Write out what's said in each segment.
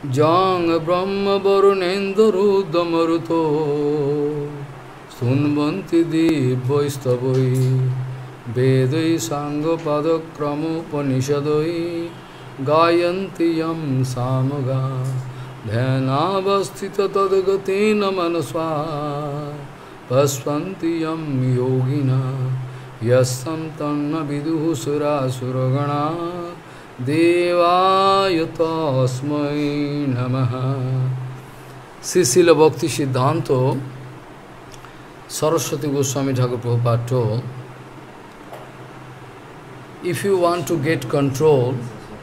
Jang Brahma Varunendra Rudamaruto Sunvanti Divaistavai Vedai Sangha Padakramo Panishadai Gayanti Yam Samaga Dhanavastita Tadagatina Manasva Pasvanti Yam Yogina Yasam Tanna Viduhu Sura Suragana Devaya Tasmai Namaha. Srila Bhakti Siddhanta Saraswati Goswami Thakur Prabhupada told, if you want to get control,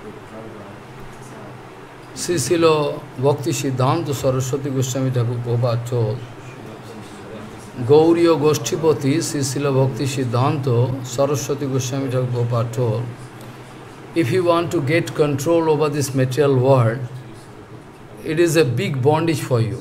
Srila Bhakti Siddhanta Saraswati Goswami Thakur Prabhupada told, Gauriya Goshtipati Srila Bhakti Siddhanta Saraswati Goswami Thakur Prabhupada told, if you want to get control over this material world, it is a big bondage for you.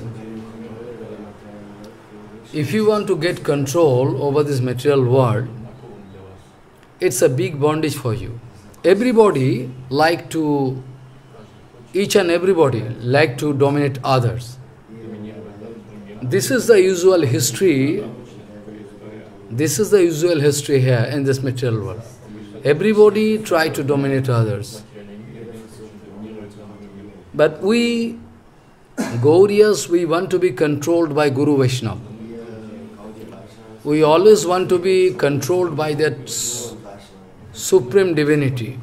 If you want to get control over this material world, it's a big bondage for you. Everybody like to, each and everybody like to dominate others. This is the usual history. This is the usual history here in this material world. Everybody try to dominate others. But we, Gauriyas, we want to be controlled by Guru Vaishnava. We always want to be controlled by that supreme divinity.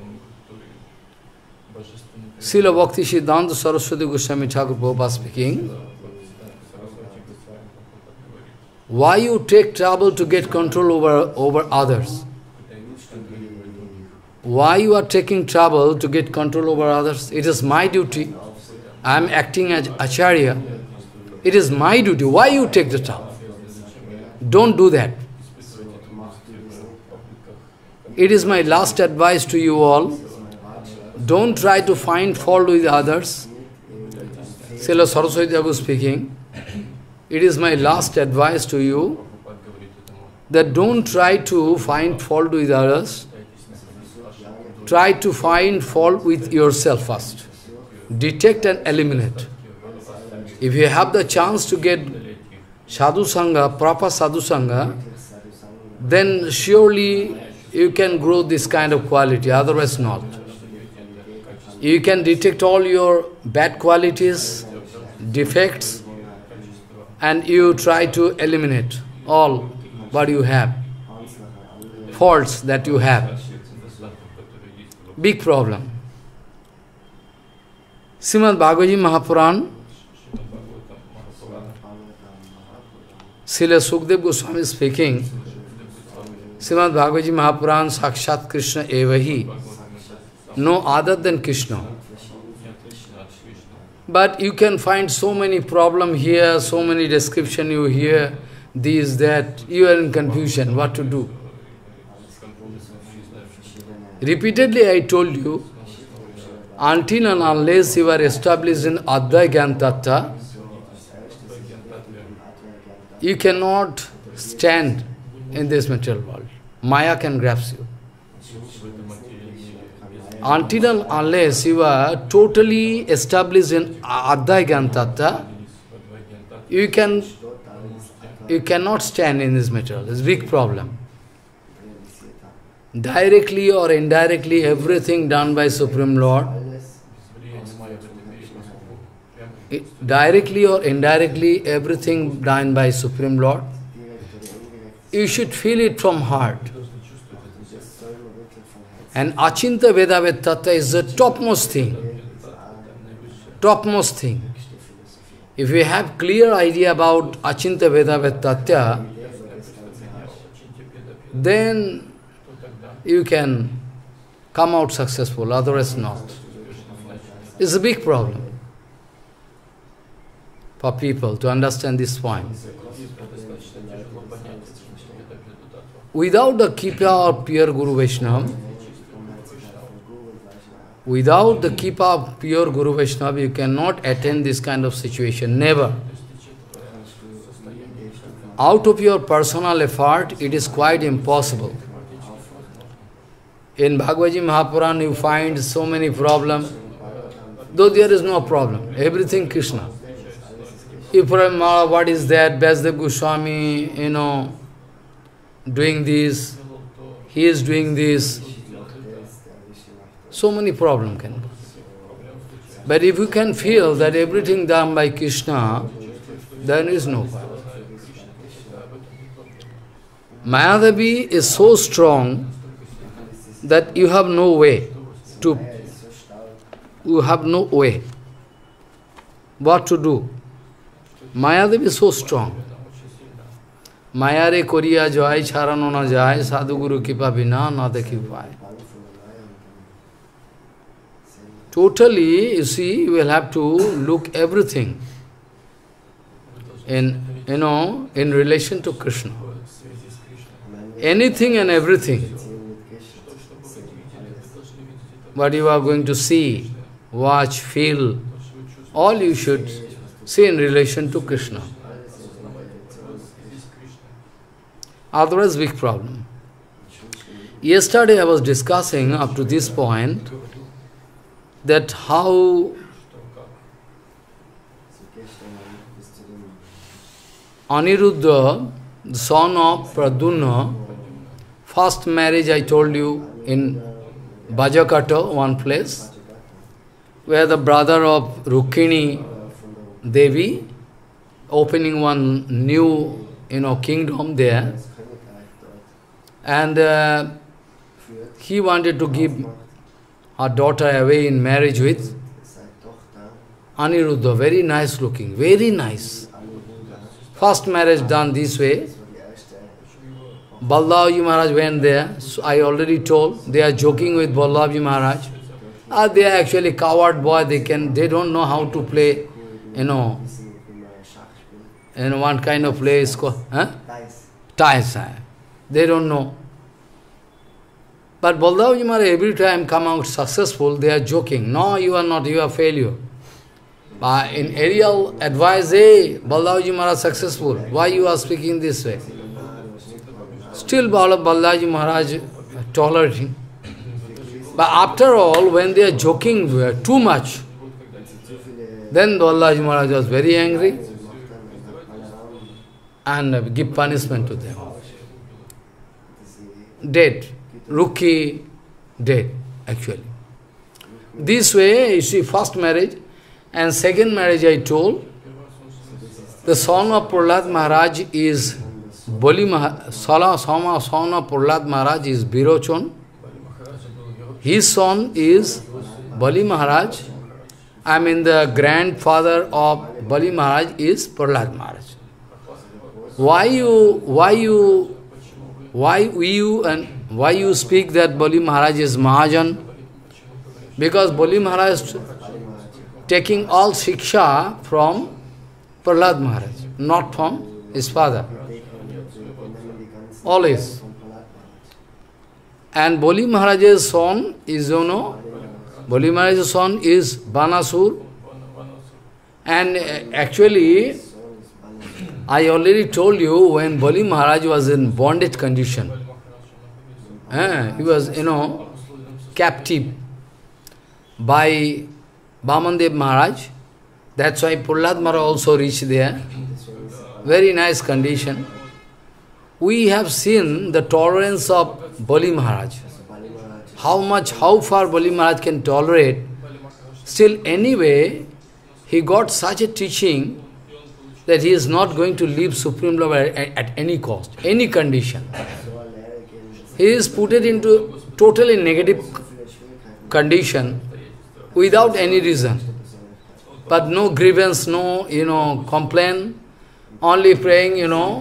Srila Bhakti Siddhanta Saraswati Goswami Thakur Prabhupada speaking, why you take trouble to get control over others? Why you are taking trouble to get control over others? It is my duty. I am acting as Acharya. It is my duty. Why you take the trouble? Don't do that. It is my last advice to you all. Don't try to find fault with others. Srila Saraswati Thakur speaking. It is my last advice to you that don't try to find fault with others. Try to find fault with yourself first. Detect and eliminate. If you have the chance to get sadhu sangha, proper sadhu sangha, then surely you can grow this kind of quality, otherwise not. You can detect all your bad qualities, defects, and you try to eliminate all what you have, faults that you have. Big problem. Srimad Bhagavad Gita Mahapuran, Srila Sukdev Goswami speaking, Srimad Bhagavad Gita Mahapuran Sakshat Krishna Evahi, no other than Krishna. But you can find so many problems here, so many description you hear, this, that, you are in confusion, what to do. Repeatedly I told you, until and unless you are established in Advaya Gyan Tattva, you cannot stand in this material world. Maya can grasp you. Until and unless you are totally established in Advaya Gyan Tattva, you cannot stand in this material. It's a big problem. Directly or indirectly, everything done by Supreme Lord. Directly or indirectly, everything done by Supreme Lord. You should feel it from heart. And Achinta Vedaved Tattva is the topmost thing. Topmost thing. If you have clear idea about Achinta Vedaved Tattva, then you can come out successful, otherwise not. It's a big problem for people to understand this point. Without the Kripa of pure Guru Vaishnava, without the Kripa of pure Guru Vaishnava, you cannot attain this kind of situation, never. Out of your personal effort, it is quite impossible. In Bhagavad Gita Mahapuran, you find so many problems. though there is no problem, everything Krishna. If what is that, Vasudev Goswami, doing this, he is doing this, so many problems can be. But if you can feel that everything done by Krishna, then there is no problem. Mayadevi is so strong that you have no way to, what to do. Mayadevi is so strong. Mayare koriya jai charano na jai sadhu guru kipa bina na dekhi pai. Totally, you see, you will have to look everything in relation to Krishna. Anything and everything. What you are going to see, watch, feel, all you should see in relation to Krishna. Otherwise, big problem. Yesterday I was discussing up to this point that how Aniruddha, the son of Pradyumna, first marriage I told you in Bajakato, one place, where the brother of Rukmini Devi opening one new, kingdom there, and he wanted to give her daughter away in marriage with Aniruddha, very nice looking, very nice. First marriage done this way. Baldavji Maharaj went there. So I already told, they are joking with Baldavji Maharaj. They are actually coward boy, they don't know how to play, one kind of play is called, Tais. They don't know. But Baldavji Maharaj every time come out successful, they are joking. No, you are not, you are failure. But in aerial advice, hey, Baldavji Maharaj successful. Why you are speaking this way? Still Baldavji Maharaj tolerating. But after all, when they are joking too much, then Baldavji Maharaj was very angry and give punishment to them. Dead. Rukhi, dead, actually. This way, you see, first marriage and second marriage I told, the son of Prahlad Maharaj is Bali Maharaj, son of Prahlad Maharaj is Birochon. His son is Bali Maharaj. The grandfather of Bali Maharaj is Prahlad Maharaj. Why you speak that Bali Maharaj is Mahajan? Because Bali Maharaj is taking all shiksha from Prahlad Maharaj, not from his father. Always. And Bali Maharaj's son is, Bali Maharaj's son is Banasur. And actually, I already told you when Bali Maharaj was in bondage condition. He was, captive by Vamandev Maharaj. That's why Prahlad Maharaj also reached there. Very nice condition. We have seen the tolerance of Bali Maharaj. How far Bali Maharaj can tolerate. Still, anyway, he got such a teaching that he is not going to leave Supreme Lord at any cost, any condition. He is put it into totally negative condition without any reason. But no grievance, no, complaint, only praying,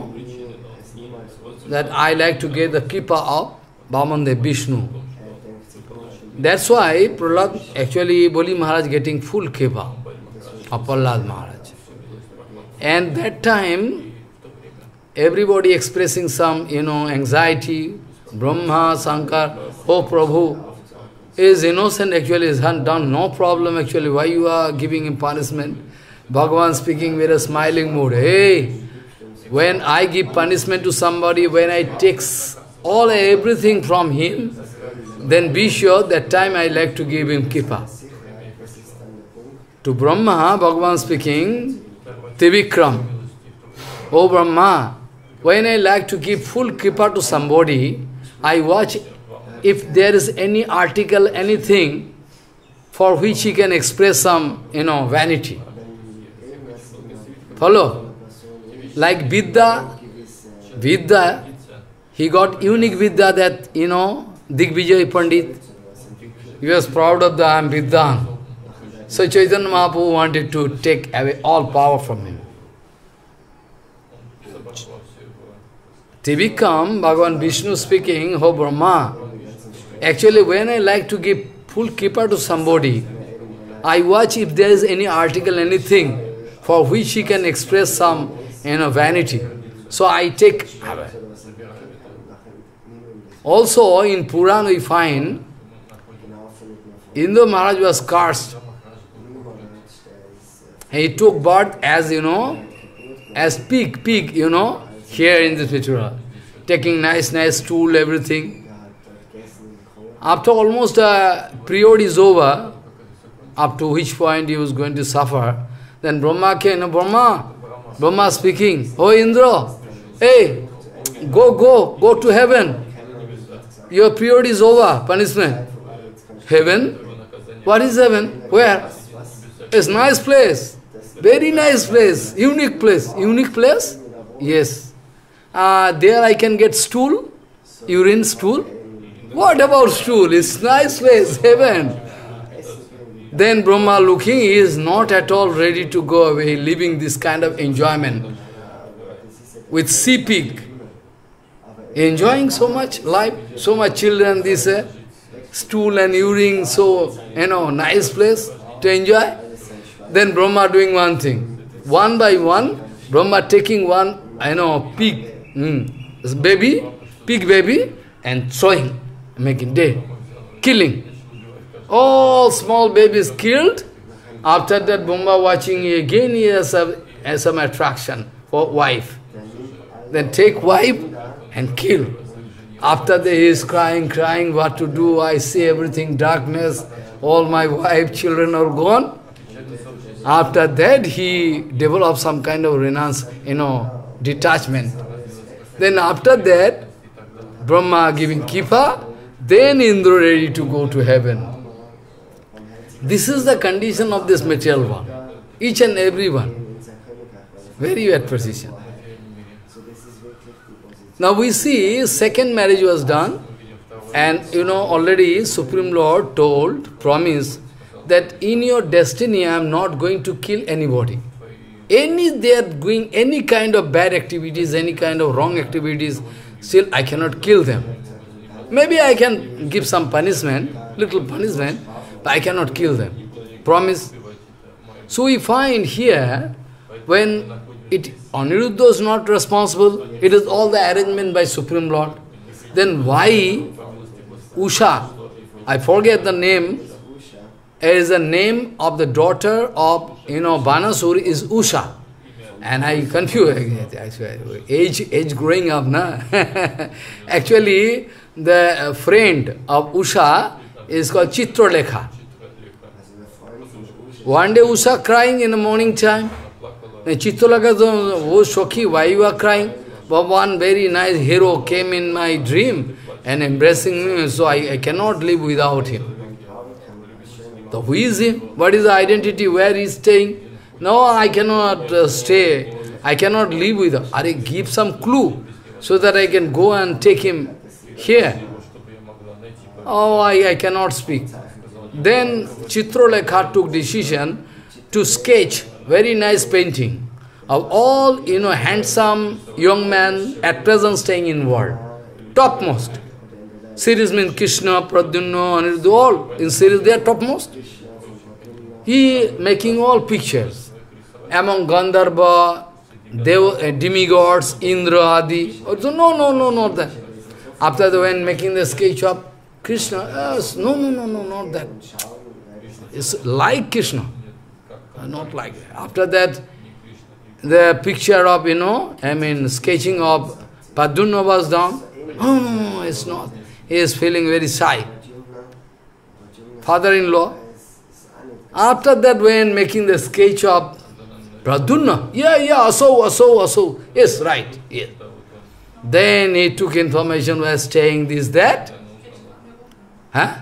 that I like to get the kripa of Vamandev Vishnu. That's why Prahlad, actually Bali Maharaj getting full kripa of Prahlad Maharaj. And that time, everybody expressing some, anxiety, Brahma, Shankar, oh Prabhu, is innocent actually, has done no problem actually, why you are giving him punishment? Bhagavan speaking with a smiling mood, hey, when I give punishment to somebody, when I take everything from him, then be sure that time I like to give him kripa. To Brahma, Bhagavan speaking, Trivikram. Oh Brahma, when I like to give full kripa to somebody, I watch if there is any article, anything for which he can express some, vanity. Follow? Like Vidya, he got unique Vidya that, Digvijay Pandit. He was proud of the I am Vidyan. So Chaitanya Mahaprabhu wanted to take away all power from him. Trivikram, Bhagavan Vishnu speaking, oh Brahma, actually when I like to give full kripa to somebody, I watch if there is any article, anything for which he can express some, vanity. So I take away. Also in Puran we find, Indra Maharaj was cursed. He took birth as, as pig, here in this material, taking nice stool, everything. After almost a period is over, up to which point he was going to suffer, then Brahma came, Brahma speaking, oh Indra, hey, go to heaven. Your period is over, punishment. Heaven? What is heaven? Where? It's a nice place. Very nice place. Unique place. Unique place? Yes. There I can get stool, urine stool. What about stool? It's nice place, heaven. Then Brahma looking, he is not at all ready to go away, living this kind of enjoyment. With sea pig. Enjoying so much life, so much children, this stool and urine, so, nice place to enjoy. Then Brahma doing one thing. One by one, Brahma taking one, pig, pig baby, and throwing, making dead, killing. All small babies killed. After that, Brahma watching again, he has some attraction for wife. Then take wife and kill. After that, he is crying, what to do? I see everything, darkness, all my wife, children are gone. After that, he developed some kind of renounce, detachment. Then after that, Brahma giving kripa, then Indra ready to go to heaven. This is the condition of this material world. Each and every one. Very bad position. Now we see, second marriage was done, and already Supreme Lord promised, that in your destiny I am not going to kill anybody. They are doing any kind of bad activities, any kind of wrong activities, still I cannot kill them. Maybe I can give some punishment, little punishment, but I cannot kill them. Promise. So we find here, when Aniruddha is not responsible, it is all the arrangement by Supreme Lord. Then why Usha, I forget the name, is the name of the daughter of, Banasuri is Usha. And I confuse, age growing up, na? Actually, the friend of Usha is called Chitralekha. One day Usha crying in the morning time. Chitralekha, oh Shokhi, why you are crying? But one very nice hero came in my dream and embracing me, so I cannot live without him. So who is him? What is the identity? Where he is staying? No, I cannot stay. I cannot live with him. Are give some clue so that I can go and take him here. Oh, I cannot speak. Then Chitralekha took decision to sketch very nice painting of all, handsome young men at present staying in world. Topmost. Series means Krishna, Pradyumna, Aniruddha, all in series they are topmost. He making all pictures among Gandharva, demigods, Indra, Adi. No, not that. After the when making the sketch of Krishna, yes, no, not that. It's like Krishna, not like that. After that, the picture of, sketching of Pradyumna was done. No, it's not. He is feeling very shy. Father-in-law, After that, when making the sketch of Pradyumna, Aso, yes, right, yes. Then he took information, was staying this, that. Huh?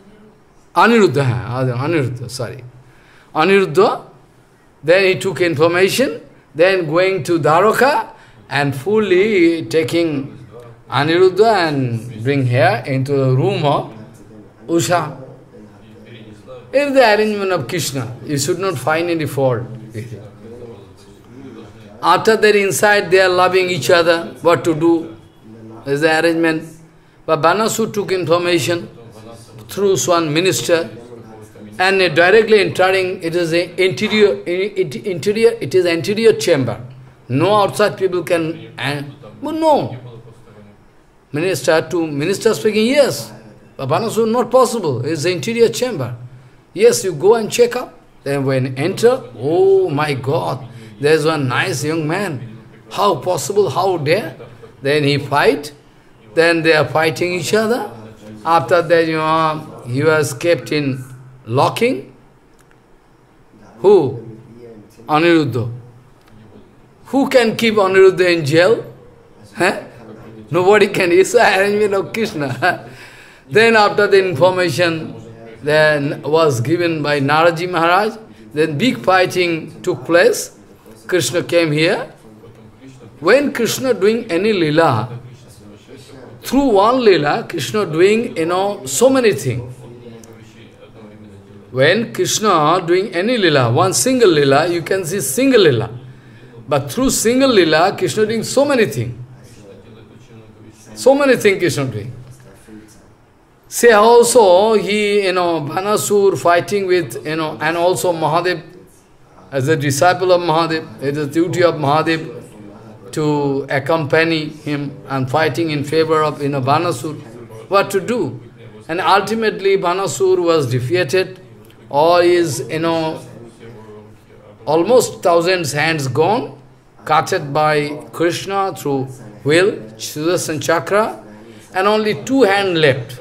Aniruddha, sorry. Aniruddha, then he took information, then going to Dwaraka, and fully taking Aniruddha and bring here into the room of Usha. It is the arrangement of Krishna. You should not find any fault. After that, inside they are loving each other. What to do? Is the arrangement. But Banasur took information through one minister, and directly entering. It is an interior. It is interior chamber. No outside people can. But no. Minister speaking, yes. But Banasur not possible. It is the interior chamber. Yes, you go and check up. Then when enter, oh my God, there is one nice young man. How possible, how dare? Then he fight. Then they are fighting each other. After that, he was kept in locking. Who? Aniruddha. Who can keep Aniruddha in jail? Huh? Nobody can. It's the arrangement of Krishna. Then after the information then was given by Naraji Maharaj, then big fighting took place. Krishna came here. When Krishna doing any lila, through one lila, Krishna doing, so many things. When Krishna doing any lila, one single lila, you can see single lila. But through single lila, Krishna doing so many things. So many things Krishna doing. Say also, Banasur fighting with, and also Mahadev, as a disciple of Mahadev, it is the duty of Mahadev to accompany him and fighting in favor of, Banasur. What to do? And ultimately, Banasur was defeated. All his, almost thousands hands gone, cutted by Krishna through will, Sudarshan Chakra, and only 2 hands left.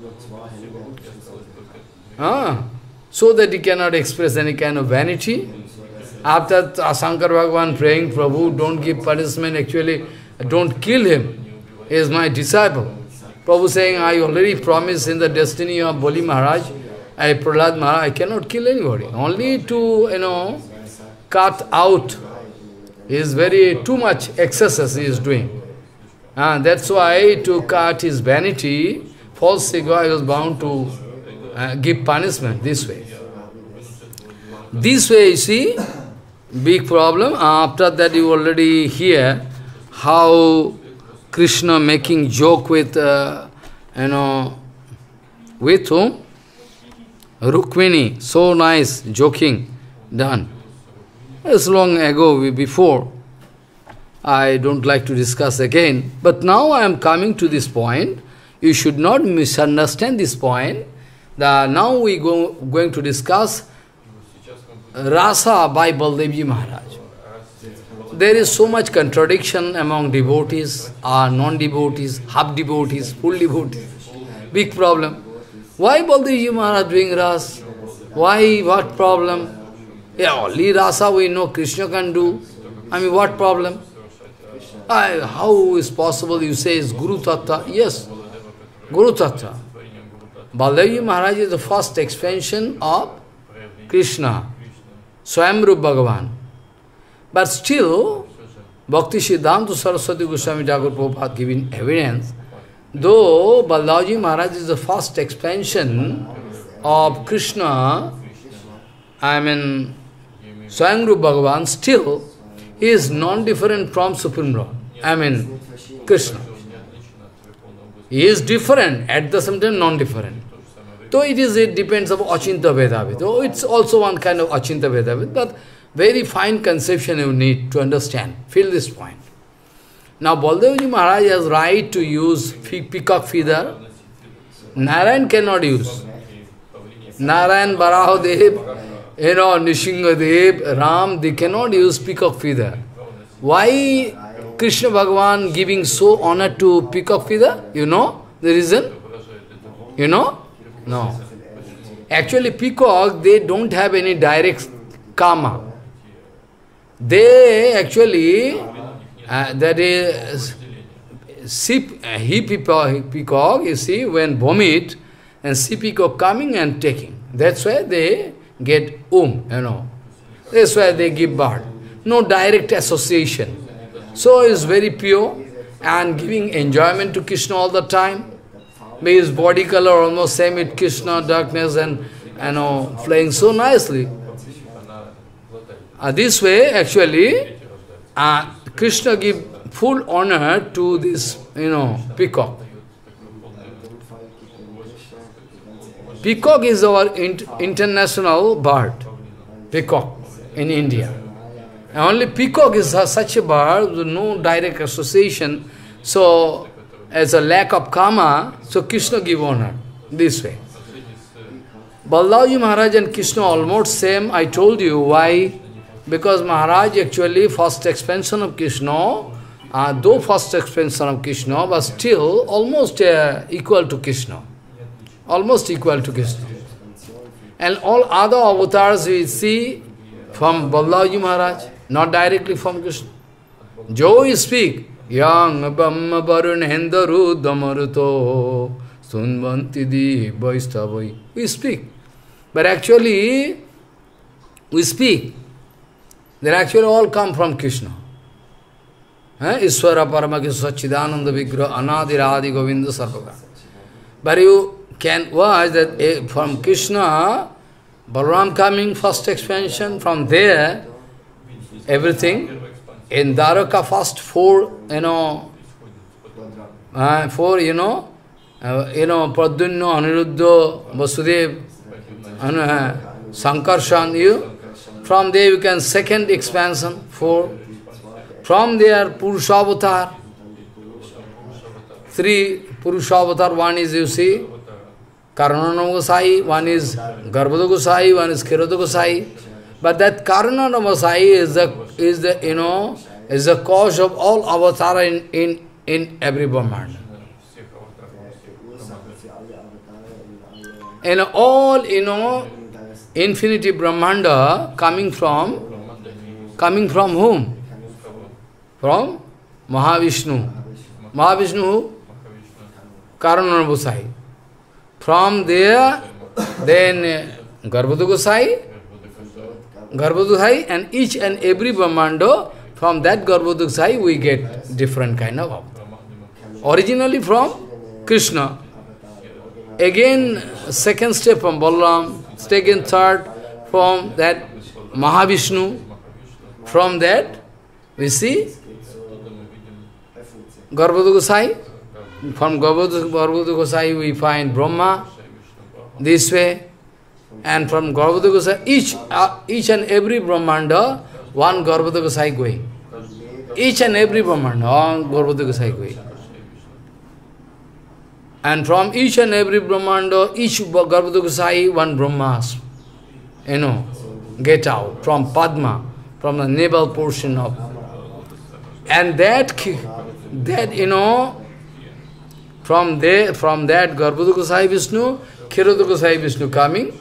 So that he cannot express any kind of vanity. After Shankar Bhagavan praying, Prabhu, don't give punishment, actually, don't kill him. He is my disciple. Prabhu saying, I already promised in the destiny of Bali Maharaj, Prahlad Maharaj, I cannot kill anybody. Only to, cut out. He is too much excesses he is doing. That's why to cut his vanity, false ego, I was bound to give punishment this way. This way, you see, big problem. After that, you already hear how Krishna making joke with, with whom? Rukmini. So nice, joking, done. It's long ago, before. I don't like to discuss again. But now I am coming to this point. You should not misunderstand this point. Now we going to discuss Rasa by Baldevji Maharaj. There is so much contradiction among devotees, non-devotees, half-devotees, full devotees. Big problem. Why Baldevji Maharaj doing Ras? Why? What problem? Yeah, only Rasa we know Krishna can do. What problem? How is possible you say it's Guru Tattva? Yes, Guru Tattva. Baldevji Maharaj is the first expansion of Krishna, Swayambhuv Bhagavan. But still, Bhakti Siddhanta Saraswati Goswami Thakur Prabhupada giving evidence, though Baldevji Maharaj is the first expansion of Krishna, Swayambhuv Bhagavan, still he is non-different from Supreme Lord, Krishna. He is different, at the same time non-different. So it depends on Achinta Vedavid. So it's also one kind of Achinta Vedavid, but very fine conception you need to understand. Feel this point. Now Baldevji Maharaj has right to use peacock feather. Narayan cannot use. Narayan, Barahadev, Nishingadev, Ram, they cannot use peacock feather. Why Krishna Bhagavan giving so honor to peacock feather? You know the reason? You know? No. Actually, peacock, they don't have any direct karma. They actually, that is, peacock, you see, when vomit, and see peacock coming and taking. That's why they get That's why they give birth. No direct association. So it's very pure and giving enjoyment to Krishna all the time. His body color almost same with Krishna, darkness and flying so nicely. This way, actually, Krishna give full honor to this, peacock. Peacock is our international bird, peacock in India. And only peacock is such a bird with no direct association. So, as a lack of karma, so Krishna give honor this way. Balaji Maharaj and Krishna almost same. I told you why. Because Maharaj actually first expansion of Krishna, though first expansion of Krishna, but still almost equal to Krishna. Almost equal to Krishna. And all other avatars we see from Balaji Maharaj, not directly from Krishna. Jo we speak, Yang Brahma Varun Hendaru Damaruto Sunvanti Di Vaishtavai. We speak. But actually, we speak. They actually all come from Krishna. Iswara Paramakiswa Chidananda Vigraha Anadiradi Govinda Sarvaka. But you can watch that from Krishna, Balaram coming first expansion, from there, everything. In Dwaraka first four, Pradyumna, Aniruddha, Vasudev, Sankarshan, from there you can second expansion, 4. From there, Purushavatar. 3 Purushavatar, one is, you see, Karanana Gosai, one is Garbhoda Gosai, one is Kheroda Gosai. But that Karanana Gosai is the cause of all avatara in every Brahmanda. And all, infinity Brahmanda coming from whom? From Mahavishnu. Mahavishnu who? Karanana Gosai. From there, then Garbhoda Gosai, and each and every Brahmanda, from that Garbhoda Gosai we get different kind of avatar. Originally from Krishna. Again, second step from Balaram, second, third, from that Mahavishnu. From that, we see Garbhoda Gosai. From Garbhoda Gosai we find Brahma, this way. And from Garbhoda Gosai, each and every Brahmanda, one Garbhoda Gosai going. Each and every Brahmanda, one Garbhoda Gosai going. And from each and every Brahmanda, each Garbhoda Gosai, one Brahma, get out from Padma, from the navel portion of. And that from that Garbhoda Gosai Vishnu, Kheroda Gosai Vishnu coming.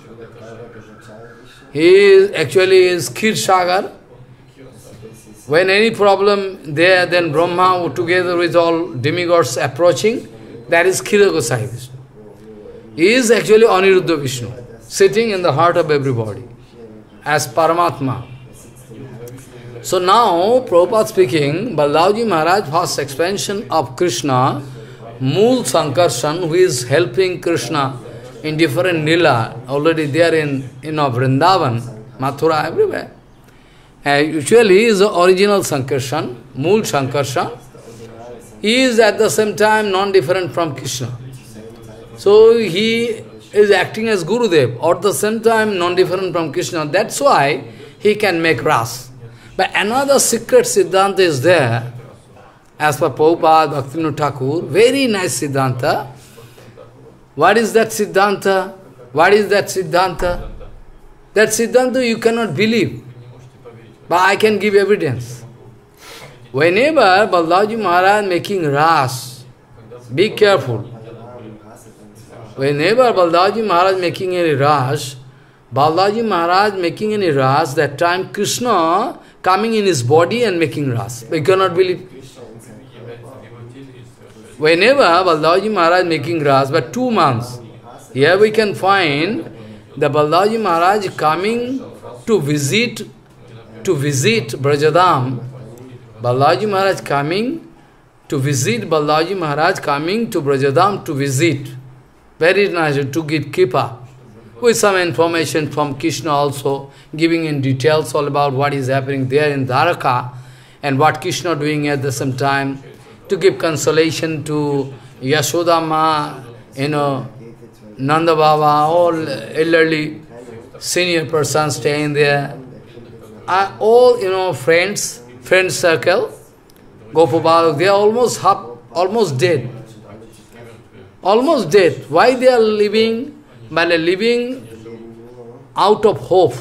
He actually is Kshir Sagar. When any problem there, then Brahma together with all demigods approaching, that is Kshira Gosai Vishnu. He is actually Aniruddha Vishnu, sitting in the heart of everybody, as Paramatma. So now, Prabhupada speaking, Balaji Maharaj, first expansion of Krishna, Mool Sankarshan, who is helping Krishna in different Lila, already there in Vrindavan, Mathura, everywhere. Usually he is the original Sankarshan, Mool Sankarshan. He is at the same time non-different from Krishna. So he is acting as Gurudev, or at the same time non-different from Krishna. That's why he can make ras. But another secret Siddhanta is there, as per Prabhupada, Bhaktivinoda Thakur, very nice Siddhanta. What is that Siddhanta? What is that Siddhanta? That Siddhanta you cannot believe, but I can give evidence. Whenever Balaji Maharaj making ras, be careful. Whenever Baldaji Maharaj making any rush, Baldaji Maharaj making any rush, that time Krishna coming in his body and making rush. We cannot believe. Whenever Baldaji Maharaj making rush, but 2 months, here we can find the Baldaji Maharaj coming to visit Brajadam. Baldaji Maharaj coming to visit, Baldaji Maharaj coming to Brajadam to visit. Very nice, to give Kripa. With some information from Krishna also, giving in details all about what is happening there in Dwaraka, and what Krishna doing at the same time, to give consolation to Yashoda Ma, Nanda Baba, all elderly senior persons staying there. All, friends circle, Gopabalak, they are almost dead. Almost dead. Why they are living? By living out of hope.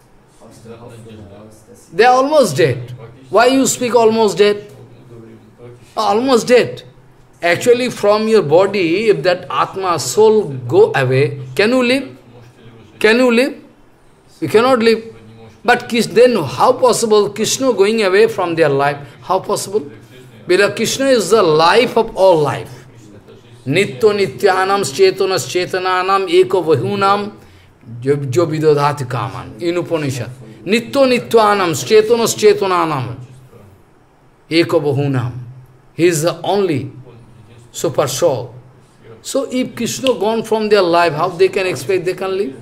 They are almost dead. Why you speak almost dead? Almost dead. Actually, from your body, if that Atma, soul go away, can you live? Can you live? You cannot live. But then how possible Krishna going away from their life? How possible? Because Krishna is the life of all life. Nitya nityanam chetanas chetananam eko vahunam jo vidodhati kaman. In Upanishad. Nitya nityanam chetanas chetananam eko vahunam. He is the only super soul. So if Krishna gone from their life, how they can expect they can live?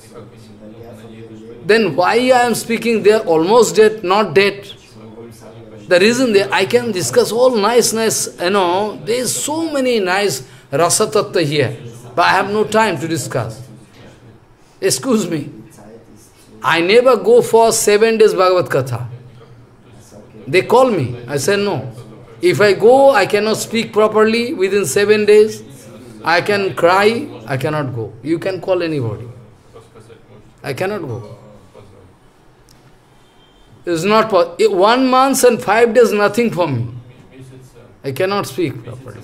Then why I am speaking, they are almost dead, not dead. The reason I can discuss all nice, there is so many nice rasa tattva here, but I have no time to discuss. Excuse me. I never go for 7 days Bhagavad Katha. They call me. I say no. If I go, I cannot speak properly within 7 days. I can cry, I cannot go. You can call anybody. I cannot go. It's not possible. 1 month and 5 days, nothing for me. I cannot speak properly.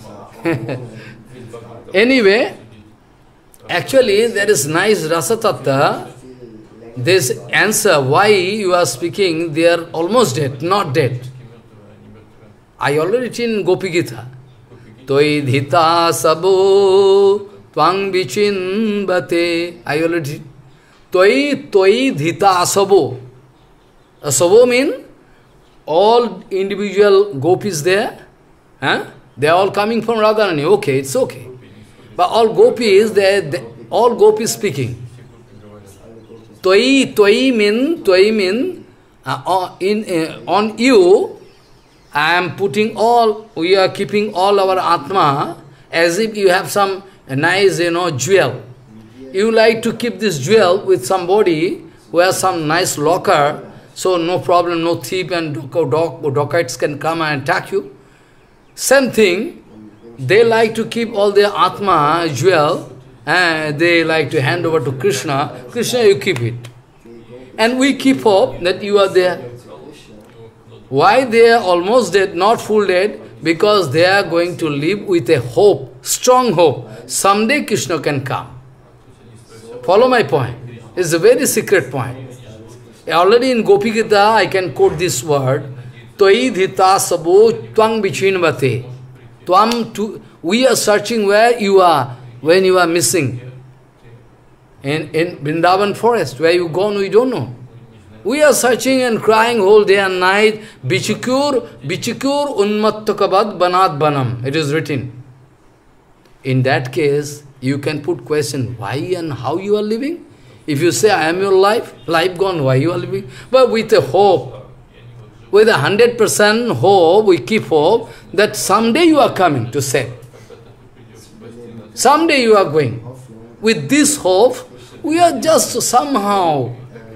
Anyway, actually, there is nice rasa tattva. This answer, why you are speaking, they are almost dead, not dead. I already written in Gopi Gita. Toi dhita sabo tvang vichin bate. I already Toi dhita asabo. Asabo means all individual gopis there. They are all coming from Radharani. Okay, it's okay. But all gopis, all gopis speaking. Toi mean on you, I am putting all, we are keeping all our Atma as if you have some nice, jewel. You like to keep this jewel with somebody who has some nice locker, so no problem, no thief and dacoits can come and attack you. Same thing, they like to keep all their Atma, jewel, and they like to hand over to Krishna. Krishna, you keep it. And we keep hope that you are there. Why they are almost dead, not full dead? Because they are going to live with a hope, strong hope. Someday Krishna can come. Follow my point. It's a very secret point. Already in Gopi Gita, I can quote this word. Toi dhita sabo tvang vichinvate. We are searching where you are, when you are missing. In Vrindavan forest, where you gone, we don't know. We are searching and crying whole day and night. Bichikur unmattakabad banat banam. It is written. In that case, you can put question, why and how you are living? If you say, I am your life gone, why you are living? But with a hope, with 100% hope, we keep hope that someday you are coming to save. Someday you are going. With this hope, we are just somehow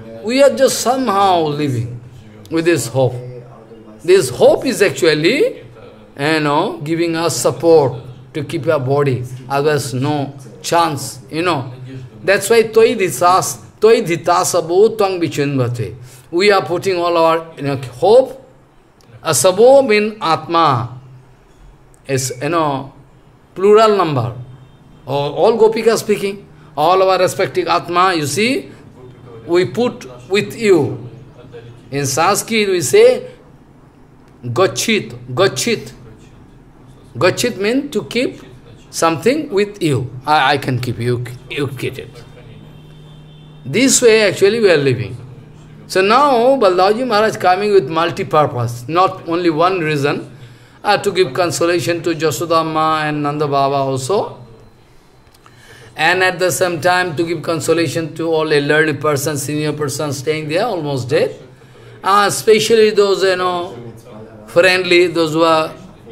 living with this hope. This hope is actually, giving us support to keep our body. Otherwise, no chance, That's why toi dhita sabo tvang vichinvate. We are putting all our hope. Asabo means Atma. Is, plural number. all Gopikas speaking, all our respective Atma, you see, we put with you. In Sanskrit we say, Gachit, Gachit. Gachit means to keep something with you. I can keep you keep it. This way actually we are living. So now Baldaji Maharaj coming with multi-purpose, not only one reason, to give consolation to Jasodamma and Nanda Baba also, and at the same time to give consolation to all elderly persons, senior persons staying there, almost dead, especially those, friendly, those who are,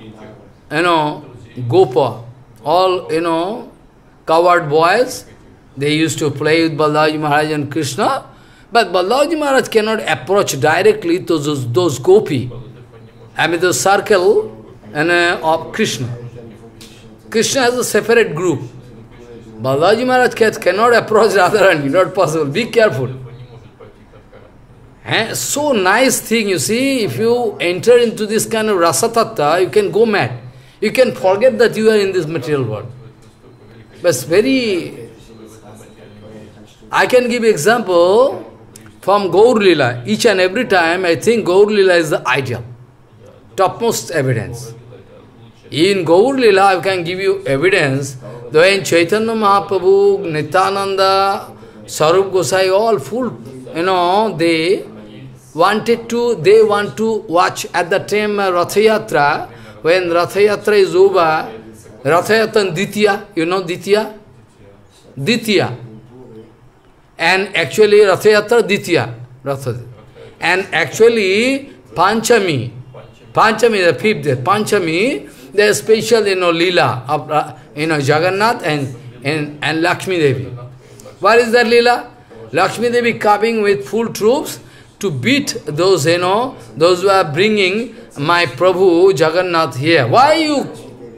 Gopa, all, coward boys, they used to play with Baldaji Maharaj and Krishna, but Baldaji Maharaj cannot approach directly to those gopi, the circle of Krishna. Krishna has a separate group. Baldaji Maharaj cannot approach Radharani, not possible. Be careful. So nice thing, you see, if you enter into this kind of rasatattva, you can go mad. You can forget that you are in this material world. But it's very... I can give example from Gaur Lila. Each and every time I think Gaur Lila is the ideal. Topmost evidence. In Gaur Lila I can give you evidence. When Chaitanya Mahaprabhu, Nityananda, Sarup Gosai, all full, they want to watch at the time Ratha Yatra. When Ratha Yatra is over, Ratha Yatra Ditya, you know Ditya? Ditya. And actually Ratha Yatra Ditya. And actually Panchami, the fifth day, Panchami, there is special, Leela of, Jagannath and Lakshmi Devi. What is that Leela? Lakshmi Devi coming with full troops to beat those, those who are bringing my Prabhu Jagannath here. Why you?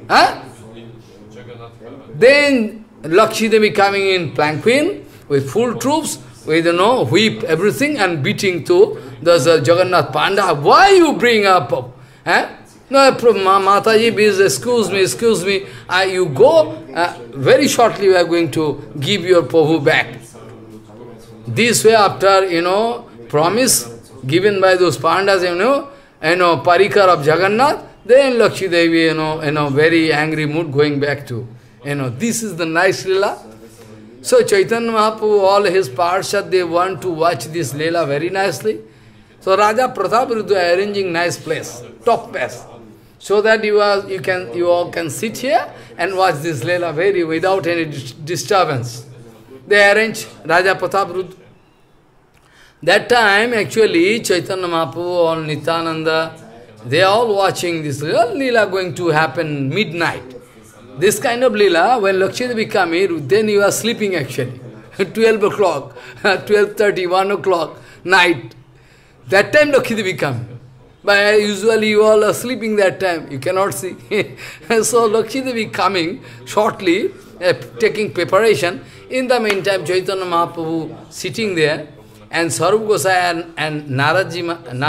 Then Lakshmi Devi coming in palanquin with full troops, with, whip, everything, and beating to the Jagannath Panda. Why you bring up? No, Mataji, please, excuse me. You go, very shortly we are going to give your Prabhu back. This way, after, promise given by those Pandas, Parikar of Jagannath, then Lakshmi Devi, very angry mood going back to, this is the nice Leela. So Chaitanya Mahaprabhu, all his Parshad, they want to watch this Leela very nicely. So Raja Pratap Rudu arranging nice place, top place, so that you all can sit here and watch this Leela without any disturbance. They arrange Raja Pratap Rudu. That time actually Chaitanya Mahaprabhu or Nityananda, they are all watching this Leela going to happen midnight. This kind of Leela, when Lakshmi Devi come here, then you are sleeping actually. 12 o'clock, 12:30, 1 o'clock, night. That time Lakshmi Devi come. But usually you all are sleeping that time, you cannot see. So Lakshmi Devi coming shortly, taking preparation. In the meantime, Chaitanya Mahaprabhu sitting there, and Sarup Gosai and Naradji,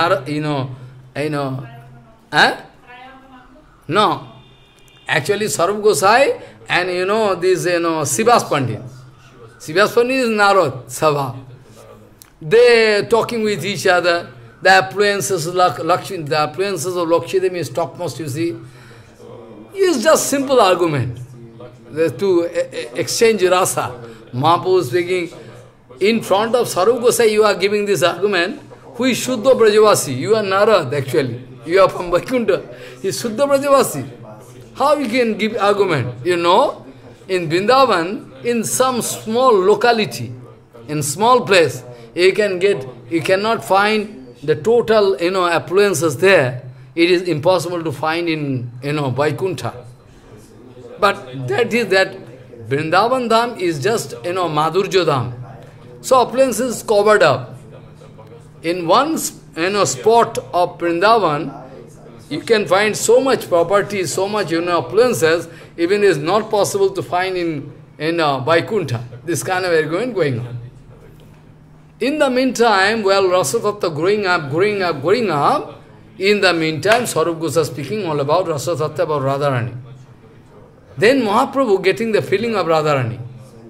No. Actually, Sarup Gosai and this Sivas Pandit. Sivas Pandit is Narad Sabha. They talking with each other. The affluences of Lakshmi Devi is topmost, you see. It's just simple argument. To exchange rasa. Mahaprabhu speaking, in front of Sarup Gosai, you are giving this argument. Who is Shuddha Brajavasi? You are Narad actually. You are from Vaikuntha. He is Shuddha Brajavasi. How you can give argument? In Vrindavan, in some small locality, in small place, you cannot find the total, affluences there. It is impossible to find in, Vaikuntha. But that Vrindavan Dham is just, Madhurya Dham. So affluence is covered up. In one, spot of Vrindavan, you can find so much property, so much, affluences, even is not possible to find in Vaikuntha. This kind of argument going on. In the meantime, while Rasatattva growing up, in the meantime, Sarup Gosai speaking all about Rasatattva, about Radharani. Then Mahaprabhu getting the feeling of Radharani.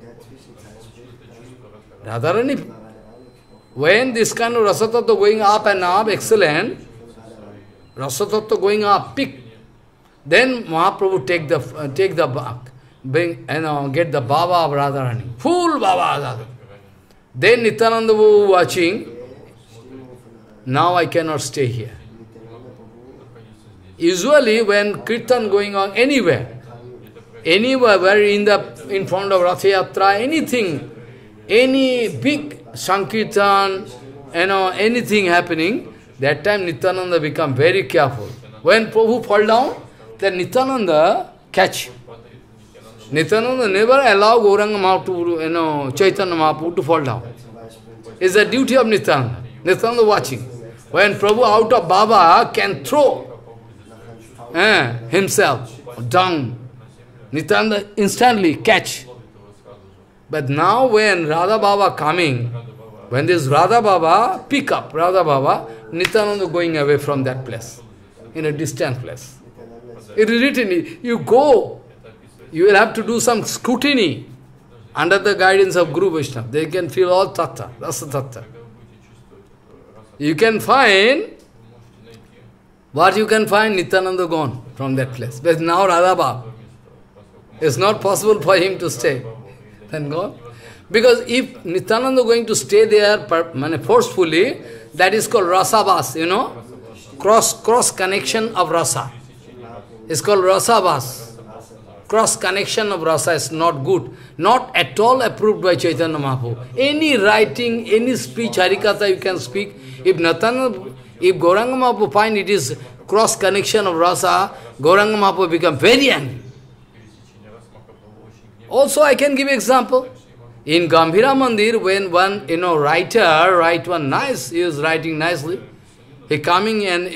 Radharani, when this kind of Rasatattva going up and up, excellent, Rasatattva going up, peak, then Mahaprabhu take the back, bring, get the Baba of Radharani, full Baba. Then Nityananda Prabhu watching, now I cannot stay here. Usually when Kirtan going on anywhere, where in front of Ratha Yatra, anything, any big Sankirtan, anything happening, that time Nityananda become very careful. When Prabhu fall down, then Nityananda catch. Nityananda never allow Gauranga Mahaprabhu, Chaitanya Mahaprabhu to fall down. It's the duty of Nityananda. Nityananda watching. When Prabhu out of Baba can throw himself down, Nityananda instantly catch. But now when Radha Baba coming, when this Radha Baba pick up Radha Baba, Nityananda going away from that place, in a distant place. It is written, you go, you will have to do some scrutiny under the guidance of Guru Vaishnava. They can feel all tattva, rasa tattva. You can find, what you can find, Nityananda gone from that place. But now Radha Baba, it's not possible for him to stay. Then go. Because if Nityananda going to stay there forcefully, that is called rasabas, cross connection of rasa. It's called rasabas. Cross connection of rasa is not good. Not at all approved by Chaitanya Mahaprabhu. Any writing, any speech, Harikatha you can speak. If Gauranga Mahaprabhu find it is cross connection of rasa, Gauranga Mahaprabhu become very angry. Also, I can give example. In Gambhira Mandir, when one, writer write one nice, he is writing nicely. He coming and,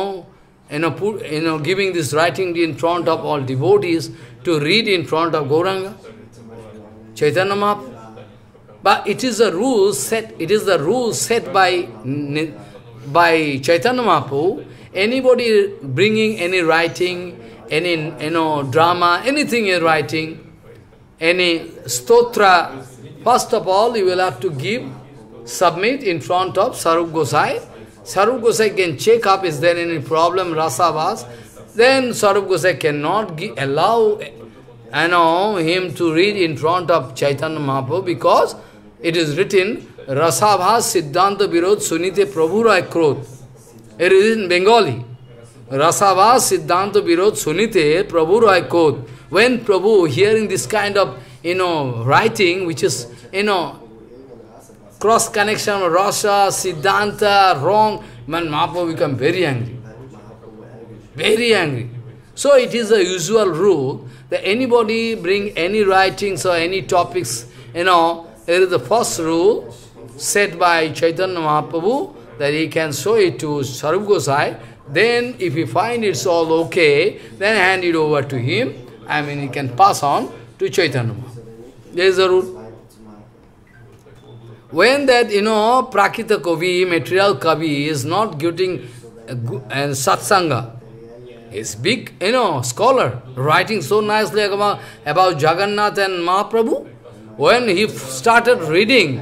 giving this writing in front of all devotees to read in front of Gauranga, Chaitanya Mahaprabhu. But it is a rule set. It is the rule set by Chaitanya Mahaprabhu. Anybody bringing any writing, any drama, anything in writing, any stotra, first of all, you will have to submit in front of Sarup Gosai. Sarup Gosai can check up, is there any problem, rasavas. Then Sarup Gosai cannot allow him to read in front of Chaitanya Mahaprabhu because it is written, Rasavas Siddhanta Virod Sunite Prabhu Rai Krodh. It is in Bengali. Rasavas Siddhanta Virod Sunite Prabhu Rai Krodh. When Prabhu hearing this kind of, writing, which is, cross connection of rasa, siddhanta, wrong, man, Mahaprabhu become very angry. Very angry. So it is a usual rule that anybody bring any writings or any topics, it is the first rule set by Chaitanya Mahaprabhu that he can show it to Sarup Gosai. Then if he find it's all okay, then hand it over to him. He can pass on to Chaitanya Mahaprabhu. There is a rule. When that, Prakita Kavi, material Kavi is not getting satsanga, is big, scholar, writing so nicely about Jagannath and Mahaprabhu. When he started reading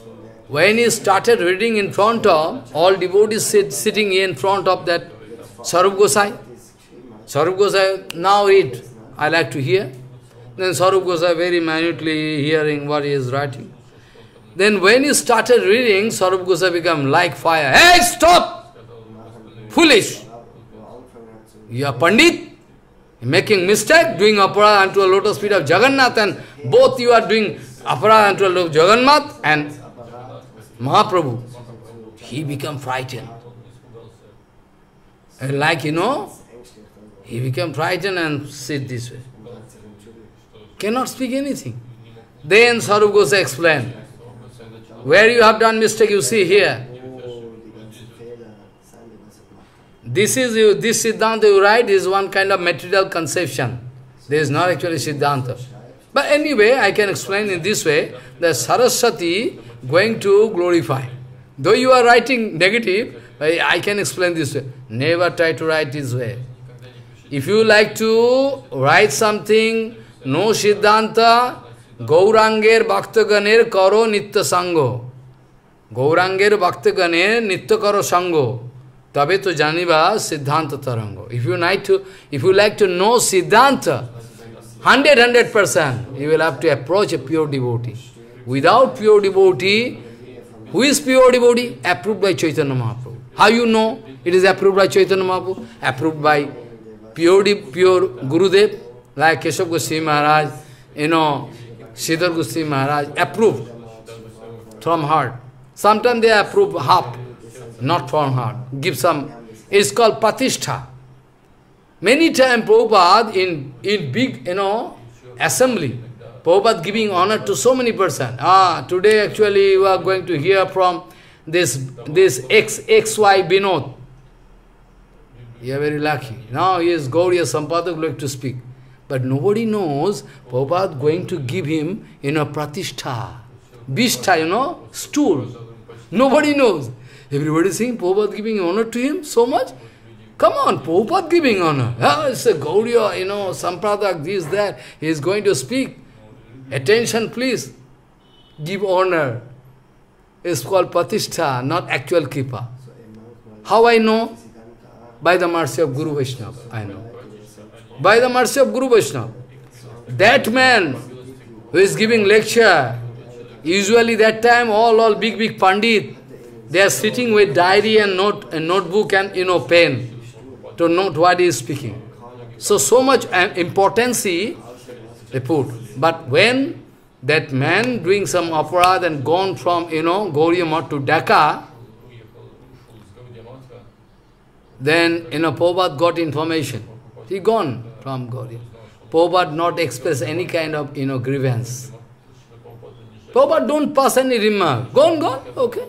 in front of, all devotees sitting in front of that Sarup Gosai. Sarup Gosai, now read, I like to hear. Then Sarup Gosai very minutely hearing what he is writing. Then when he started reading, Sarup Gosai became like fire. Hey, stop! Foolish! You are Pandit, making mistake, doing aparadha unto a lotus feet of Jagannath, and both you are doing aparadha unto a lotus Jagannath and Mahaprabhu. He became frightened. And he became frightened and sit this way. Cannot speak anything. Then Sarup Gosai explained, where you have done mistake, you see here. This Siddhanta you write is one kind of material conception. There is not actually Siddhanta. But anyway, I can explain in this way, that Saraswati going to glorify. Though you are writing negative, I can explain this way. Never try to write this way. If you like to write something, no Siddhanta, Gauranger Bhaktaganer Karo Nitya Sango. Gauranger Bhaktaganer Nitya Karo Sango. Tabe to janiba Siddhanta Tarango. If you like to know Siddhanta, 100%, you will have to approach a pure devotee. Without pure devotee, who is pure devotee? Approved by Chaitanya Mahaprabhu. How you know it is approved by Chaitanya Mahaprabhu? Approved by pure Gurudev, like Keshav Goswami Maharaj, Sridhar Goswami Maharaj, approved from heart. Sometimes they approve half, not from heart. Give some, it's called Patishtha. Many times Prabhupada in big, assembly, Prabhupada giving honor to so many persons. Today actually you are going to hear from this XY Binod. You are very lucky. Now he is Gauriya Sampadak going to speak. But nobody knows Prabhupada going to give him, Pratishtha. Bishtha, stool. Nobody knows. Everybody is saying Prabhupada giving honor to him so much. Come on, Prabhupada giving honor. It's a Gauriya, Sampadak, this, that. He is going to speak. Attention, please. Give honor. It's called Pratishtha, not actual Kripa. How I know? By the mercy of Guru Vaishnava, I know. By the mercy of Guru Vaishnava. That man who is giving lecture, usually that time all big Pandit, they are sitting with diary and notebook and pen to note what he is speaking. So much importance they put. But when that man doing some aparad and gone from, Gauriya Math to Dhaka, then, Prabhupada got information. He gone from Gauriya. Prabhupada not express any kind of, grievance. Prabhupada don't pass any remark. Gone, okay.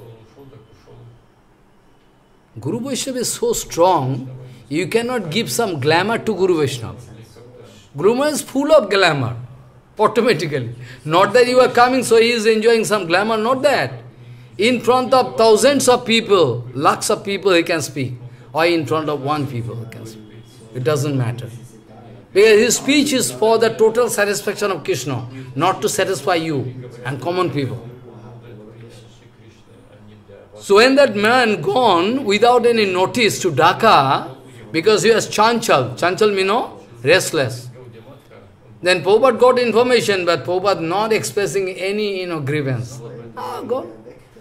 Guru Vaishnava is so strong, you cannot give some glamour to Guru Vaishnava. Guru Vaishnava is full of glamour, automatically. Not that you are coming, so he is enjoying some glamour, not that. In front of thousands of people, lakhs of people he can speak. Or in front of one people he can speak. It doesn't matter. Because his speech is for the total satisfaction of Krishna, not to satisfy you and common people. So when that man gone without any notice to Dhaka, because he was Chanchal means restless. Then Prabhupada got information, but Prabhupada not expressing any grievance. Gone.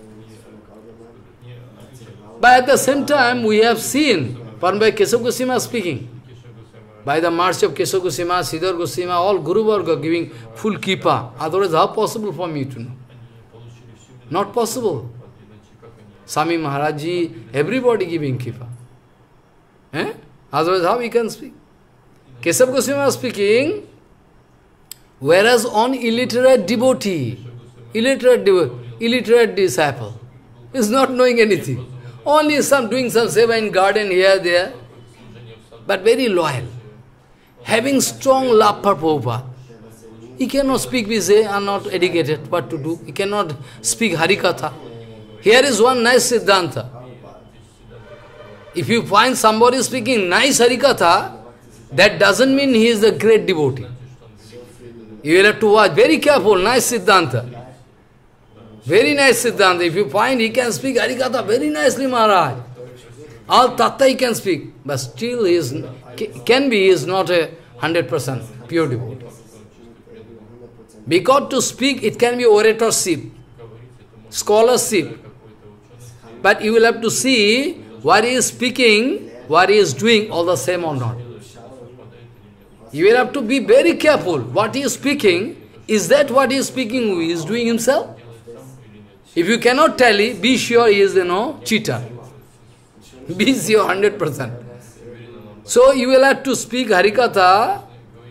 But at the same time, we have seen, Parambhai Keshav Goswami speaking, by the mercy of Keshav Goswami, Sridhar Goswami, all Guru Varga giving full Kripa. Otherwise, how possible for me to know? Not possible. Swami Maharaj Ji, everybody giving Kripa. Otherwise, how we can speak? Keshav Goswami speaking, whereas on illiterate devotee, illiterate disciple, is not knowing anything. Only doing some seva in garden here, there, but very loyal. Having strong love for Prabhupada. He cannot speak, we say, are not educated, what to do. He cannot speak Harikatha. Here is one nice Siddhanta. If you find somebody speaking nice Harikatha, that doesn't mean he is a great devotee. You will have to watch, very careful, nice Siddhanta. Very nice Siddhanta. If you find he can speak Harikatha very nicely, Maharaj. All Tattva he can speak. But still he is not a 100% pure devotee. Because to speak, it can be oratorship, scholarship. But you will have to see what he is speaking, what he is doing, all the same or not. You will have to be very careful. What he is speaking, is that what he is speaking, he is doing himself? If you cannot tell, be sure he is, cheater. Be sure 100%. So you will have to speak Harikatha.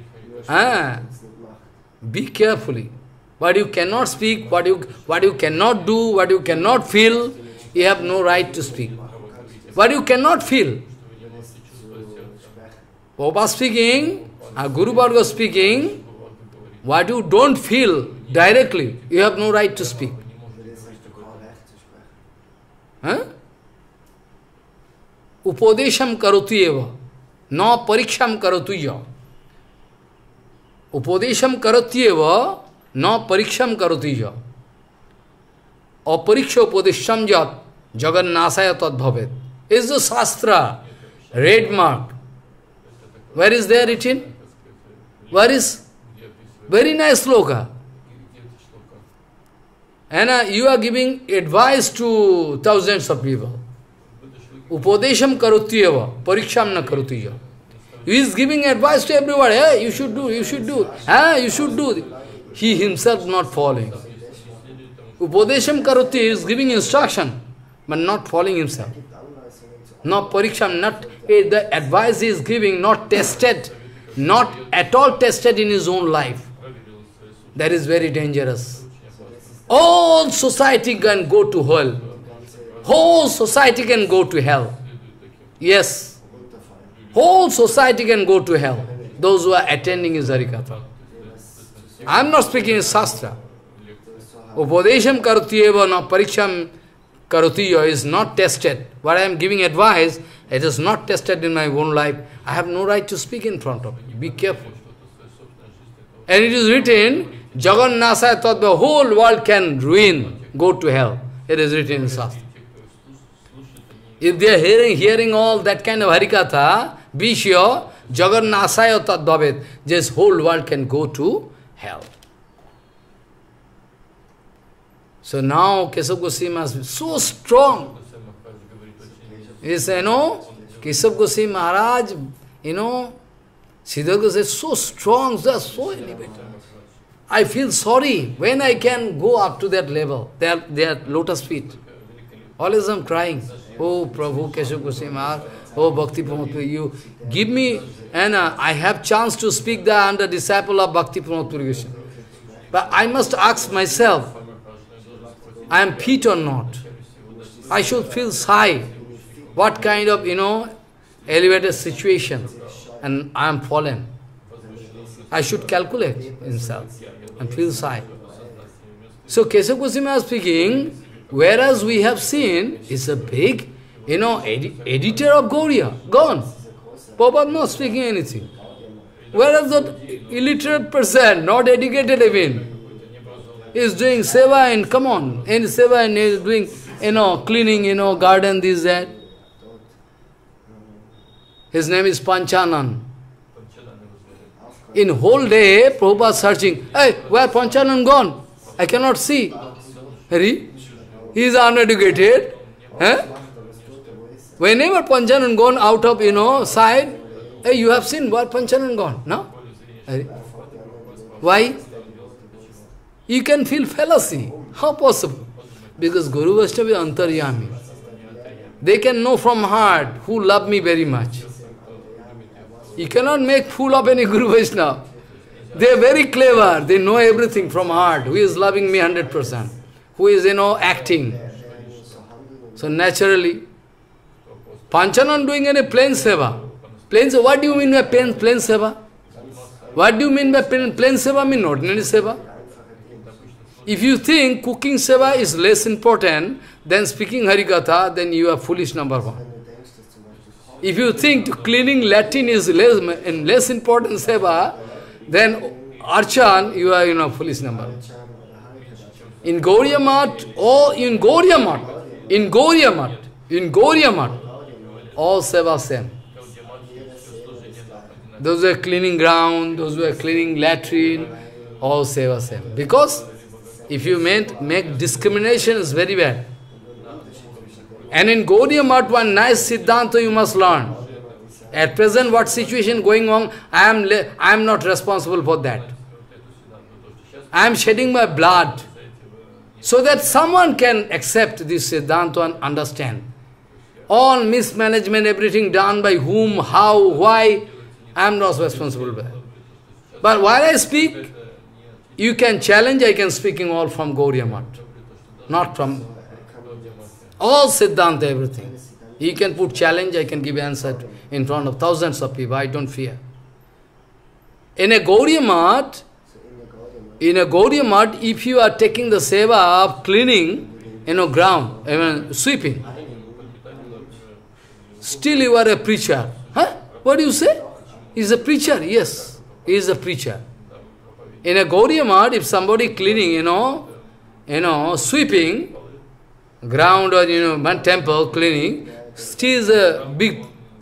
Be carefully. What you cannot speak, what you cannot do, what you cannot feel, you have no right to speak. What you cannot feel. Prabhupada speaking, Guru Varga speaking, what you don't feel directly, you have no right to speak. Upadesham karoti eva. na pariksham karatuya. Upadesham karatyeva na pariksham karatuya. Apariksha upadesham jat jagannasaya tad bhavet. Is the Shastra, red mark. Where is there written? Where is? Very nice sloka. And you are giving advice to thousands of people. Upadesham karutyeva, pariksham na karutiya. He is giving advice to everybody. Hey, you should do, you should do. Hey, you should do. He himself not following. Upadesham karutya is giving instruction, but not following himself. Not pariksham, not the advice he is giving, not tested, not at all tested in his own life. That is very dangerous. All society can go to hell. Whole society can go to hell. Yes. Whole society can go to hell. Those who are attending his Harikatha. I am not speaking in Shastra. Upadesham karutyeva na pariksham karutiya is not tested. What I am giving advice, it is not tested in my own life. I have no right to speak in front of you. Be careful. And it is written, Jagannasaya Tattva, the whole world can ruin, go to hell. It is written in Shastra. If they are hearing all that kind of Harikatha, be sure, Jagannasaya Tattva, this whole world can go to hell. So now Keshav Goswami must be so strong. He said, Keshav Goswami Maharaj, Siddhartha Goswami is so strong, they are so elevated. I feel sorry when I can go up to that level. They are lotus feet. Always I am crying. Oh Prabhu, Keshav Goswami Maharaj, oh Bhakti Pramod Puri, you give me, and I have chance to speak the under disciple of Bhakti Pramod Puri Goswami. But I must ask myself, I am fit or not? I should feel shy. What kind of, elevated situation, and I am fallen. I should calculate himself and feel shy. So Keshav Goswami is speaking, whereas we have seen, is a big, editor of Gauriya, gone. Prabhupada not speaking anything. Whereas the illiterate person, not educated even, is doing seva and come on, and seva and is doing, cleaning, garden, this, that. His name is Panchanan. In whole day, Prabhupada searching, hey, where Panchanan gone? I cannot see. He is uneducated. Whenever Panchanan gone out of, side, hey, you have seen where Panchanan gone, no? Why? You can feel fallacy. How possible? Because Guru Vaishnava is Antaryami. They can know from heart who love me very much. You cannot make fool of any Guru Vaishnava. They are very clever. They know everything from heart. Who is loving me 100%? Who is, acting? So naturally, Panchanan doing any plain seva. Plain seva, what do you mean by plain seva? What do you mean by plain seva? Mean ordinary seva? If you think cooking seva is less important than speaking Harikatha, then you are foolish, number one. If you think cleaning Latin is less important seva, then Archan, you are foolish, number one. In Gauriya Math, all seva same. Those who are cleaning ground, those who are cleaning latrine, all seva same. Because if you make discrimination, is very bad. And in Gaudiya Math, one nice Siddhanta you must learn. At present, what situation going on, I am not responsible for that. I am shedding my blood, so that someone can accept this Siddhanta and understand. All mismanagement, everything done by whom, how, why, I am not responsible for that. But while I speak, you can challenge, I can speaking all from Gaudiya Math. Not from all Siddhanta, everything. You can put challenge, I can give answer in front of thousands of people, I don't fear. In a Gaudiya Math, if you are taking the seva of cleaning, ground, sweeping, still you are a preacher. What do you say? He's a preacher, yes. He is a preacher. In a Gaudiya Math, if somebody cleaning, sweeping ground or one temple cleaning, he is a big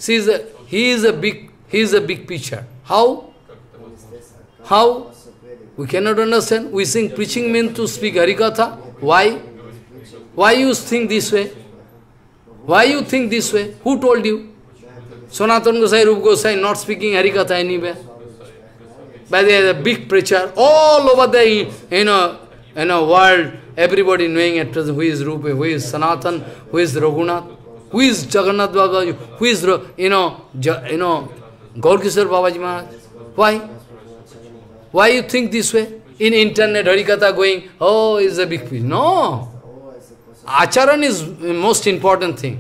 preacher. How? How? We cannot understand. We think preaching means to speak Harikatha. Why? Why you think this way? Why you think this way? Who told you? Sanatana Gosai, Rupa Gosai not speaking Harikatha anywhere. But they are a big preacher all over the world. Everybody knowing at present who is Rupa, who is Sanatan, who is Raghunath, who is Jagannath Babaji, who is Gaurkishore Babaji Maharaj. Why? Why you think this way? In internet, Harikatha going, oh, is a big preacher. No. Acharan is the most important thing.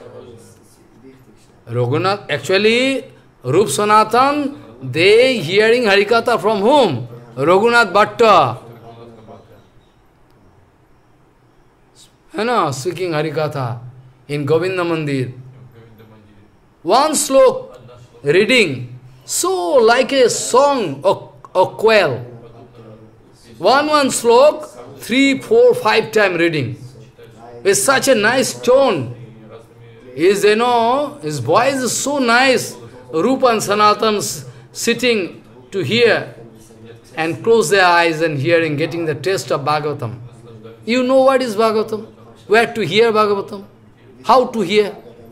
Raghunath, actually, Rup Sanatan, they hearing Harikatha from whom? Raghunath Bhatta. Speaking Harikatha in Govinda Mandir. One slok reading, so like a song or quail. One slok, 3, 4, 5 time reading. With such a nice tone. His voice is so nice. Rupa and Sanatan sitting to hear and close their eyes and hearing, getting the taste of Bhagavatam. You know what is Bhagavatam? Where to hear Bhagavatam? How to hear?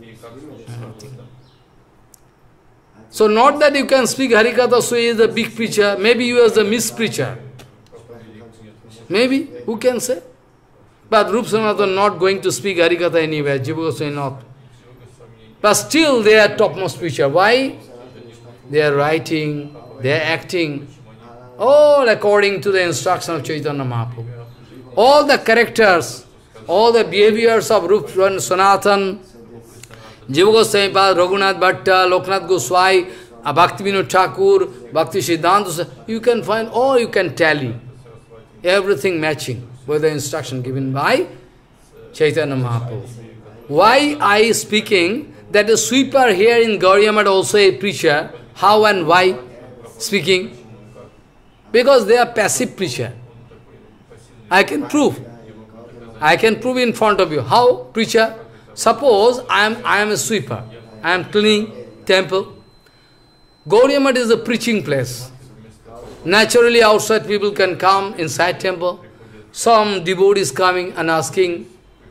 So not that you can speak Harikatha, so he is a big preacher. Maybe you are the mis-preacher. Maybe, who can say? But Rupa Sanatana not going to speak Harikatha anywhere, Jiva Goswami not. But still they are topmost preacher. Why? They are writing, they are acting, all according to the instruction of Chaitanya Mahaprabhu. All the characters, all the behaviors of Rupa Sanatana, Jiva Goswami, Raghunath Bhatta, Loknath Goswami, Bhaktivinoda Thakur, Bhakti Siddhanta, you can find, all you can tally. Everything matching with the instruction given by Chaitanya Mahaprabhu. Why I speaking that a sweeper here in Gaudiya Math also a preacher? How and why speaking? Because they are passive preacher. I can prove. I can prove in front of you. How, preacher? Suppose I am a sweeper. I am cleaning temple. Gaudiya Math is a preaching place. Naturally outside people can come inside temple. Some devotees coming and asking,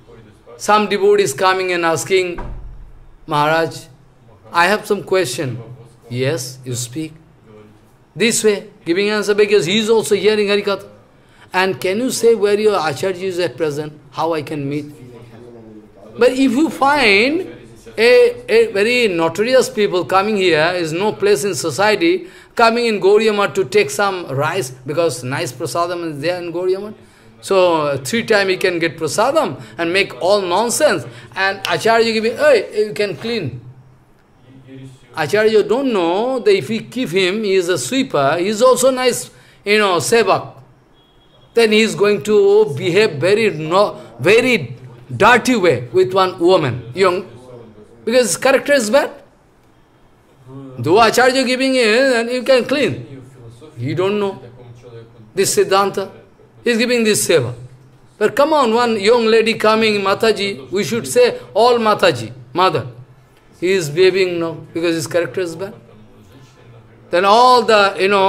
Maharaj, I have some question. Yes, you speak. This way, giving answer because he is also hearing Harikatha. And can you say where your Acharya is at present? How I can meet? But if you find a very notorious people coming here, is no place in society, coming in Gaudiya Math to take some rice, because nice prasadam is there in Gaudiya Math. So 3 times he can get prasadam and make all nonsense. And Acharya giving, hey, you can clean. Acharya don't know that if we keep him, he is a sweeper, he is also nice, sevak. Then he is going to behave very dirty way with one woman, young, because his character is bad. Though Acharya giving it, and you can clean. You don't know this Siddhanta. He is giving this seva. But come on, one young lady coming, Mataji, we should say all Mataji, mother. He is behaving now because his character is bad. Then all the,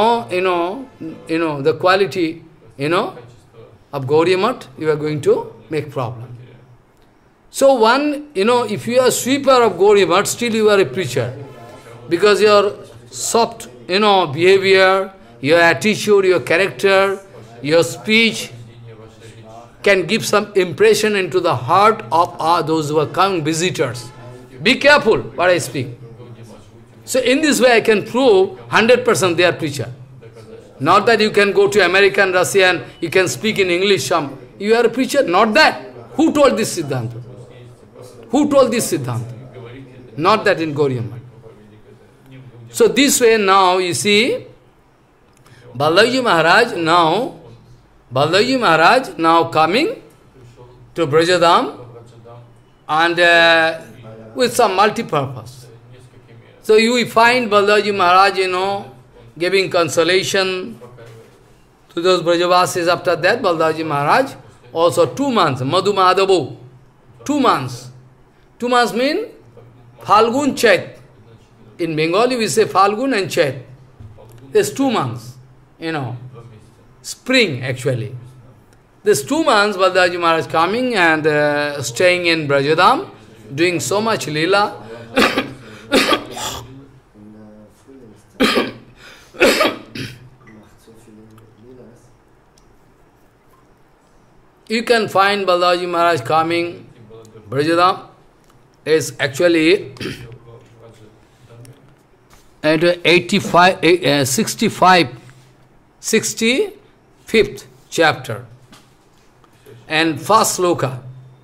the quality, of Gaudiya Math, you are going to make problem. So one, if you are a sweeper of Gaudiya Math, still you are a preacher. Because your soft, behavior, your attitude, your character, your speech can give some impression into the heart of those who are coming visitors. Be careful what I speak. So in this way I can prove 100% they are preacher. Not that you can go to American, Russian, you can speak in English. You are a preacher, not that. Who told this Siddhanta? Who told this Siddhanta? Not that in Gaudiya Math. So this way now, you see, Balaji Maharaj now coming to Brajadam and with some multi-purpose. So you will find Baldaji Maharaj, giving consolation to those Brajavasis. After that, Baldaji Maharaj, also 2 months, Madhu Madhavu, 2 months. 2 months mean Falgun Chait. In Bengali we say Falgun and Chait. There's 2 months, spring actually. There's 2 months Baldaji Maharaj coming and staying in Brajadam, doing so much lila. You can find Baldaji Maharaj coming, Brajadam is actually at 65th chapter and first sloka.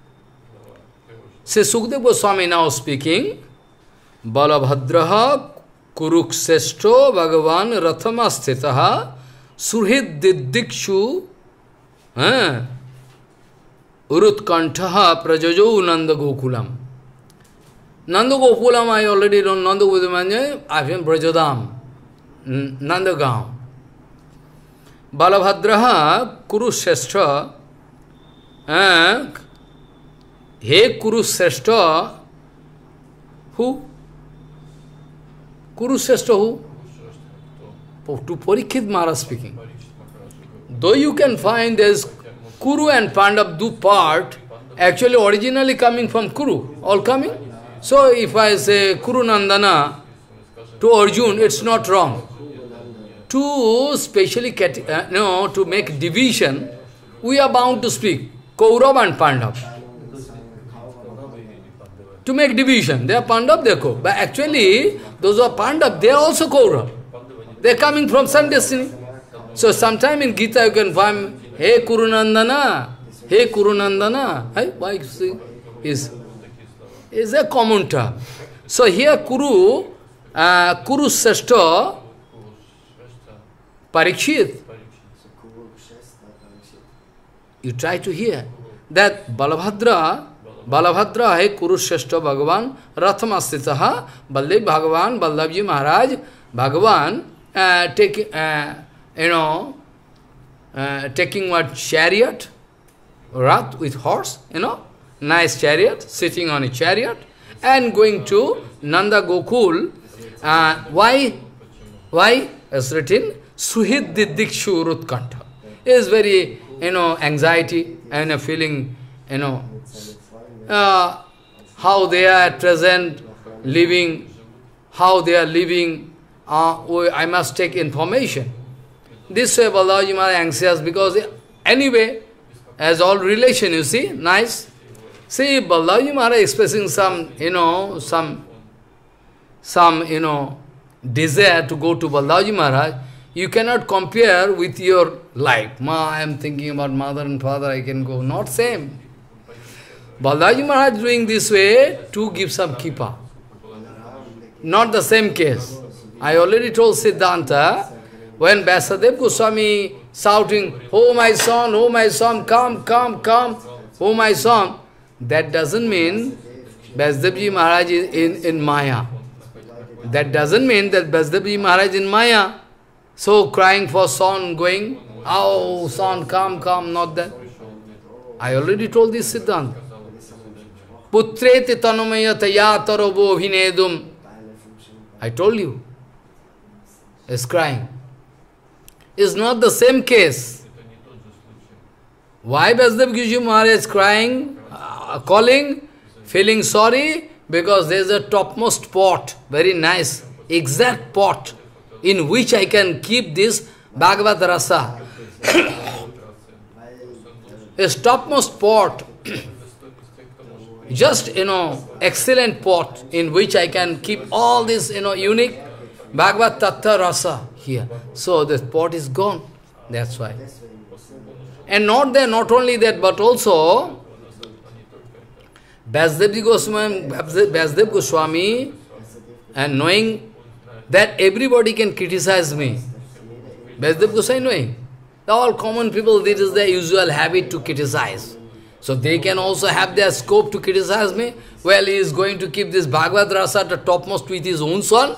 Say Sukadeva Goswami now speaking, Balabhadraha Kurukshesto Bhagavan Rathama Sthitaha Surhid Didikshu Urutkantaha Prajajo Nanda Gokulam. Nanda Gokulam I already don't Nanda Gokulam, I am Brajadam, Nandagaon. Balabhadraha Kurukshesto He Kurukshesto, who? Kurukshesto who? To Parikshit Maharaj speaking. Though you can find there's Kuru and Pandav do part, actually originally coming from Kuru, all coming. So if I say Kuru Nandana to Arjun, it's not wrong. To specially, to make division, we are bound to speak Kaurav and Pandav. To make division, they are Pandav, they are Kaurav. But actually, those who are Pandav, they are also Kaurav. They are coming from some destiny. So sometime in Gita you can find, Hey Kurunandana, Hey Kurunandana. Hey, why is a common term. So here Kuru Seshta, Parikshit. You try to hear that Balabhadra, Hey Kuru Seshta Bhagavan, Rathamastitaha, Baldev Bhagavan, Baldavji Maharaj, Bhagavan, taking what chariot, Rath with horse, nice chariot, sitting on a chariot, and going to Nanda Gokul. Why? As written, Suhid Didikshu Rutkanta. Is very, anxiety and a feeling, how they are at present living, how they are living. I must take information. This way Baldaji Maharaj anxious because anyway, as all relation, you see, nice. See, Baldaji Maharaj expressing some desire to go to Baldaji Maharaj, you cannot compare with your life. I am thinking about mother and father, I can go. Not same. Baldaji Maharaj doing this way to give some kippa. Not the same case. I already told Siddhanta, when Vyasadeva Goswami shouting, oh my son, come, oh my son, that doesn't mean Vyasadeva Maharaj is in Maya. That doesn't mean that Vyasadeva Maharaj is in Maya. So crying for son, going, oh son, come, not that. I already told this Siddhanta. Putreti tanumaya tayatarabo vinedum. I told you. Is crying. Is not the same case. Why Vyasadeva Maharaj is crying, calling, feeling sorry? Because there is a topmost pot, very nice, exact pot, in which I can keep this Bhagavad Rasa. A topmost pot, just, excellent pot, in which I can keep all this, unique Bhagavad Tattva Rasa here. So this pot is gone. That's why. And not only that, but also Vyasadeva Goswami, and knowing that everybody can criticize me. Vyasadeva Goswami knowing. All common people, this is their usual habit to criticize. So they can also have their scope to criticize me. Well, he is going to keep this Bhagavad Rasa at the topmost with his own son.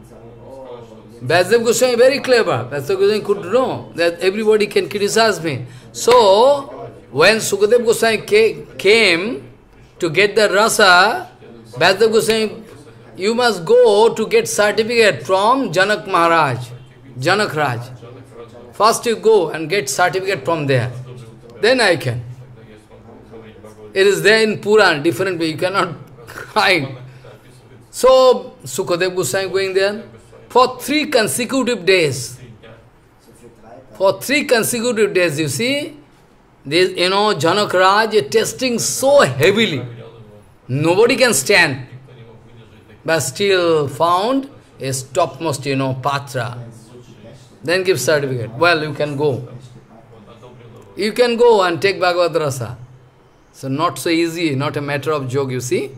Vyasadeva Goswami very clever. Vyasadeva Goswami could know that everybody can criticize me. So, when Sukadeva Goswami came to get the rasa, Vyasadeva Goswami, you must go to get certificate from Janak Maharaj, Janak Raj. First you go and get certificate from there. Then I can. It is there in Puran, different way, you cannot find. So, Sukadeva Goswami going there for 3 consecutive days. For 3 consecutive days, you see, this, Janak Raj is testing so heavily. Nobody can stand. But still found a topmost, patra. Then give certificate. Well, you can go. You can go and take Bhagavad Rasa. So not so easy, not a matter of joke, you see.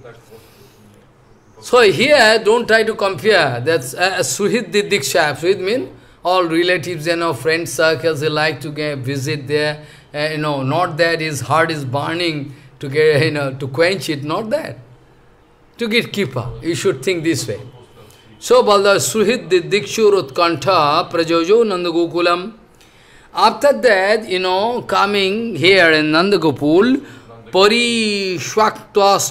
So here, don't try to compare. That's Suhit Diksha. Suhit means all relatives, friend circles, they like to visit there. Not that his heart is burning to get, to quench it, not that. To get Kripa. You should think this way. So, Balda Suhit Dikshur Utkantha Prajojo Nandagokulam. After that, coming here in Nandagopul, Pari Shvaktva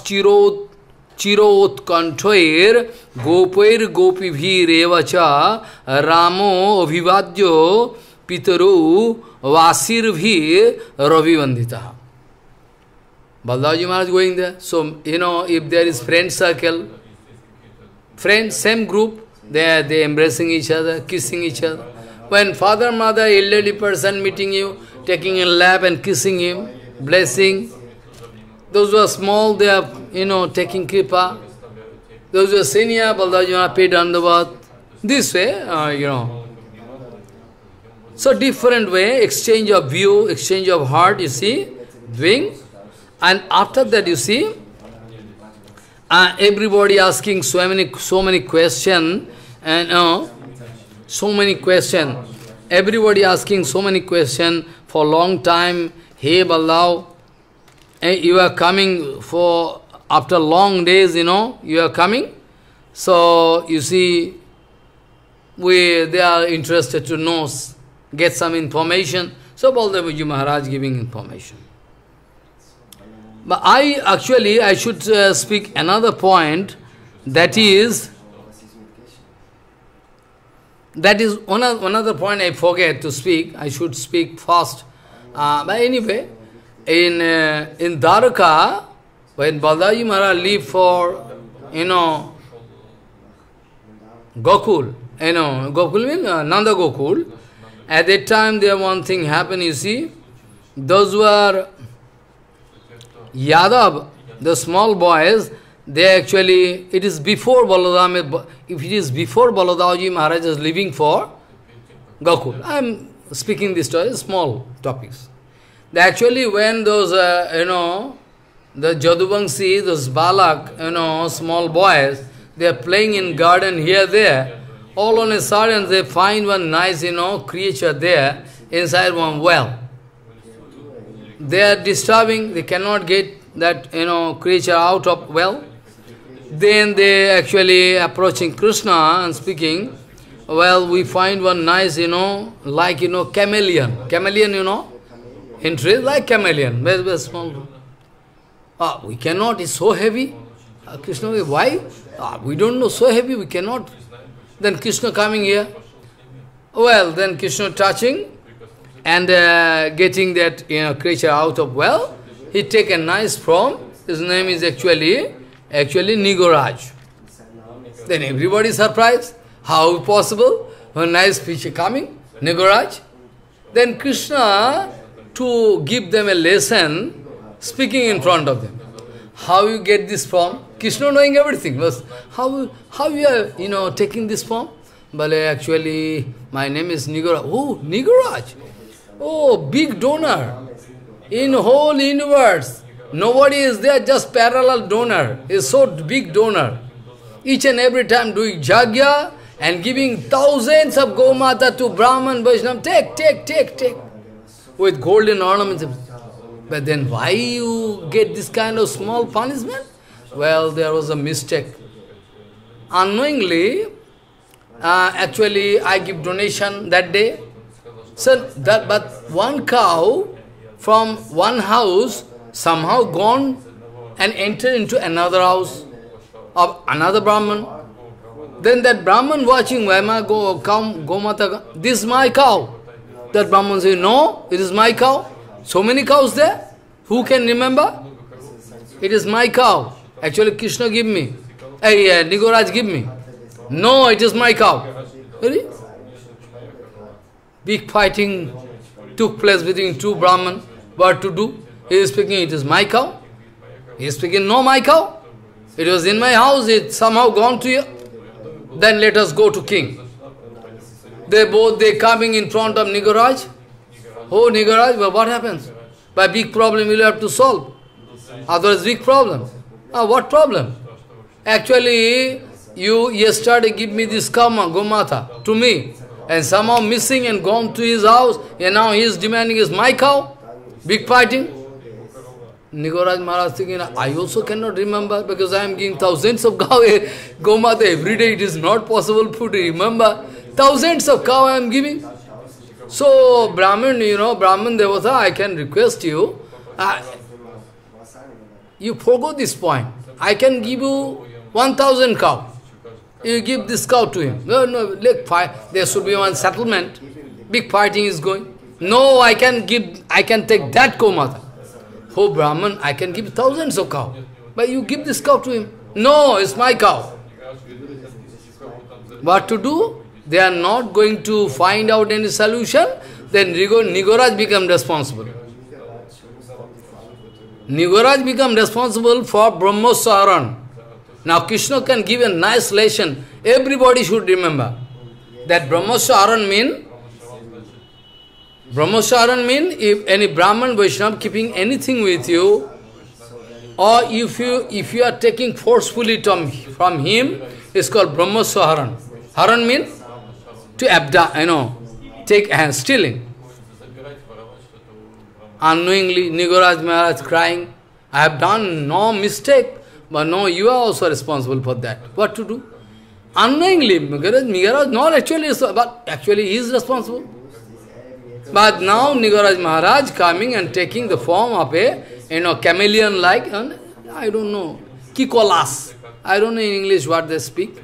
Chiro Utkanthoir Gopair Gopibhi Revacha Ramo Abhivadyo Pitaru Vasirvhi Ravivandita. Baldaji Maharaj going there. So, if there is friend circle, friends, same group, they embracing each other, kissing each other. When father, mother, elderly person meeting you, taking a lap and kissing him, blessing. Those who are small, they are, taking kripa. Those who are senior, Baldaji Maharaj paid dandavat. This way, So different way, exchange of view, exchange of heart, you see, doing. And after that, you see, everybody asking so many questions, and so many questions. Everybody asking so many questions for a long time. Hey Balav, you are coming for, after long days, you are coming. So, you see, they are interested to know, get some information. So, Baldevaji Maharaj giving information. But I should speak another point, that is another point I forget to speak. I should speak fast. But anyway, in Dwarka, when Baldaji Maharaj lived for, Gokul, Gokul means Nanda Gokul. At that time, there one thing happened, you see, those were Yadav, the small boys, they actually, it is before Baladam, if it is before Baladaji Maharaj is living for Gokul. I am speaking this story, small topics. They actually, when those, the Jaduvangsi, those Balak, small boys, they are playing in garden here, there, all on a sudden they find one nice, creature there, inside one well. They are disturbing, they cannot get that, creature out of well. Then they actually approaching Krishna and speaking, well, we find one nice, like, chameleon. Chameleon, in trees, like chameleon, very, very small. We cannot, it's so heavy. Krishna, why? We don't know, so heavy, we cannot. Then Krishna coming here. Well, then Krishna touching and getting that creature out of well. He take a nice form. His name is actually Nigoraj. Then everybody is surprised. How possible? A nice creature coming, Nigoraj. Then Krishna, to give them a lesson, speaking in front of them. How you get this form? Krishna knowing everything. But how you are, taking this form? But actually, my name is Nigoraj. Oh, Nigoraj. Oh, big donor. In whole universe, nobody is there, just parallel donor. Is so big donor. Each and every time doing jagya and giving thousands of Gomata to Brahman, Vaishnava. Take. With golden ornaments. But then why you get this kind of small punishment? Well, there was a mistake. Unknowingly, actually I give donation that day. So but one cow from one house somehow gone and entered into another house of another Brahman. Then that Brahman watching, why my Gomata, this is my cow. That Brahman says, no, it is my cow. So many cows there. Who can remember? It is my cow. Actually, Krishna give me. Hey, Nigoraj give me. No, it is my cow. Really? Big fighting took place between two Brahman. What to do? He is speaking, it is my cow. He is speaking, no, my cow. It was in my house, it somehow gone to you. Then let us go to king. They coming in front of Nigoraj. Oh, Nigoraj, well, what happens? By big problem you will have to solve. Otherwise, big problem. What problem? Actually, you yesterday give me this Gomata to me, and somehow missing and gone to his house, and now he is demanding is my cow. Big fighting. Nigoraj Maharaj thinking, I also cannot remember because I am giving thousands of Gomata every day. It is not possible to remember. Thousands of cow I am giving. So, Brahman, Brahman Devata, I can request you, you forgot this point. I can give you 1,000 cow. You give this cow to him. No, there should be one settlement. Big fighting is going. No, I can take that Gomata. Oh, Brahman, I can give thousands of cow. But you give this cow to him. No, it's my cow. What to do? They are not going to find out any solution. Then Nigoraj become responsible. Nigoraj become responsible for Brahmoswaran. Now Krishna can give a nice lesson. Everybody should remember that Brahmoswaran mean if any Brahman Vaishnava keeping anything with you, or if you are taking forcefully from him, it's called Brahmoswaran. Haran means to abduct, take and stealing. Unknowingly, Nigoraj Maharaj crying, I have done no mistake, but no, you are also responsible for that. What to do? Unknowingly, Nigoraj not actually, but actually he is responsible. But now Nigoraj Maharaj coming and taking the form of a, chameleon-like, I don't know, Kikolas. I don't know in English what they speak.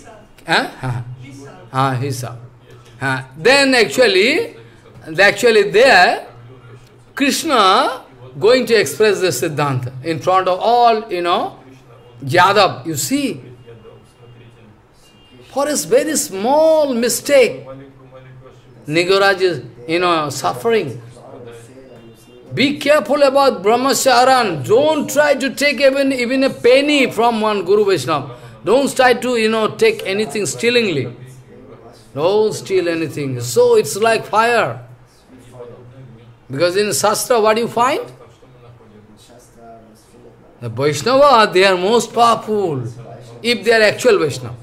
Hisa. Then actually there, Krishna going to express the Siddhanta in front of all, Yadav. You see, for a very small mistake, Nigoraj is, suffering. Be careful about Brahmacharan. Don't try to take even a penny from one Guru Vaishnava. Don't try to, take anything stealingly. Don't steal anything. So it's like fire. Because in Shastra, what do you find? The Vaishnava, they are most powerful, if they are actual Vaishnava.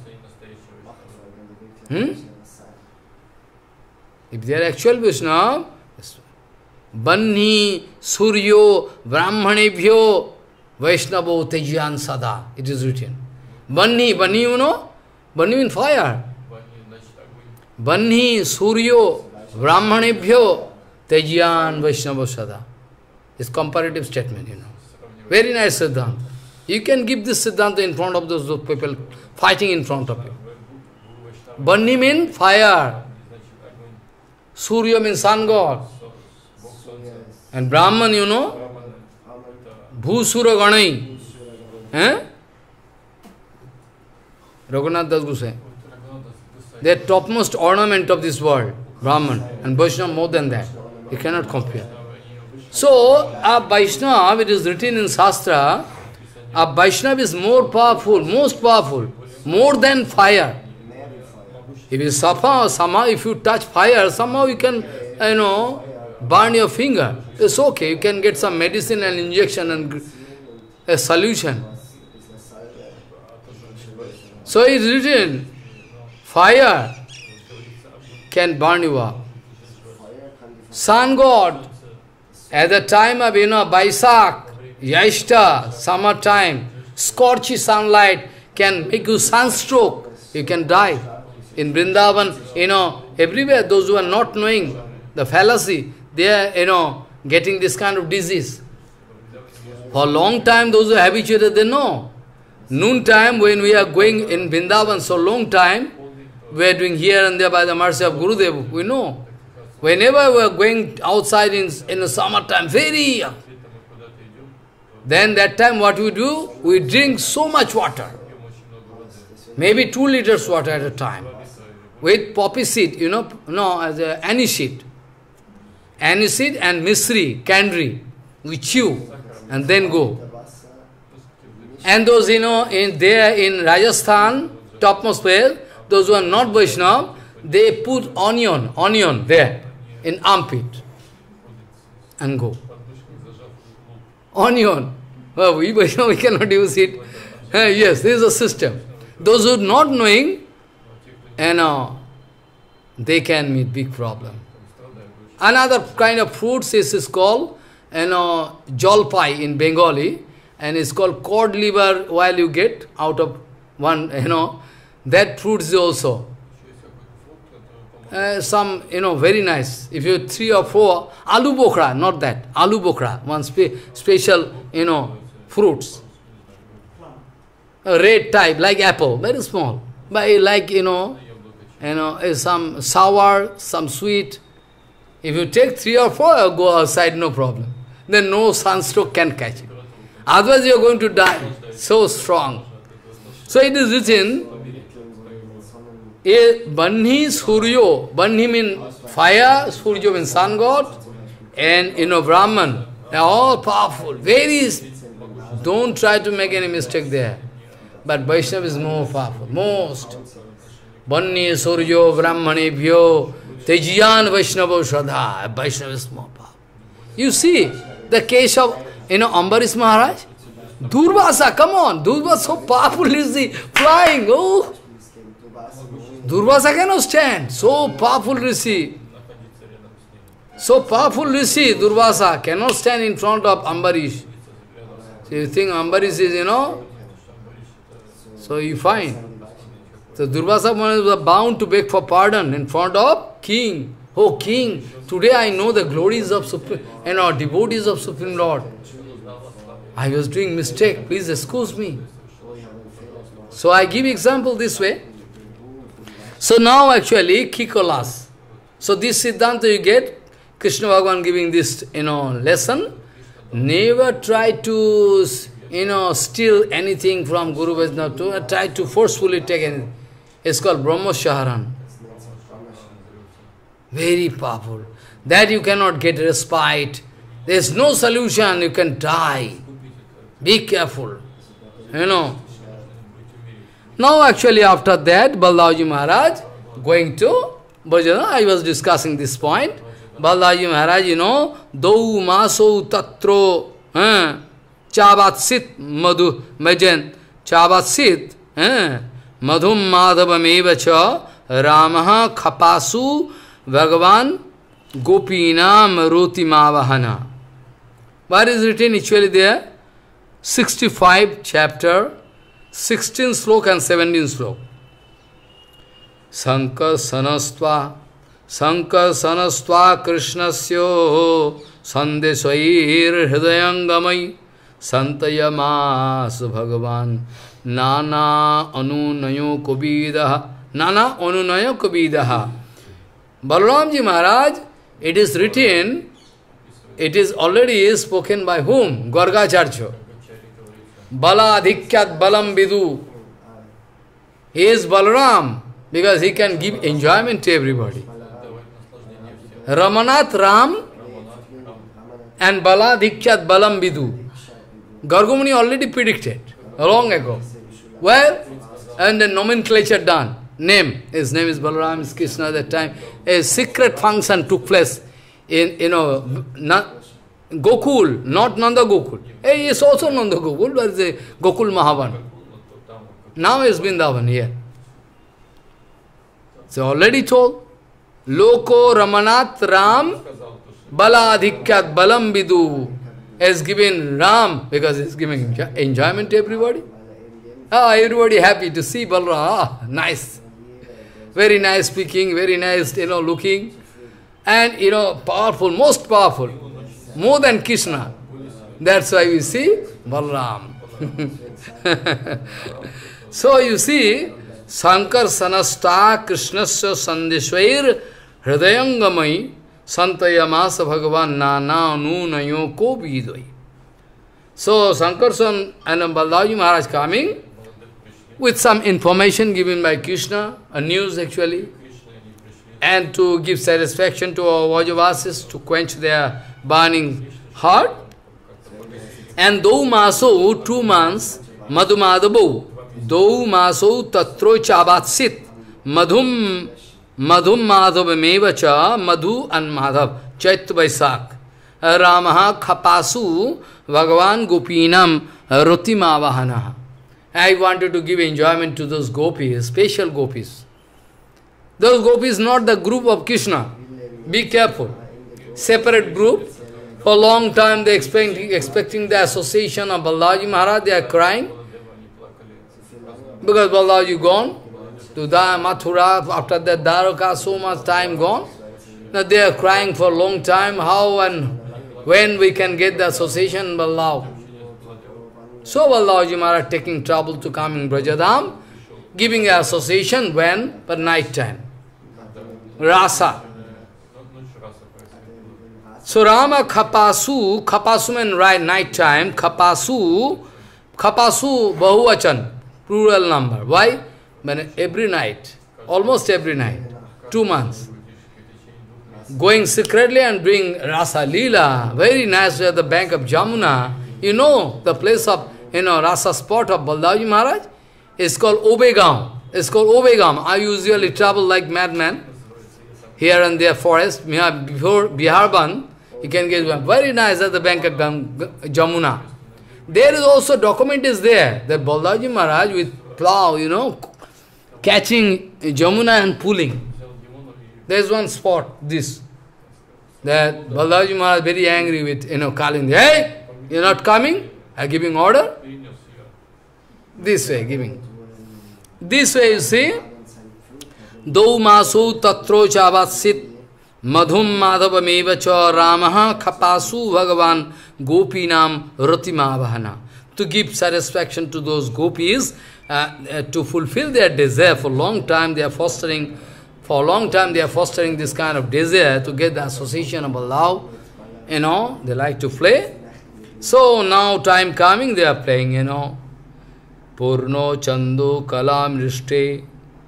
If they are actual Vaishnava, Banhi, Suryo, Brahmanebhyo, Vaishnavo Tejiyan Sada. It is written. Banhi, you know? Banhi means fire. Banhi, Suryo, Brahmanebhyo, Tejiyan Vaishnava Sada. It's comparative statement, Very nice Siddhanta. You can give this Siddhanta in front of those people fighting in front of you. Banhi means fire. Surya means sun god. And Brahman, Bhusura Ganai. Raghunath Das Gosai. They are topmost ornament of this world, Brahman. And Vaishnava more than that. You cannot compare. So, a Vaishnava, it is written in Shastra, a Vaishnava is more powerful, most powerful, more than fire. If you suffer, somehow if you touch fire, somehow you can, burn your finger. It's okay, you can get some medicine and injection and a solution. So it's written, fire can burn you up. Sun God, At the time of, Baisak, Yashta, summertime, scorchy sunlight can make you sunstroke. You can die. In Vrindavan, everywhere, those who are not knowing the fallacy, they are, getting this kind of disease. For a long time, those who are habituated, they know. Noon time, when we are going in Vrindavan, so long time, we are doing here and there by the mercy of Gurudev, we know. Whenever we are going outside in the summertime, very, then that time what we do? We drink so much water. Maybe 2 liters water at a time. With poppy seed, as a aniseed. Aniseed and misri, candri. We chew and then go. And those, there in Rajasthan, topmost place, those who are not Vaishnava, they put onion there, in armpit, and go. Onion. Well, we Vaishnava, we cannot use it. Yes, this is a system. Those who are not knowing, they can meet big problem. Another kind of fruits is called, jolpai in Bengali, and it's called cod liver while you get out of one, that fruit is also. Some, very nice. If you 3 or 4, aloo bokhra, not that, aloo bokhra, one special, fruits. A red type, like apple, very small. But like, some sour, some sweet. If you take 3 or 4, go outside, no problem. Then no sunstroke can catch it. Otherwise you are going to die. So strong. So it is written, Banhi Suryo, Banhi means fire, Suryo means sun god, and Brahman. They are all powerful, very, don't try to make any mistake there. But Vaishnava is more powerful, most. Banhi Suryo Brahmanebhyo Tejiyan Vaishnava Shraddha. Vaishnava is more powerful. You see, the case of, Ambarish Maharaj, Durvasa, come on, Durvasa so powerful, is he flying, oh. Durvasa cannot stand, so powerful Rishi. So powerful Rishi, Durvasa, cannot stand in front of Ambarish. So you think Ambarish is, so you find. So Durvasa was bound to beg for pardon in front of king. Oh king, today I know the glories of Supreme, devotees of Supreme Lord. I was doing mistake, please excuse me. So I give example this way. So now actually, Kikolas. So this Siddhanta you get, Krishna Bhagavan giving this, lesson. Never try to, steal anything from Guru Vaishnava, to try to forcefully take anything. It's called Brahmashaharan. Very powerful. That you cannot get respite. There is no solution, you can die. Be careful. Now actually after that, Baldaji Maharaj going to Bhajana, I was discussing this point. Baldaji Maharaj, Dau maso tatro chavatsit madhu majan chavatsit madhum madhavameva cha ramaha khapasu Bhagavan gopinam roti mavahana. What is written actually there? 65 chapter, 16 slok and 17 slok. Sankar sanastva krishnasyo sandesvair hridayangamai santayamasu Bhagavan nana anunayo kobidaha. Balaramji Maharaj, it is written, it is already spoken by whom? Gargacharya. Bala adhikyat balam vidu. He is Balaram, because he can give enjoyment to everybody. Ramanath Ram and Bala adhikyat balam vidu. Gargamuni already predicted, long ago. Well, and the nomenclature done. His name is Balaram, is Krishna at that time. A secret function took place in, Gokul, not Nanda Gokul. He is also Nanda Gokul, but it's a Gokul Mahavan. Now is Vrindavan here. So already told, Loko Ramanath Ram Bala adhikyat balam vidu has given Ram because he's giving enjoyment to everybody. Ah, everybody happy to see Balram. Ah, nice. Very nice speaking, very nice, looking. And, powerful, most powerful. More than Krishna. That's why we see Balram. So you see, Sankar Sanasta Krishnasya Sandeshwair Hridayangamai Santayamasa Bhagavan Nana Nunayo Ko Vidoi. So Sankarsan and Balaji Maharaj coming with some information given by Krishna, a news actually, and to give satisfaction to our Vajavasis, to quench their burning heart. And Dau Maso, 2 months, Madhumadabo, Dau Maso Tatro Chabatsit, Madhum Madhavamevacha, Madhu and Madhav, Chait Vaisak, Ramaha Khapasu, Bhagavan Gopinam, Rutimavahana. I wanted to give enjoyment to those gopis, special gopis. Those gopis not the group of Krishna. Be careful. Separate group. For a long time they expecting the association of Balaji Maharaj, they are crying. Because Balaji gone to Mathura, after that Dwaraka, so much time gone. Now they are crying for a long time, how and when we can get the association Balaji. So Balaji Maharaj taking trouble to come in Brajadam, giving an association when? But night time. Rasa. So Rama Khapasu, Khapasu means right night time, Khapasu Bahuvachan, plural number. Why? When every night, almost every night, 2 months. Going secretly and doing Rasa Leela, very nice at the bank of Jamuna. You know the place of, Rasa spot of Balaji Maharaj? It's called Obegaon. It's called Obegaon. I usually travel like madman. Here and there forest, before Biharban, you can get one. Very nice at the bank of Jamuna. There is also document is there, that Balaji Maharaj with plow, catching Jamuna and pulling. There is one spot, this. That Balaji Maharaj very angry with, Kalindi. Hey, you're not coming? I'm giving order. This way, giving. This way, you see, Dau Maso Tatro Chavatsit Madhum Madhavameva Cha Ramaha Khapasu Bhagavan Gopinam Ratimavahana. To give satisfaction to those gopis, to fulfill their desire for a long time, they are fostering this kind of desire to get the association of Allah. They like to play. So now time coming, they are playing, Purno Chandu Kalam Rishte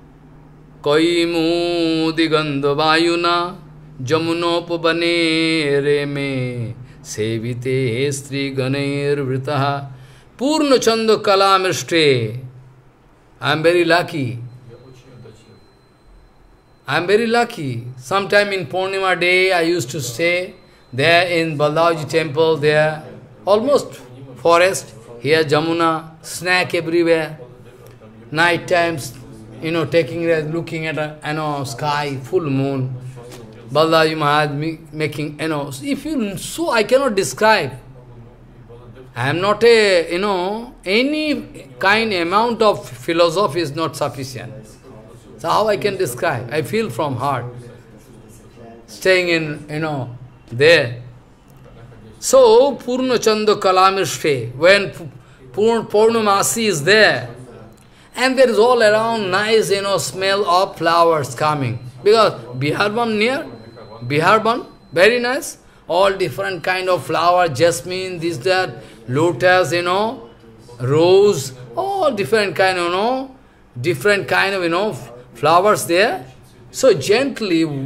Kaimu Digandha Vayuna Jamunopabane Reme Sevite Stri Ganeir Vritaha Purno Chandu Kalam Rishte. I am very lucky. I am very lucky. Sometime in Purnima day, I used to stay there in Balaji temple, there, almost forest, here Jamuna, snack everywhere. Night times, looking at a, sky, full moon. Balaji Maharaj making, so I cannot describe. I am not any kind amount of philosophy is not sufficient. So how I can describe? I feel from heart. Staying in, there. So, Purna Chanda Kalamishte, when Purnamasi is there, and there is all around nice, smell of flowers coming. Because Biharban near, Biharban, very nice, all different kind of flower, jasmine, this, that, lotus, rose, all different kind of, flowers there. So gently,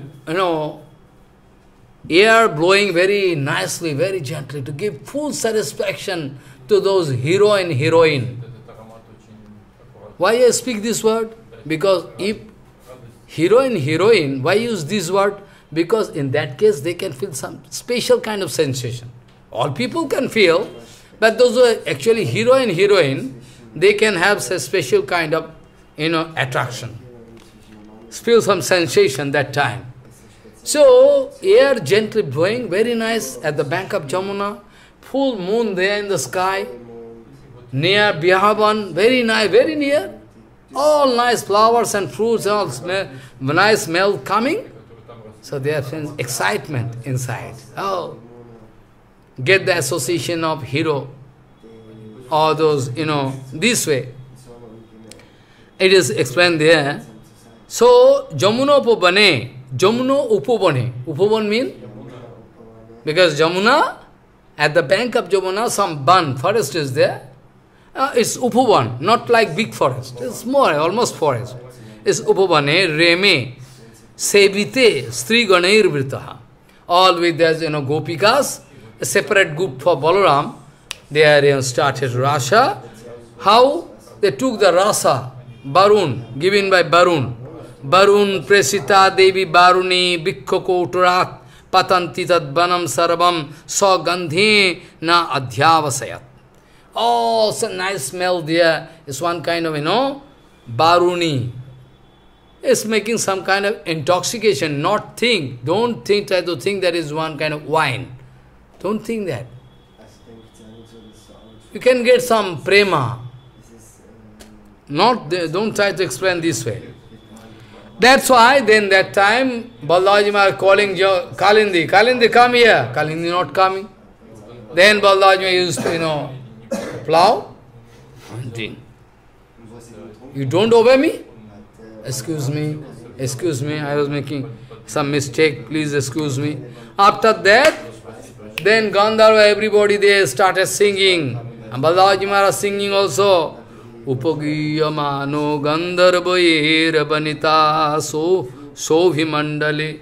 air blowing very nicely, very gently, to give full satisfaction to those hero and heroine. Why I speak this word? Because if hero and heroine, why use this word? Because in that case they can feel some special kind of sensation. All people can feel, but those who are actually hero and heroine, they can have a special kind of, attraction. Feel some sensation that time. So, air gently blowing, very nice, at the bank of Jamuna, full moon there in the sky, near Bihavan, very nice, very near, all nice flowers and fruits, all nice smell coming. So they have excitement inside. Oh, get the association of hero, or those, this way. It is explained there. So, Jamuna Upabane, Jamuna Upabane. Upaban means? Because Jamuna, at the bank of Jamuna, some ban, forest is there. It's Upaban, not like big forest. It's small, almost forest. It's Upabane, Reme, Sevite, Sri Ganair Vritaha. All with there's, Gopikas, a separate group for Balaram. They are started Rasa. How? They took the rasa, Barun, given by Barun. Barun, Presita, Devi, Baruni, Bhikkho Koturak, Patanti Tadbanam Sarvam, Sa Gandhi Na Adhyavasayat. Oh, so nice smell there. It's one kind of, Baruni. It's making some kind of intoxication, not think. Don't think, try to think that is one kind of wine. Don't think that. You can get some prema. Don't try to explain this way. That's why then that time Balaji Maharaj calling Kalindi. Kalindi, come here. Kalindi not coming. Then Balaji used to, plow. You don't obey me? Excuse me, I was making some mistake, please excuse me. After that, then Gandharva, everybody there started singing. And Balaji Maharaj singing also. Upagiyamano Gandharvair Banita Sovhimandale.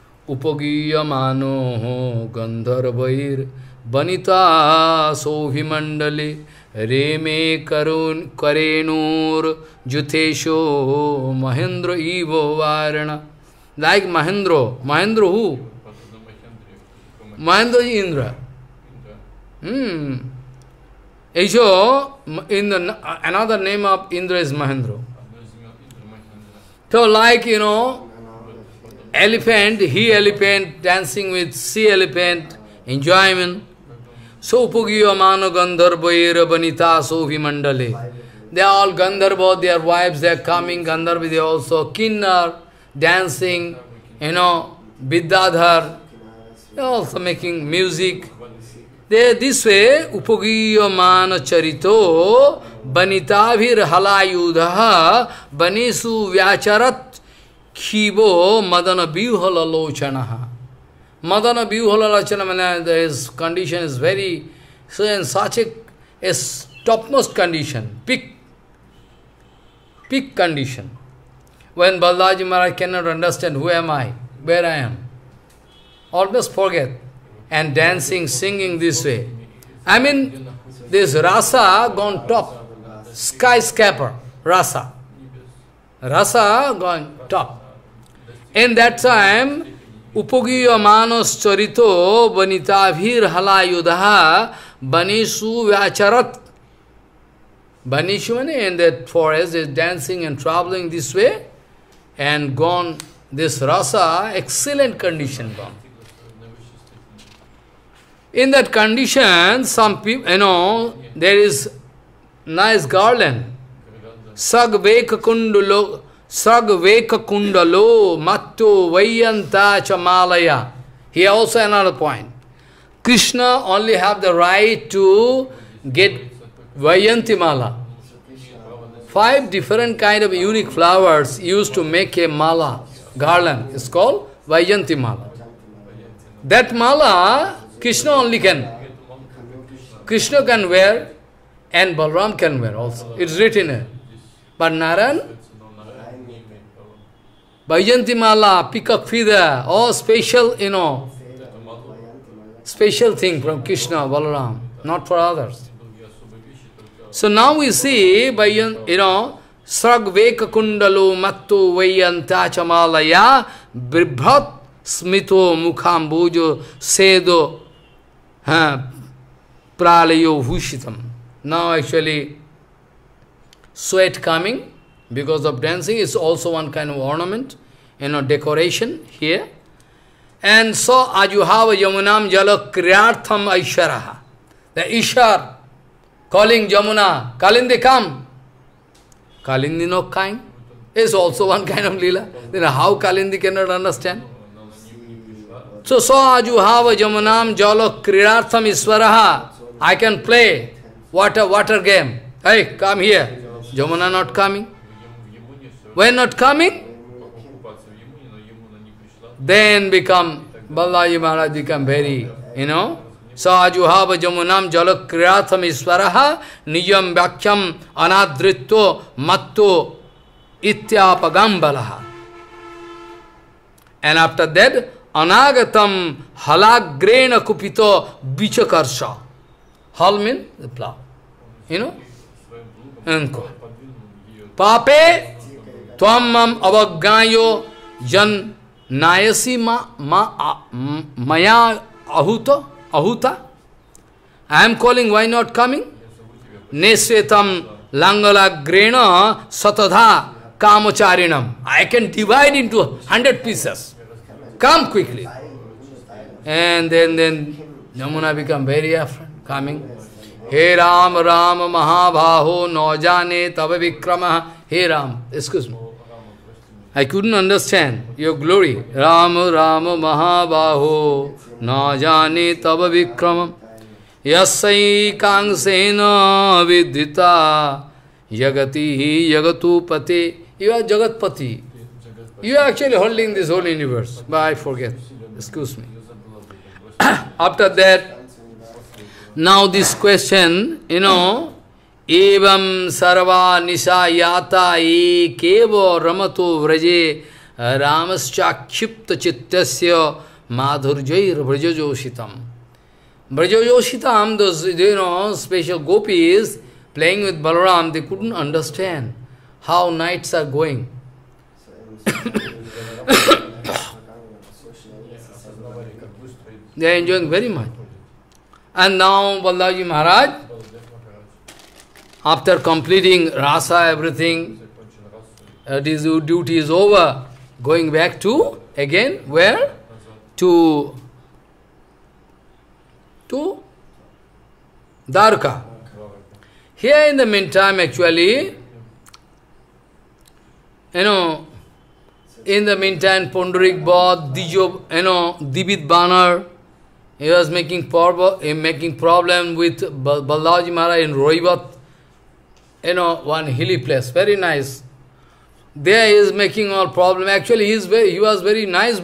Upagiyamano Gandharvair Banita Sovhimandale. Reme Karenur Jutesho Mahendra Evo Varana. Like Mahendra. Mahendra who? Mahendra is Indra. Another name of Indra is Mahendra. So like, elephant, he-elephant, dancing with sea-elephant, enjoyment. So Upagiya Mano Gandharvaira Banita Sovi Mandale. They are all Gandharva, their wives, they are coming, Gandharva, they are also Kinnar, dancing, Vidyadhar, they are also making music. They, this way, Upagiya Mana Charito, Banitavir Halayudha, Banisu Vyacharat, Khibo, Madana Biyuhala Lochanaha. Madana Biyuhala Lochana, his condition is very, so in such a topmost condition, peak condition. When Balaji Maharaj cannot understand who am I, where I am, almost forget. And dancing, singing this way. I mean, this rasa gone top, skyscraper, rasa. Rasa gone top. In that time, Upagiya Manos Charito Banitavir Halayudaha Banisu Vyacharat. Banishu in that forest is dancing and traveling this way and gone, this rasa, excellent condition gone. In that condition, some people, there is nice garland. Sagveka kundalo, matto vayanta chamalaya. Here also another point. Krishna only have the right to get Vayanti mala. 5 different kind of unique flowers used to make a mala, garland. It's called Vayanti mala. That mala, Krishna only can. Krishna can wear and Balaram can wear also. It's written here. But Narayan, Vajanti mala, peacock feather, all special, special thing from Krishna, Balaram, not for others. So now we see, Sragveka kundalo matto vayanta chamalaya bribhat smito mukhambujo sedo pralayo hushitam. Now actually, sweat coming because of dancing is also one kind of ornament, decoration here. And so Ajuhava Yamunam Jala Kriyartham Aisharaha. The Ishar calling Jamuna, Kalindi come. Kalindi no kind is also one kind of lila. Then how Kalindi cannot understand? So Ajuhava Jamunam Jala Kriyartham Iswaraha. I can play water game. Hey, come here. Jamuna not coming. When not coming? Then Balaji Maharaj become very, Sajuhava Jamunam Jalakryatham Iswaraha Niyam Vyakhyam Anadritto Matto Ityapagambalaha. And after that, Anagatam Halagrena Kupito Bichakarsha. Hal means the plow. Pape Twamam Avagayo Jan Nayasi Maya Ahuta. I am calling, why not coming? Nesvetam Langala Grena Satadha Kamocharinam. I can divide into 100 pieces. Come quickly. And then Yamuna become very afraid, coming. He Ram, Ram, Mahabhaho, Nojane, Tava Vikrama. He Ram, excuse me. I couldn't understand your glory. Ram, Ram, Mahabhaho, Nojane, Tava Vikrama. Yasai Kangsena Vidhita, Yagati, Yagatupati. You are Jagatpati. You are actually holding this whole universe. But I forget. Excuse me. After that, now this question, Evam sarva nisa yata kevo ramato vraje ramascha kshipta chittasya madhurjair vrajajoshitam. Vrajajoshitam, those, special gopis playing with Balaram, they couldn't understand how nights are going. They are enjoying very much. And now Balaji Maharaj, after completing rasa, everything, his duty is over, going back to, again, where? To Dwarka. Here in the meantime, actually, in the meantime, Pundarik bought Dibit Banar. He was making problem with Balaji Maharaj in Roivat, one hilly place, very nice. There he is making all problem. Actually, he was very nice,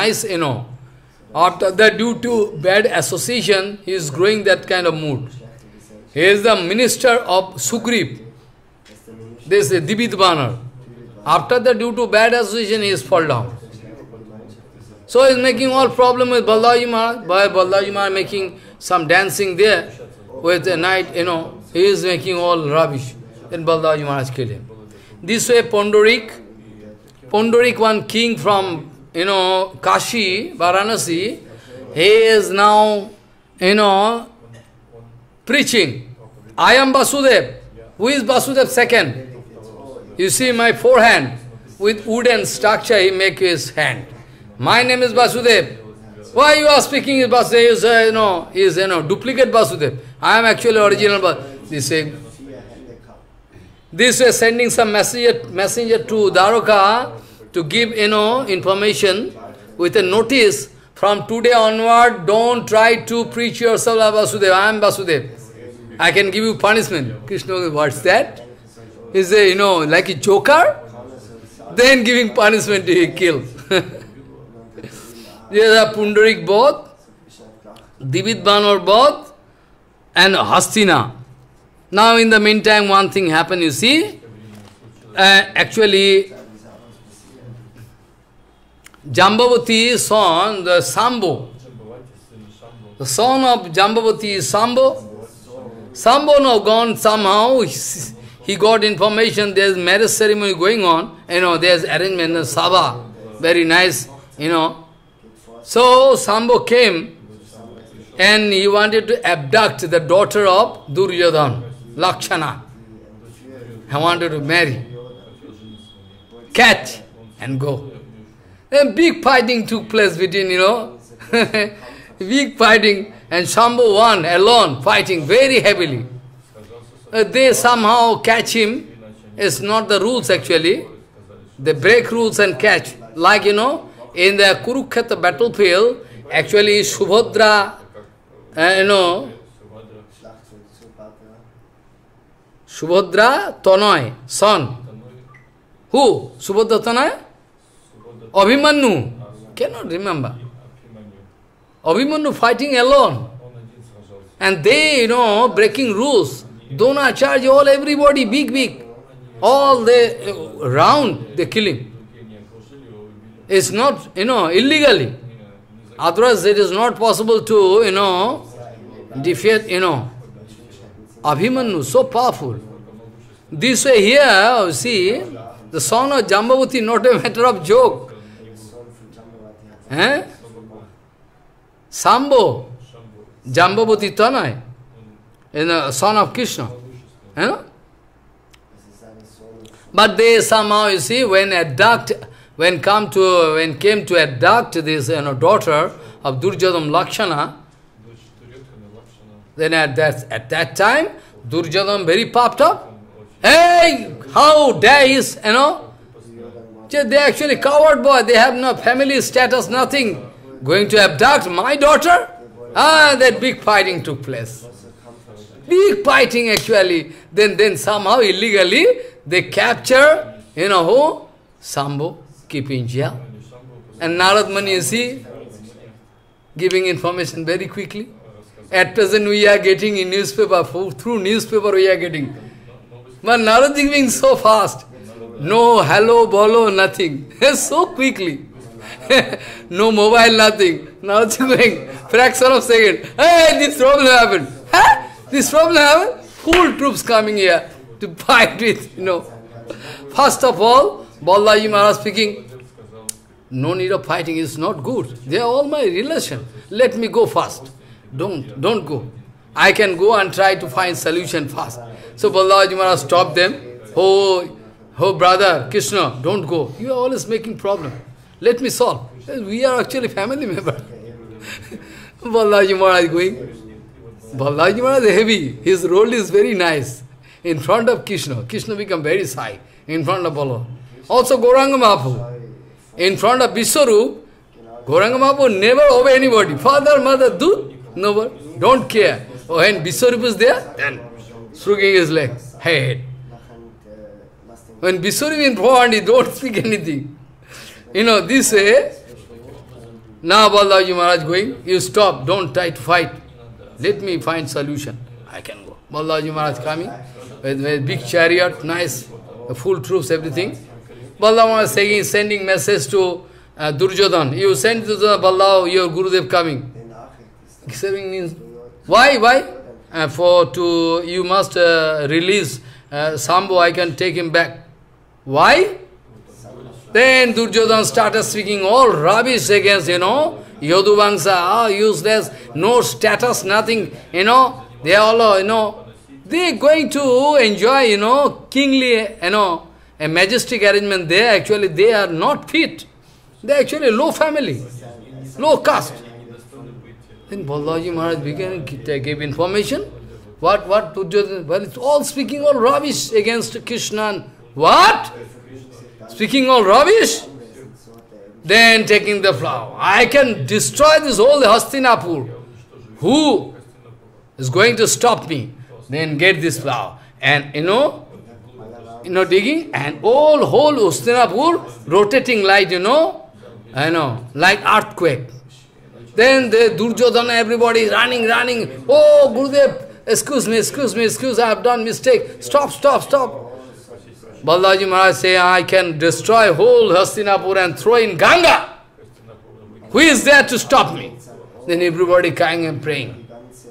After that, due to bad association, he is growing that kind of mood. He is the minister of Sugriv. This is Dibit Banar. After that, due to bad association, he is fall down. So he is making all problem with Balaji Maharaj. By Balaji Maharaj making some dancing there with the night, he is making all rubbish. Then Balaji Maharaj killed him. This way Pundarik, one king from, Kashi, Varanasi, he is now, preaching. I am Vasudev. Who is Vasudev second? You see my forehand, with wooden structure he make his hand. My name is Vasudev. Why you are speaking is Vasudev? He is duplicate Vasudev. I am actually original Vasudev. This way sending some messenger to Dwarka to give, information with a notice, from today onward, don't try to preach yourself as Vasudev. I am Vasudev. I can give you punishment. Krishna, what's that? He say, like a joker, then giving punishment to kill. There are Pundarik both, Dibit Banar both, and Hastina. Now in the meantime, one thing happened, you see. Actually, Jambavati's son, the Sambho, the son of Jambavati is Sambho. Sambho now gone somehow, he got information, there is marriage ceremony going on, there is arrangement, Sabha, very nice, So Sambho came and he wanted to abduct the daughter of Duryodhana, Lakshana. He wanted to marry, catch and go. Then big fighting took place between, big fighting, and Shambhu won alone, fighting very heavily. They somehow catch him. It's not the rules actually. They break rules and catch. Like, in the Kurukshetra battlefield, actually Subhadra, Subhadra Tanay, son. Who? Subhadra Tanay? Abhimanyu. Cannot remember. Abhimanyu fighting alone. And they, breaking rules. Dronacharya, all everybody, big. All they round, they killing. It's not, illegally. Otherwise, it is not possible to, defeat, Abhimanyu, so powerful. This way here, you see, the son of Jambavati, not a matter of joke. Eh? Shambhu, Jambavati Tanay, son of Krishna. But they somehow, you see, when came to abduct this daughter of Duryodhana Lakshana, then at that time, Duryodhana very popped up. Hey, how dare he, they actually coward boy, they have no family status, nothing. Going to abduct my daughter? That big fighting took place. Big fighting actually. Then somehow illegally they capture, who? Shambhu, keep in jail. And Narad Muni, you see, giving information very quickly. At present we are getting in newspaper, through newspaper we are getting. But Narad is being so fast. No hello, bolo, nothing. So quickly. No mobile, nothing. Narad is going fraction of second. Hey, this problem happened. Huh? This problem happened? Full troops coming here to fight with, First of all, Balaji Maharaj speaking, no need of fighting, is not good. They are all my relation. Let me go first. Don't go. I can go and try to find solution fast. So Balaji Maharaj stopped them. Oh brother, Krishna, don't go. You are always making problem. Let me solve. We are actually family member. Balaji Maharaj going. Balaji Maharaj is heavy. His role is very nice. In front of Krishna. Krishna become very shy. In front of Balaji. Also Gauranga Mahaprabhu. In front of Vishwarup, Gauranga Mahaprabhu never obey anybody. Father, mother, do, never. Don't care. When Vishwarup is there, then shrugging his leg, head. When Vishwarup in front, he don't speak anything. This way, now Balaji Maharaj going, you stop, don't try to fight. Let me find solution. I can go. Balaji Maharaj coming with big chariot, nice, full troops, everything. Balaji Maharaj saying, sending message to Duryodhana. You send to the Balaji, your Gurudev coming. Means, why? You must release Shambhu, I can take him back. Why? Then Duryodhana started speaking all rubbish against, Yaduvamsa, useless, no status, nothing, they all, they going to enjoy, kingly, a majestic arrangement there. Actually, they are not fit. They are actually low family, low caste. Then Balaji Maharaj began to give information. What Duryodhana? Well, it's all speaking all rubbish against Krishna. What? Speaking all rubbish? Then taking the flower. I can destroy this whole Hastinapur. Who is going to stop me? Then get this flower. And digging, and whole Hastinapur rotating like, like earthquake. Then the Duryodhana, everybody is running. Oh, Gurudev, excuse me, I have done mistake. Stop. Balaji Maharaj say, I can destroy whole Hastinapur and throw in Ganga. Who is there to stop me? Then everybody crying and praying.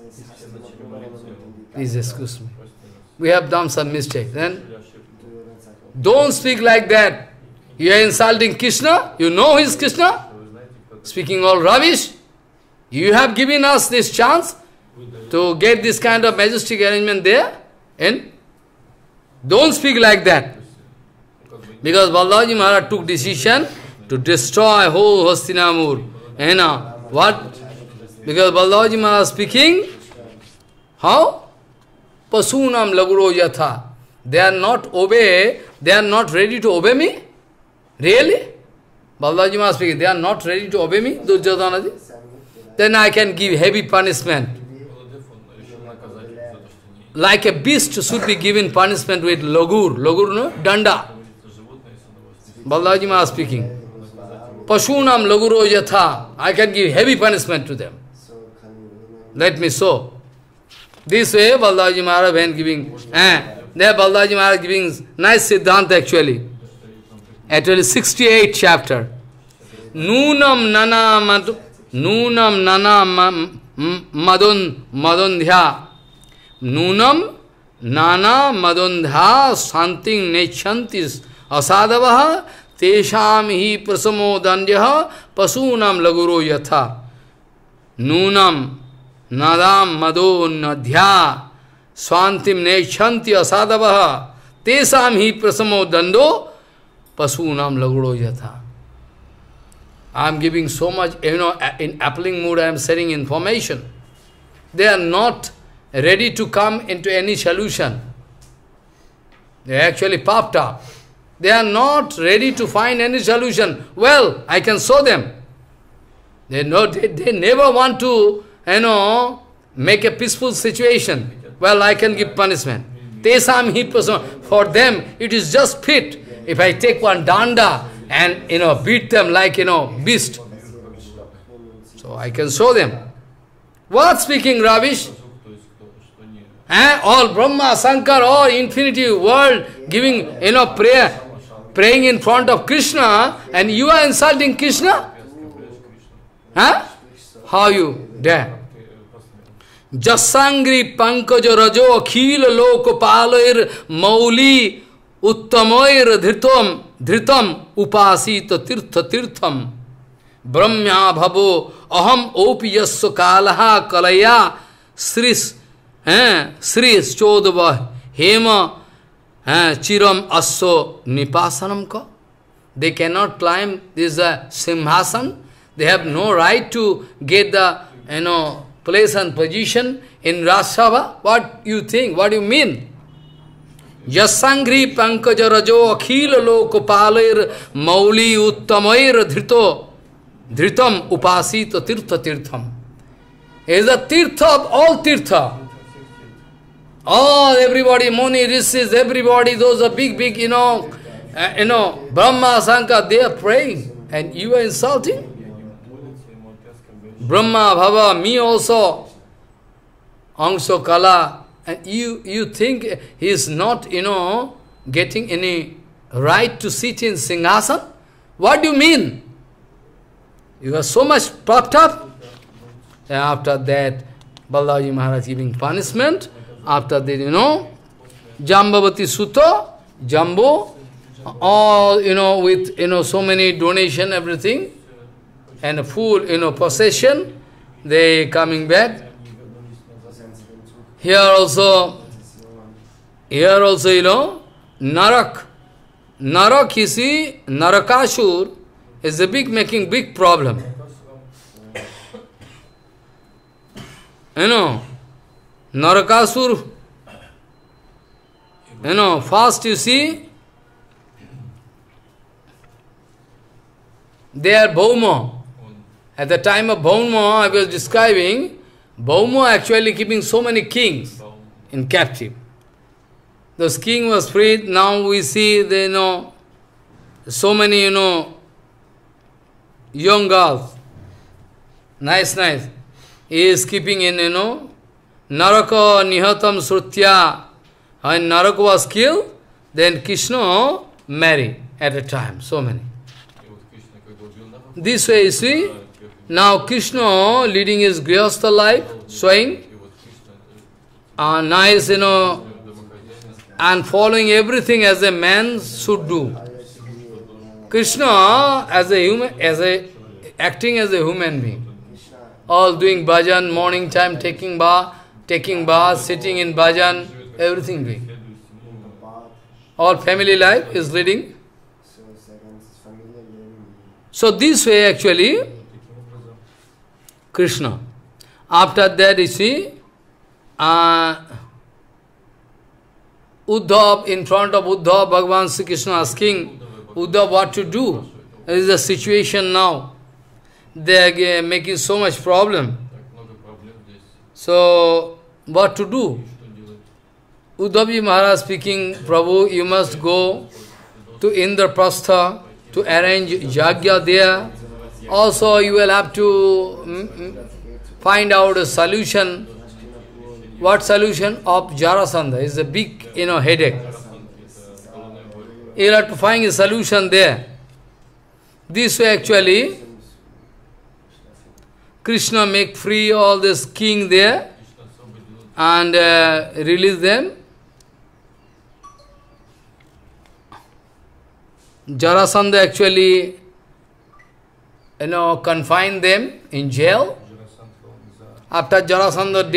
Please excuse me. We have done some mistake. Then, don't speak like that. You are insulting Krishna. You know who is Krishna? Speaking all rubbish. You have given us this chance to get this kind of majestic arrangement there. And don't speak like that. Because Balaji Maharaj took decision, to destroy whole Hastinapur. What? Because Baldavaji Maharaj speaking, how? Pasunam laguro yatha. They are not ready to obey me? Really? Baldavaji Maharaj speaking, they are not ready to obey me, Duryodhanaji? Then I can give heavy punishment. Like a beast should be given punishment with lagur. Lagur, no? Danda. Baldavaji Maharaj speaking. Pasunam laguro yatha. I can give heavy punishment to them. Let me show. This way, Baldavaji Maharaj when giving, there Baldavaji Maharaj giving nice Siddhanta actually. Actually 68th chapter. Nunam nana madondhya. Nunam nana madondhya santing nechantis asadavaha tesham hi prasamo dandyaha pasunam laguro yatha. Nunam nadam madondhya swantim nechanti asadavaha tesham hi prasamo dando pasunam laguro yatha. I am giving so much, in appling mood I am sharing information. They are not ready to come into any solution. They are actually popped up. They are not ready to find any solution. Well, I can show them. They never want to, make a peaceful situation. Well, I can give punishment. Tesam hi prasam. For them, it is just fit. If I take one danda and, beat them like, beast. So I can show them. What speaking rubbish? All Brahma, Shankar, all infinity world giving, prayer, praying in front of Krishna, and you are insulting Krishna? How you dare? Jasangri pankaja rajo akhila lokopalair mauli uttamoir dhritam upasita tirtha tirtham brahmya bhavo aham opi yasya kalaha kalaya sris chodava hema chiram asso nipasanam ka. They cannot climb this simhasan. They have no right to get the place and position in Rajsabha. What you think? What do you mean? Yasangri pankaja rajo akhila lokopalair mauli uttamair dhritam upasita tirtha tirtham. Is a tirtha of all tirtha. All, everybody, Muni, Rishis, everybody, those are big, Brahma, Shankar, they are praying. And you are insulting? Brahma, Bhava, me also, Angso, Kala, and you think he is not, getting any right to sit in Singhasan? What do you mean? You are so much propped up. And after that, Baldavaji Maharaj giving punishment. After that, Jambavati Sutta, Jambo, all, with, so many donation, everything, and a full, possession, they coming back. Here also, Narak. Narak, you see, Narakashur is making big problem. Narakasur, first you see, they are Bhauma. At the time of Bhauma, I was describing, Bhauma actually keeping so many kings in captive. Those king was freed, now we see, so many, young girls. Nice. He is keeping in, Naraka nihatam srutya. When Naraka was killed, then Krishna married at a time, so many. This way you see, now Krishna leading his grihastha life, showing, nice, and following everything as a man should do. Krishna as a human, acting as a human being. All doing bhajan, morning time, taking bath, sitting in bhajan, everything doing. All family life is leading. So this way actually, Krishna. After that you see, Uddhav, in front of Uddhav, Bhagavan Sri Krishna asking Uddhav what to do. There is a situation now. They are making so much problem. So, what to do? Uddhavji Maharaj speaking, Prabhu, you must go to Indraprastha to arrange yajna there. Also, you will have to find out a solution. What solution? Of Jarasandha. It's a big, headache. You have to find a solution there. This way actually, Krishna make free all this king there and release them. Jarasandha actually, confined them in jail. After Jarasandha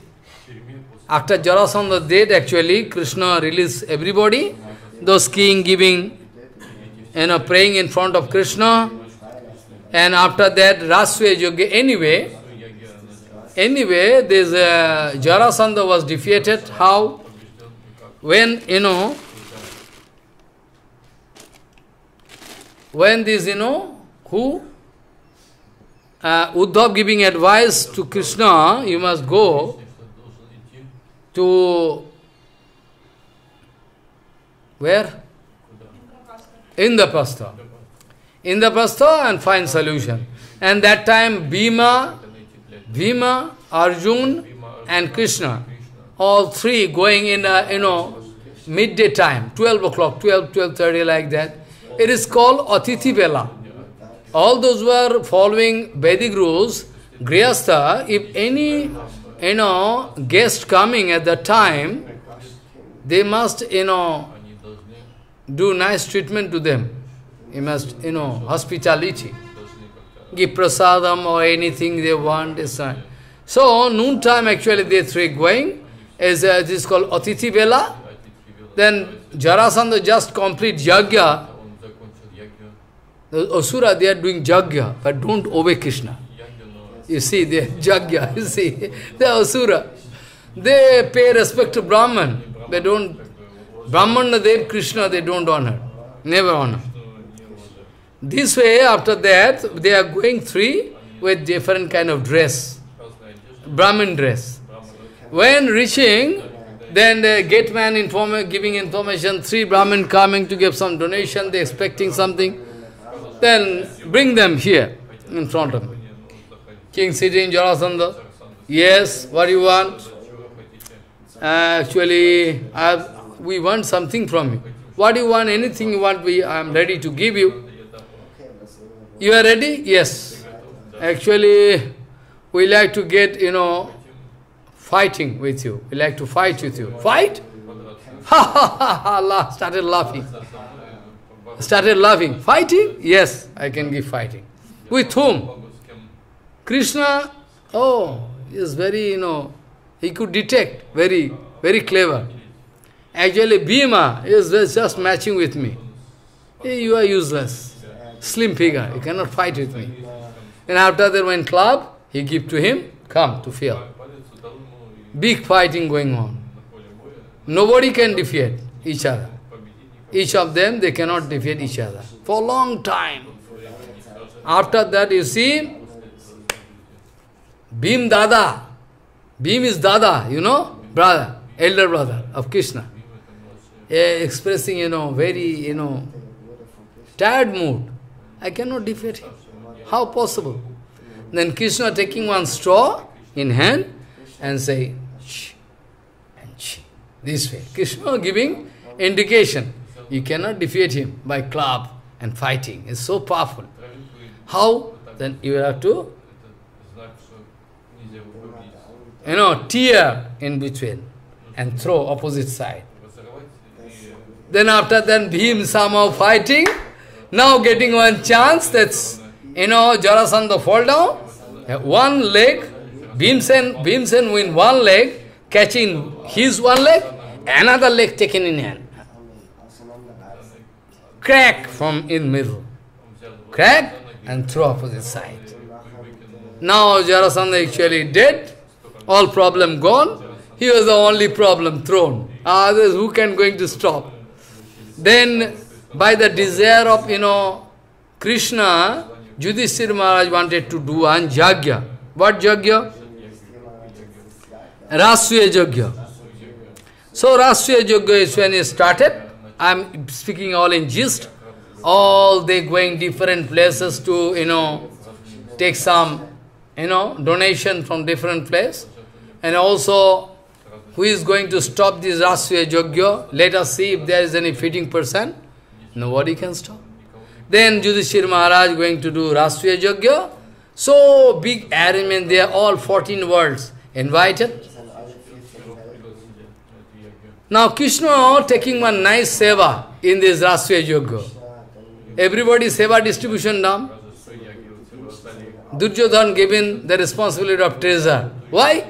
death, actually, Krishna released everybody. Those king giving, praying in front of Krishna. And after that, Rasya Yoga. Anyway, this Jarasandha was defeated. How? When, when this, Uddhav giving advice to Krishna, you must go to, where? Indraprastha. Indraprastha and find solution. And that time Bhima, Arjun and Krishna, all three going in midday time, 12 o'clock, 12:30 like that. It is called Atithi Vela. All those who are following Vedic rules, Grihastha, if any, guest coming at that time, they must, do nice treatment to them. You must, hospitality. Give prasadam or anything they want. So, noon time actually they three going, this is called Atithi Vela. Then Jarasandha just complete yajna. The Asura, they are doing yajna, but don't obey Krishna. You see, they are yajna, you see, they are Asura. They pay respect to Brahman. They don't, Brahmana Dev, Krishna, they don't honor. Never honor. This way, after that, they are going three with different kind of dress. Brahmin dress. When reaching, then the gate man giving information, three Brahmin coming to give some donation, they expecting something. Then bring them here, in front of me. King sitting, Jarasandha. Yes, what do you want? Actually, we want something from you. What do you want? Anything you want, I am ready to give you. You are ready? Yes. Actually, we like to get, fighting with you. We like to fight with you. Fight? Ha ha ha ha! Allah started laughing. Started laughing. Fighting? Yes, I can give fighting. With whom? Krishna, he is very, he could detect, very, very clever. Actually, Bhima is just matching with me. Hey, you are useless. Slim figure, you cannot fight with me. And after that, when club, he give to him, come to field. Big fighting going on. Nobody can defeat each other. Each of them, they cannot defeat each other. For a long time. After that, you see, Bhim Dada. Bhim is Dada, brother, elder brother of Krishna. Expressing, very, tired mood. I cannot defeat him. How possible? Then Krishna taking one straw in hand and saying, shh, and shh, this way. Krishna giving indication. You cannot defeat him by club and fighting. It's so powerful. How? Then you have to, tear in between and throw opposite side. Then after that, Bhim somehow fighting. Now getting one chance, that's, Jarasandha fall down. One leg, Bhimsen win one leg, catching his one leg, another leg taken in hand. Crack from in middle. Crack, and throw opposite side. Now Jarasandha actually dead, all problem gone. He was the only problem thrown. Others who can going to stop? Then by the desire of, Krishna, Yudhishthira Maharaj wanted to do one yajna. What yajna? Rashtriya yajna. So Rashtriya yajna is when it started. I am speaking all in gist. All they going different places to, take some, donation from different place. And also, who is going to stop this Rashtriya yajna? Let us see if there is any fitting person. Nobody can stop. Then Yudhishthira Maharaj going to do Rashtriya yajna. So big arrangement there, all 14 worlds invited. Now Krishna taking one nice seva in this Rashtriya yajna. Everybody seva distribution now. Duryodhana given the responsibility of treasure. Why?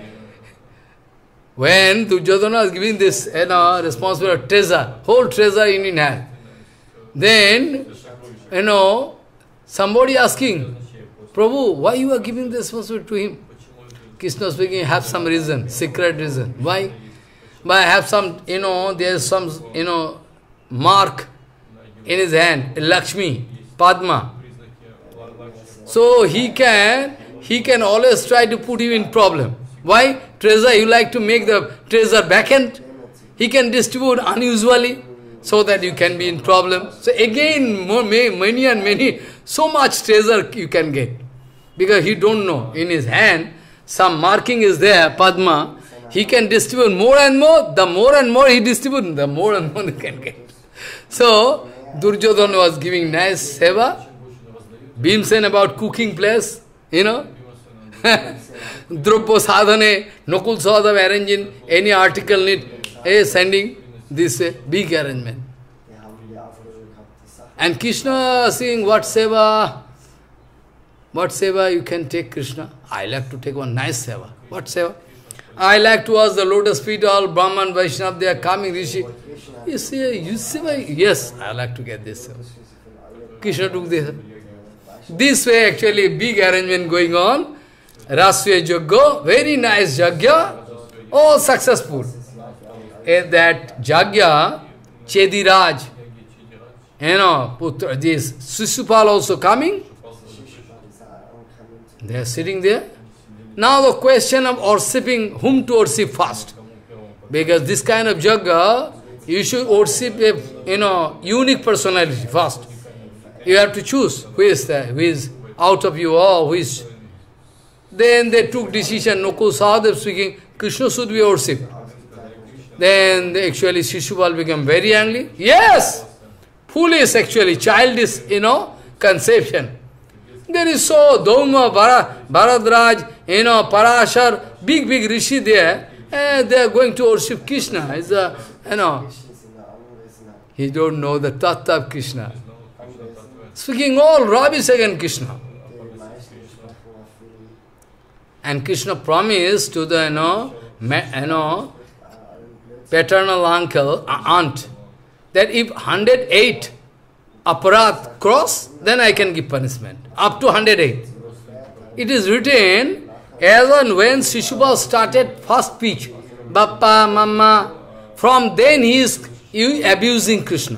When Duryodhana is giving this responsibility of treasure, whole treasure in hand, then, somebody asking, Prabhu, why you are giving this responsibility to him? Krishna speaking, have some reason, secret reason. Why? But I have some, there is some, mark in his hand, Lakshmi, Padma. So he can always try to put you in problem. Why? Treasure, you like to make the treasure vacant. He can distribute unusually, so that you can be in problem. So again, many, so much treasure you can get. Because he don't know, in his hand, some marking is there, Padma, he can distribute more and more, the more and more he distributes, the more and more he can get. So, Duryodhana was giving nice seva, Bhimsen about cooking place, Druppa sadhane, Nakul Sahadeva arranging any article need, sending this big arrangement. And Krishna saying, what seva you can take, Krishna? I like to take one nice seva. What seva? I like to watch the lotus feet, all Brahman, Vaishnava, they are coming, Rishi. You say, yes, I like to get this seva. Krishna took this. This way actually big arrangement going on. Rashtriya yajna, very nice yajna, all successful. In that yajna, Chediraj, Putra, this Shishupal also coming. They are sitting there. Now the question of worshipping, whom to worship first? Because this kind of yajna, you should worship a unique personality first. You have to choose who is out of you all, who is. Then they took decision, Nakul Sahadeva speaking, Krishna should be worshipped. Then actually Shishupal became very angry. Yes! Foolish actually, childish, conception. There is so Dhauma, Bharadraj, Parashar, big rishi there, and they are going to worship Krishna. It's he don't know the tattva of Krishna. Speaking all rubbish against Krishna. And Krishna promised to the, paternal aunt, that if 108 aparat cross, then I can give punishment. Up to 108. It is written, as and when Shishupal started first speech, Bappa, Mama, from then he is abusing Krishna.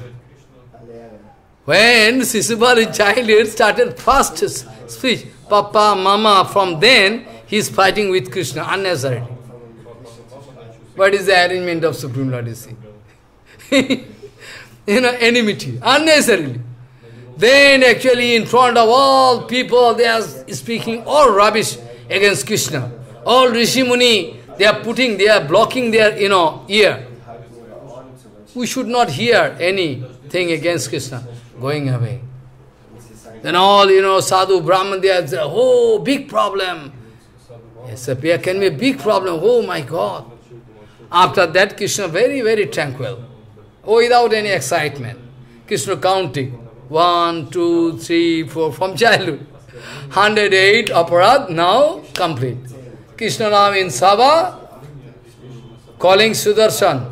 When Shishupal in childhood started first speech, Papa, Mama, from then he is fighting with Krishna unnecessarily. What is the arrangement of Supreme Lord, you see? Enmity, unnecessarily. Then actually in front of all people, they are speaking all rubbish against Krishna. All Rishi Muni, they are blocking their, ear. We should not hear anything against Krishna, going away. Then all, Sadhu, Brahman, they are, oh, big problem. Yes, there can be a big problem, oh my God. After that, Krishna very tranquil. Oh, without any excitement. Krishna counting. 1, 2, 3, 4, from childhood. 108 aparad, now complete. Krishna now in Sabha, calling Sudarshan.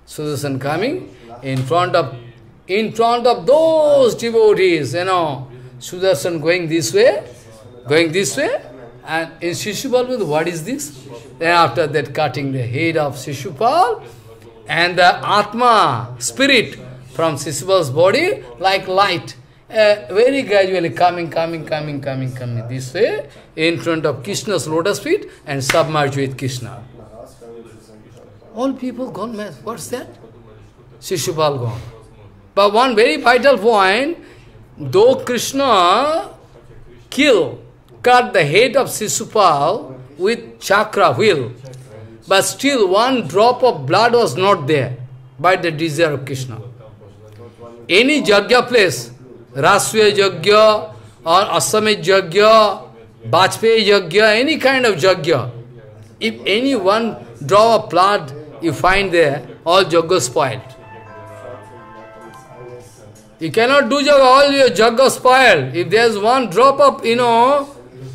Sudarshan coming in front of those devotees, Sudarshan going this way, and in Shishupal, what is this? Then after that, cutting the head of Shishupal, and the Atma, spirit, from Shishupal's body, like light, very gradually coming this way, in front of Krishna's lotus feet, and submerged with Krishna. All people gone mad. What's that? Shishupal gone. But one very vital point, though Krishna cut the head of Shishupal with chakra, wheel, but still one drop of blood was not there by the desire of Krishna. Any yajna place, Rasya yajna or Asamit yajna, Bajpeyi yajna, any kind of yajna, if any one drop of blood you find there, all yajna spoiled. You cannot do yajna, all your yajna spoiled. If there is one drop of, yajna,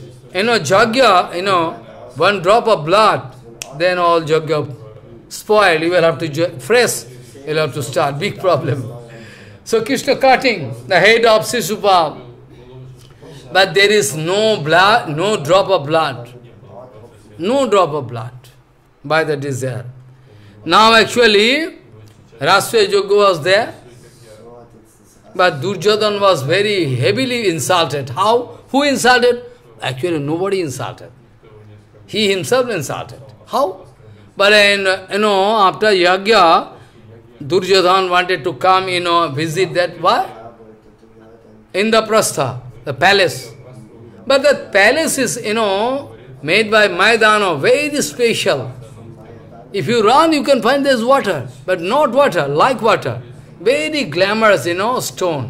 one drop of blood, then all yajna spoiled. You will have to fresh. You will have to start. Big problem. So Krishna cutting the head of Shishupal, but there is no blood, no drop of blood, no drop of blood by the desire. Now actually, Rasya Yajna was there, but Duryodhana was very heavily insulted. How? Who insulted? Actually, nobody insulted. He himself insulted. How? But after Yajna, Duryodhana wanted to come, visit that, why? Indraprastha, the palace. But the palace is, made by Maidana, very special. If you run, you can find there's water, but not water, like water. Very glamorous, stone.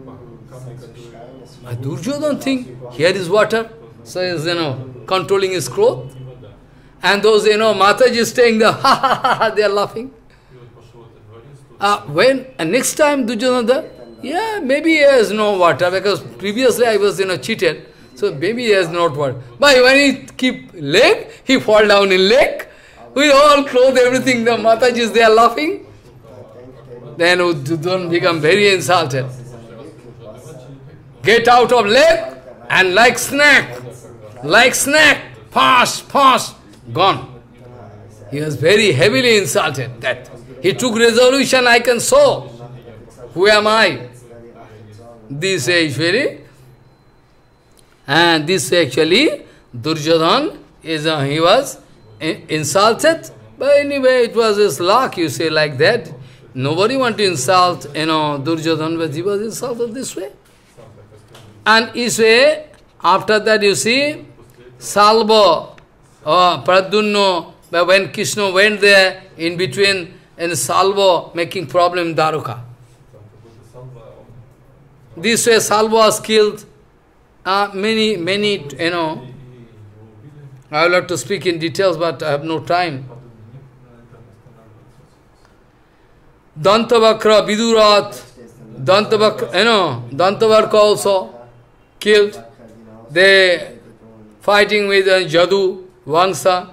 But Duryodhana think, here is water. So he's, controlling his clothes. And those, Mataji staying there, they are laughing. Next time Duryodhana, yeah, maybe he has no water, because previously I was, cheated, so maybe he has not water. But when he keep leg, he fall down in leg, with all clothes, everything, the Matajis, they are laughing. Then Duryodhana become very insulted. Get out of leg, and like snack, fast, gone. He was very heavily insulted, that he took resolution, I can sow. Who am I? This actually, and this actually, Duryodhana, he was insulted, but anyway, it was his luck, you say like that. Nobody want to insult, Duryodhana, but he was insulted this way. And this way, after that you see, Salva, Pradyumna, but when Krishna went there, in between, and Salva making problem in Dwaraka. This way Salva was killed. Many, I will have to speak in details, but I have no time. Dantavakra, Vidurat, Dantavakra also killed. They fighting with Jadu, Vangsa.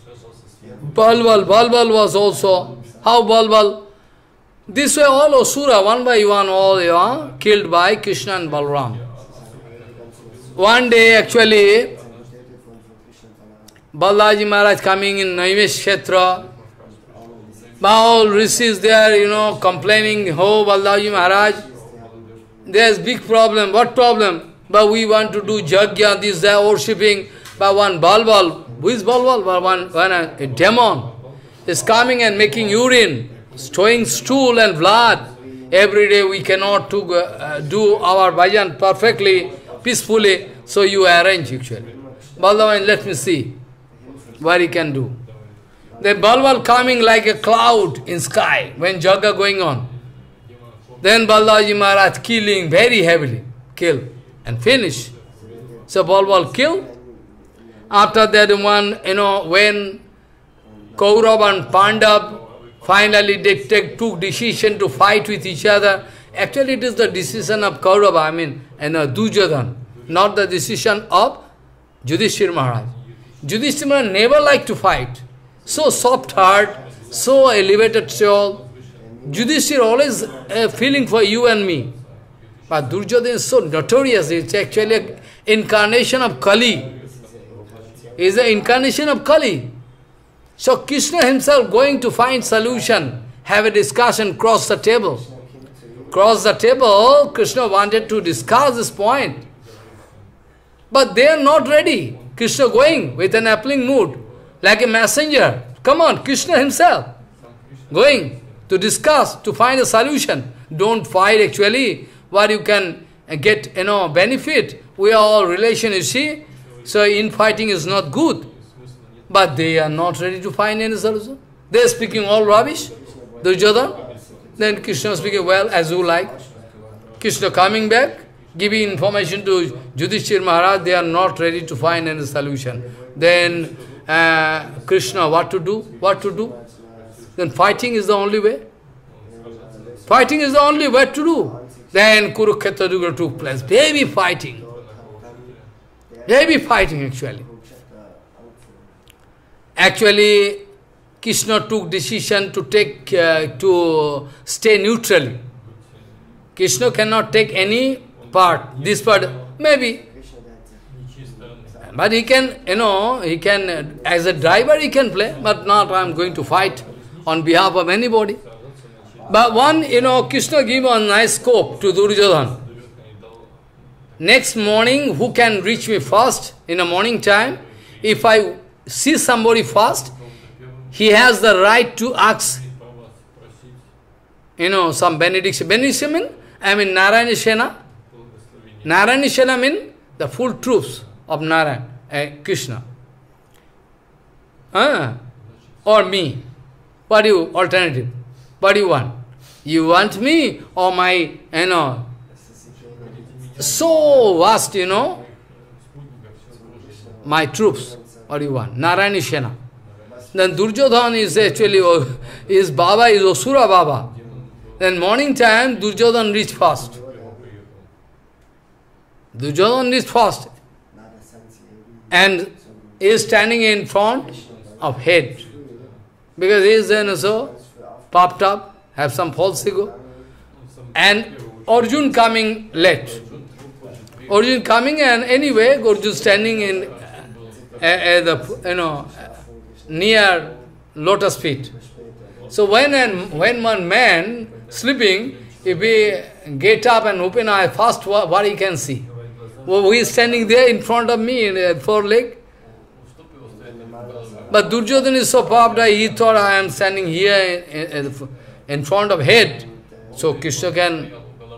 Balbal was also. How Balbal? This way all Asura, one by one, all killed by Krishna and Balram. One day actually, Balaji Maharaj coming in Naimesh Kshetra, all rishis there, complaining, oh Balaji Maharaj, there's big problem. What problem? But we want to do Jagya, this, they are worshipping, but one Balbal, who is Balbal? One a demon is coming and making urine, stowing stool and blood. Every day we cannot do our bhajan perfectly, peacefully, so you arrange actually. Balbal, let me see what he can do. The Balbal coming like a cloud in sky when Jagga going on. Then Balaji Maharaj killing very heavily, kill and finish. So Balbal killed. After that one, when Kaurav and Pandav finally they took decision to fight with each other. Actually it is the decision of Kaurava, Duryodhana, not the decision of Yudhishthira Maharaj. Yudhishthira Maharaj never liked to fight. So soft heart, so elevated soul. Yudhishthira always a feeling for you and me. But Duryodhana is so notorious, it's actually an incarnation of Kali. Is the incarnation of Kali. So Krishna himself going to find solution, have a discussion, cross the table. Cross the table, Krishna wanted to discuss this point. But they are not ready. Krishna going with an appealing mood, like a messenger. Come on, Krishna himself. Going to discuss, to find a solution. Don't fight actually, where you can get, benefit. We are all relation, you see. So infighting is not good. But they are not ready to find any solution. They are speaking all rubbish. Duryodhana. Then Krishna speaking, well, as you like. Krishna coming back, giving information to Yudhishthira Maharaj, they are not ready to find any solution. Then Krishna, what to do? What to do? Then fighting is the only way. Fighting is the only way to do. Then Kurukshetra Yuddha took place. Heavy fighting. Heavy fighting actually. Actually, Krishna took decision to to stay neutral. Krishna cannot take any part, this part, maybe. But he can, as a driver he can play, but not I am going to fight on behalf of anybody. But one, Krishna give a nice scope to Duryodhana. Next morning, who can reach me first in the morning time? If I see somebody first, he has the right to ask, some benediction. Benediction means, Narayana Sena. Narayana Sena means the full troops of Narayan, Krishna. Or me. What do you, alternative? What do you want? You want me or my, so vast, my troops. What do you want? Narayana Sena. Then Duryodhana is actually, his Baba is Asura Baba. Then morning time, Duryodhana reached first. Duryodhana reached first. And is standing in front of head. Because he is then also popped up, have some false ego. And Arjun coming late. Arjun coming and anyway, Arjun standing in near lotus feet. So when one man sleeping, if he get up and open eye, first what he can see? Well, he is standing there in front of me in four leg. But Duryodhana is so popped, he thought I am standing here in front of head. So Krishna can.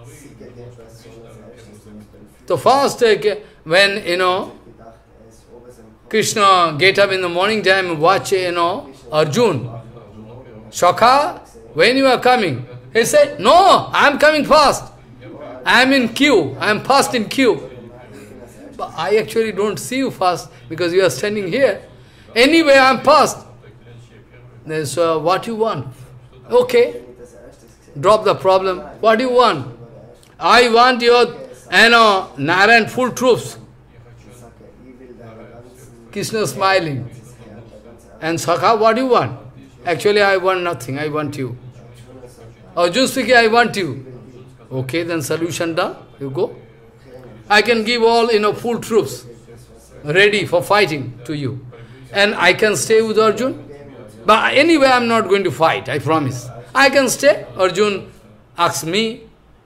So first, when, Krishna get up in the morning time and watch, Arjun. Shakha, when you are coming? He said, no, I am coming fast. I am in queue. I am fast in queue. But I actually don't see you fast because you are standing here. Anyway, I am fast. So what you want? Okay. Drop the problem. What do you want? I want your, Narayan full troops. Krishna smiling. And Sakha, what do you want? Actually, I want nothing. I want you. Arjun speaking, I want you. Okay, then solution done. You go. I can give all, full troops ready for fighting to you. And I can stay with Arjun. But anyway, I am not going to fight, I promise. I can stay. Arjun asks me.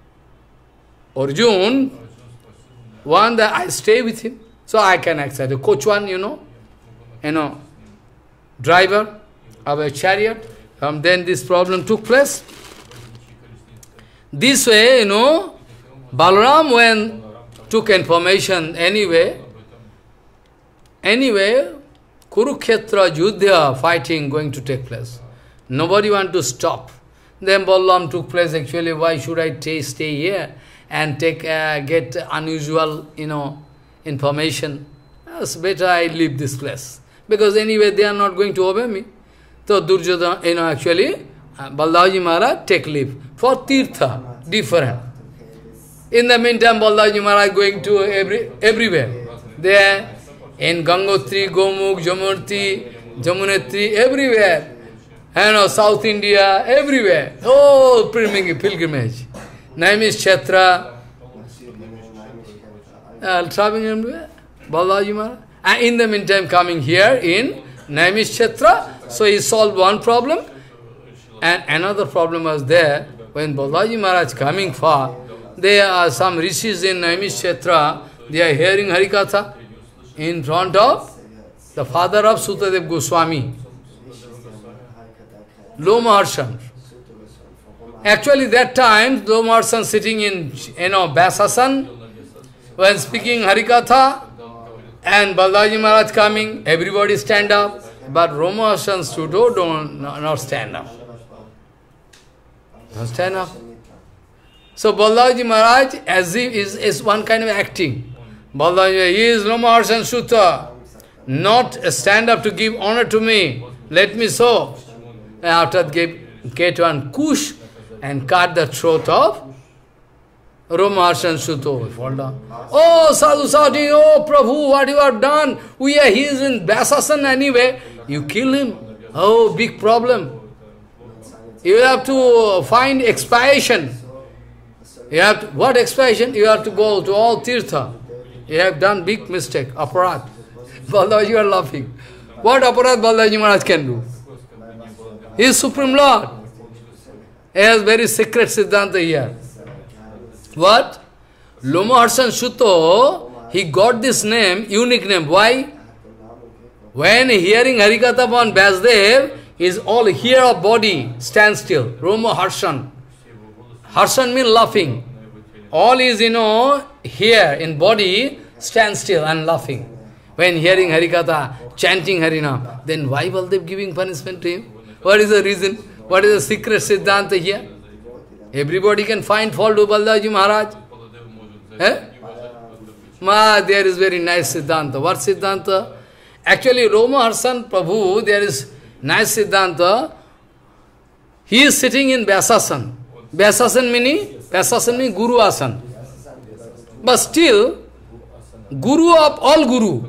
Arjun want that I stay with him. So I can accept. The coach one, driver of a chariot. Then this problem took place. This way, Balaram when took information anyway, Kurukshetra Yuddha fighting going to take place. Nobody want to stop. Then Balaram took place actually, why should I stay here and get unusual, information? It's better I leave this place. Because anyway, they are not going to obey me. So Duryodhana, actually, Baldaji Maharaj take leave for Tirtha, different. In the meantime, Baldaji Maharaj going to everywhere. There, in Gangotri, Gomukh, Jamunetri, everywhere. South India, everywhere. Oh, pilgrimage. Name is Kshetra, traveling everywhere. Balaji Maharaj. And in the meantime coming here in Naimishetra, so he solved one problem. And another problem was there, when Balaji Maharaj coming far, there are some rishis in Naimishetra, they are hearing Harikatha in front of the father of Sutadev Goswami, Lomaharshan. Actually that time, Lomaharshan sitting in, Vyasasan, when speaking Harikatha, and Balaji Maharaj coming, everybody stand up, but Lomaharshan Suto not stand up. Don't stand up. So Balaji Maharaj, as if is one kind of acting. Balaji, he is Lomaharshan Sutta, not stand up to give honor to me. Let me so. And after that get one kush and cut the throat of Lomaharshan Sutta. Fall down. Oh, Sadhu Sadhu, oh Prabhu, what you have done? He is in Vyasasan anyway. You kill him. Oh, big problem. You have to find expiation. You have to, what expiation? You have to go to all tirtha. You have done big mistake, aparat. Balaji, you are laughing. What aparat Balaji Maharaj can do? He is Supreme Lord. He has very secret Siddhanta here. What? Lomaharshan Sutta, he got this name, unique name. Why? When hearing Harikatha upon Vyasdev, is all here of body, stand still. Lomaharshan. Harshan means laughing. All is, here in body, stand still and laughing. When hearing Harikatha, chanting Harinam, then why Baldev giving punishment to him? What is the reason? What is the secret Siddhanta here? Everybody can find fault to Balaji Maharaj. There is very nice Siddhanta. What Siddhanta? Actually, Lomaharshan Prabhu, there is nice Siddhanta. He is sitting in Vyasasan. Vyasasan means Guru Asan. But still, Guru of all Guru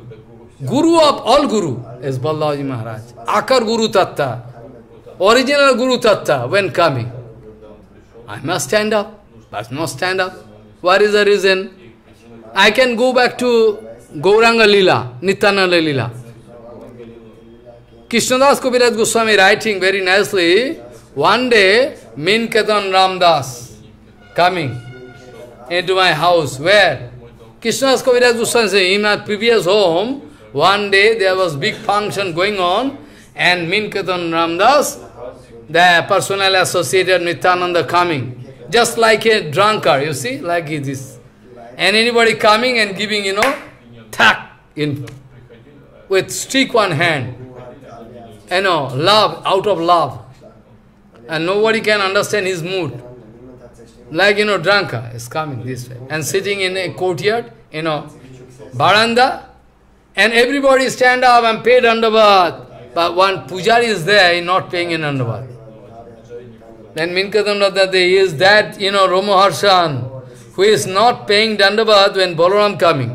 is Balaji Maharaj. Akar Guru Tatta, original Guru Tatta, when coming. I must stand up, but not stand up. What is the reason? I can go back to Gauranga Lila, Nityananda Lila. Krishnadas Kaviraj Goswami writing very nicely, one day, Minketan Ramdas coming into my house. Where? Krishnadas Kaviraj Goswami says, in my previous home, one day there was big function going on, and Minketan Ramdas, the personal associated Nityananda coming, just like a drunkard, you see, like this. And anybody coming and giving, thack in with stick one hand. Love, out of love. And nobody can understand his mood. Like, drunkard is coming this way. And sitting in a courtyard, baranda, and everybody stand up and pay dandavat. But one pujari is there, he is not paying in dandavat. Then Minketan Radha, he is that, Lomaharshan, who is not paying dandavat when Balaram coming.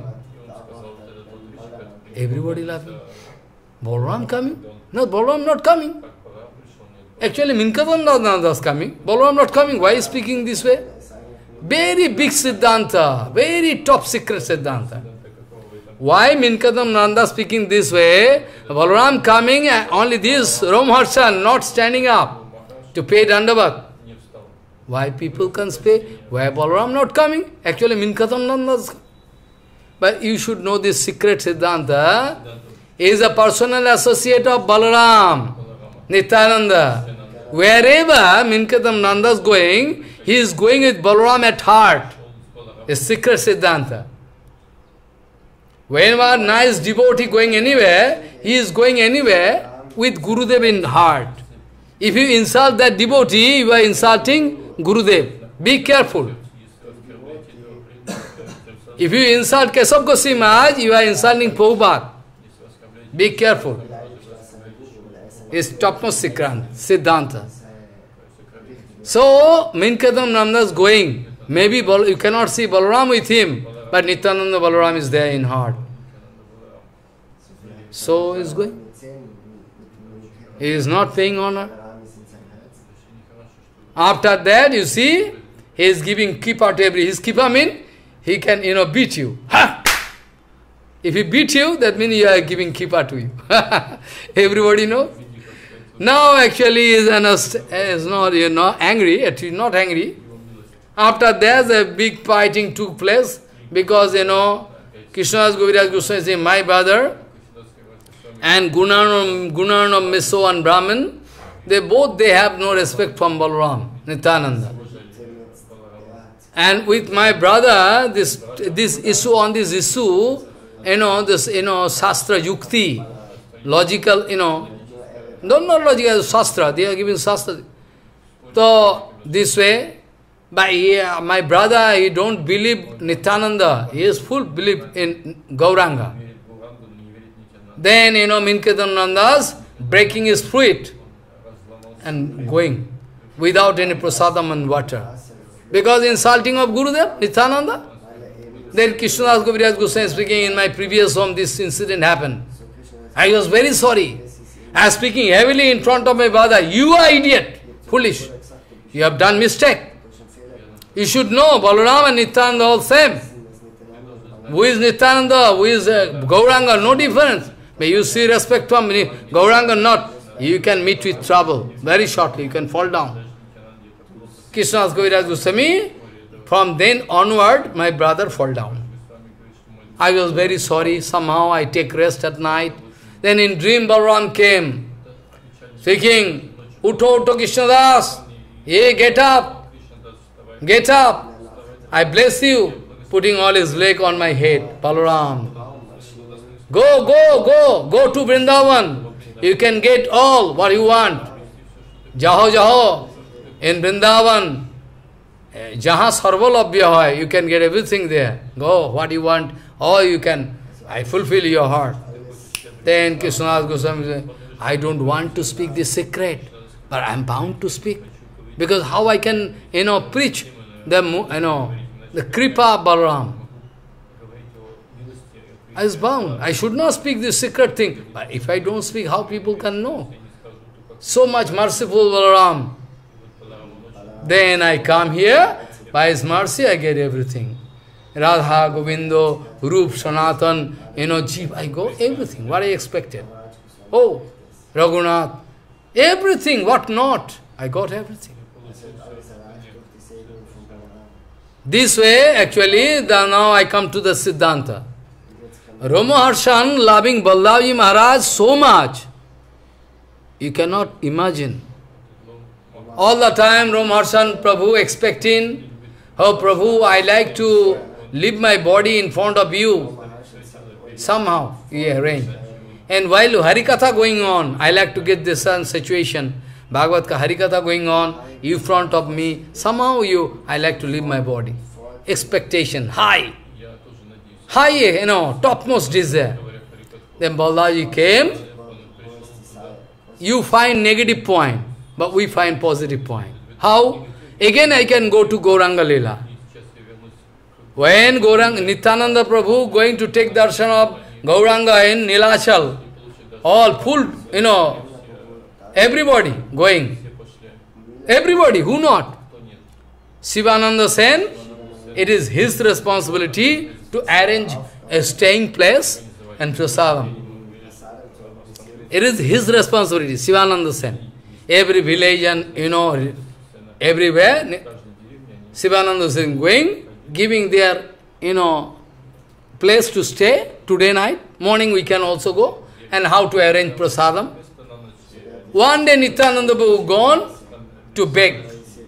Everybody laughing. Balaram coming? No, Balaram not coming. Actually, Minketan Radha is coming. Balaram not coming. Why is speaking this way? Very big Siddhanta, very top secret Siddhanta. Why Minketan Nanda speaking this way? Balaram coming, only this Lomaharshan not standing up to pay dandavat. Why people can pay? Why Balaram not coming? Actually Minketan Nanda is coming. But you should know this secret Siddhanta is a personal associate of Balaram, Nityananda. Wherever Minketan Nanda is going, he is going with Balaram at heart. A secret Siddhanta. Whenever nice devotee going anywhere, he is going anywhere with Gurudev in heart. If you insult that devotee, you are insulting Gurudev. Be careful. If you insult Keshav Goswami Maharaj, you are insulting Prabhupada. Be careful. It's topmost secret, Siddhanta. So, Minketan Nanda is going. Maybe you cannot see Balaram with him, but Nityananda Balaram is there in heart. So, he is going. He is not paying honor. After that, you see, he is giving kippa to every. His kippa means he can, beat you. Ha! If he beat you, that means you are giving kippa to you. Everybody knows. Now actually is not, angry, actually not angry. After that, a big fighting took place, because, Krishnadas Kaviraj Goswami is my brother, and Gunarnam Miso and Brahmin, they have no respect from Balaram, Nityananda. And with my brother, this issue, on this issue, Shastra Yukti, logical, not logical, Shastra, they are giving Shastra. So, this way, but my brother, he don't believe Nityananda, he has full belief in Gauranga. Then, Minketananda's breaking his fruit and going without any prasadam and water. Because insulting of Gurudev, Nityananda. Then Krishnadas Kaviraj Goswami speaking, in my previous home, this incident happened. I was very sorry. I was speaking heavily in front of my brother. You are idiot, foolish. You have done mistake. You should know, Balaram and Nityananda all same. Who is Nityananda, who is Gauranga, no difference. May you see respect from me. Gauranga not. You can meet with trouble. Very shortly, you can fall down. Krishnadas Kaviraj Goswami, from then onward, my brother fall down. I was very sorry. Somehow I take rest at night. Then in dream Balaram came, speaking, Utto Krishnadas, hey, get up, get up. I bless you, putting all his leg on my head. Balaram, go to Vrindavan. You can get all what you want. Jaho, in Vrindavan, Jaha sarvalabhya hai, you can get everything there. Go, what you want, all you can. I fulfill your heart. Then Krishnadas Goswami said, I don't want to speak this secret, but I am bound to speak. Because how I can, preach the Kripa of Balaram. I was bound. I should not speak this secret thing. But if I don't speak, how people can know? So much merciful Balaram. Then I come here, by his mercy I get everything. Radha, Govindo, Rup, Sanatan, Jeev, I go, everything, what I expected. Oh, Raghunath, everything, what not, I got everything. This way, actually, now I come to the Siddhanta. Romaharshan loving Baldavji Maharaj so much, you cannot imagine. All the time, Romaharshan Prabhu expecting, oh Prabhu, I like to leave my body in front of you. Somehow, he arranged. And while Harikatha going on, I like to get this situation. Bhagavad ka Harikatha going on, you front of me, somehow I like to leave my body. Expectation, high. High, topmost desire. Then Balaji came, you find negative point, but we find positive point. How? Again I can go to Gauranga Lila. When Nityananda Prabhu going to take darshan of Gauranga in Nilachal, all full, everybody going. Everybody, who not? Sivananda Sen, it is his responsibility to arrange a staying place and prasadam. It is his responsibility, Sivananda Sen. Every village and, everywhere, Sivananda Sen going, giving their, place to stay today night. Morning we can also go. And how to arrange prasadam. One day Nityananda Prabhu gone to beg.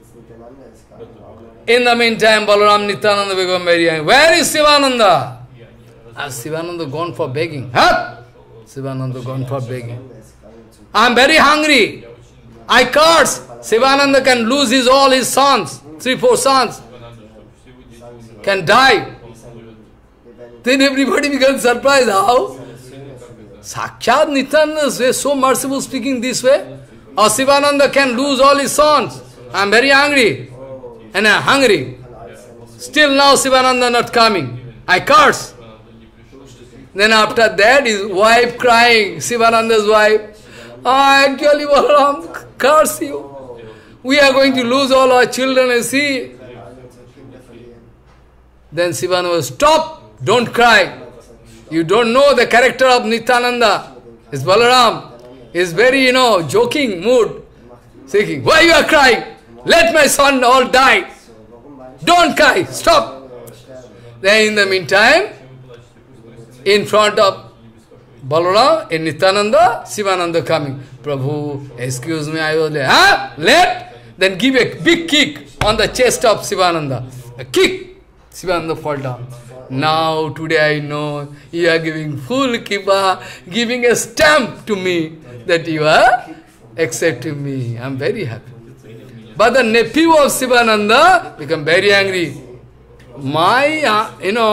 In the meantime, Balaram Nityananda become very angry. Where is Sivananda? Has Sivananda gone for begging? Huh? Sivananda gone for begging. I am very hungry. I curse. Sivananda can lose all his sons. 3-4 sons. Can die. Then everybody becomes surprised. How? Sakshat Nityananda is so merciful speaking this way. Or Sivananda can lose all his sons. I am very angry. And I am hungry. Still now Sivananda not coming. I curse. Then after that his wife crying, Sivananda's wife. Actually Balaram, curse you. We are going to lose all our children and see. Then Sivananda, stop, don't cry. You don't know the character of Nityananda. It's Balaram. He's very, joking mood. Thinking, why you are crying? Let my son all die. Don't cry. Stop. Then in the meantime, in front of Balaram, in Nityananda, Sivananda coming. Prabhu, excuse me, I was there. Let? Then give a big kick on the chest of Sivananda. A kick. Sivananda fall down. Now, today I know you are giving full kipa, giving a stamp to me that you are accepting me. I am very happy. But the nephew of Sivananda become very angry. My,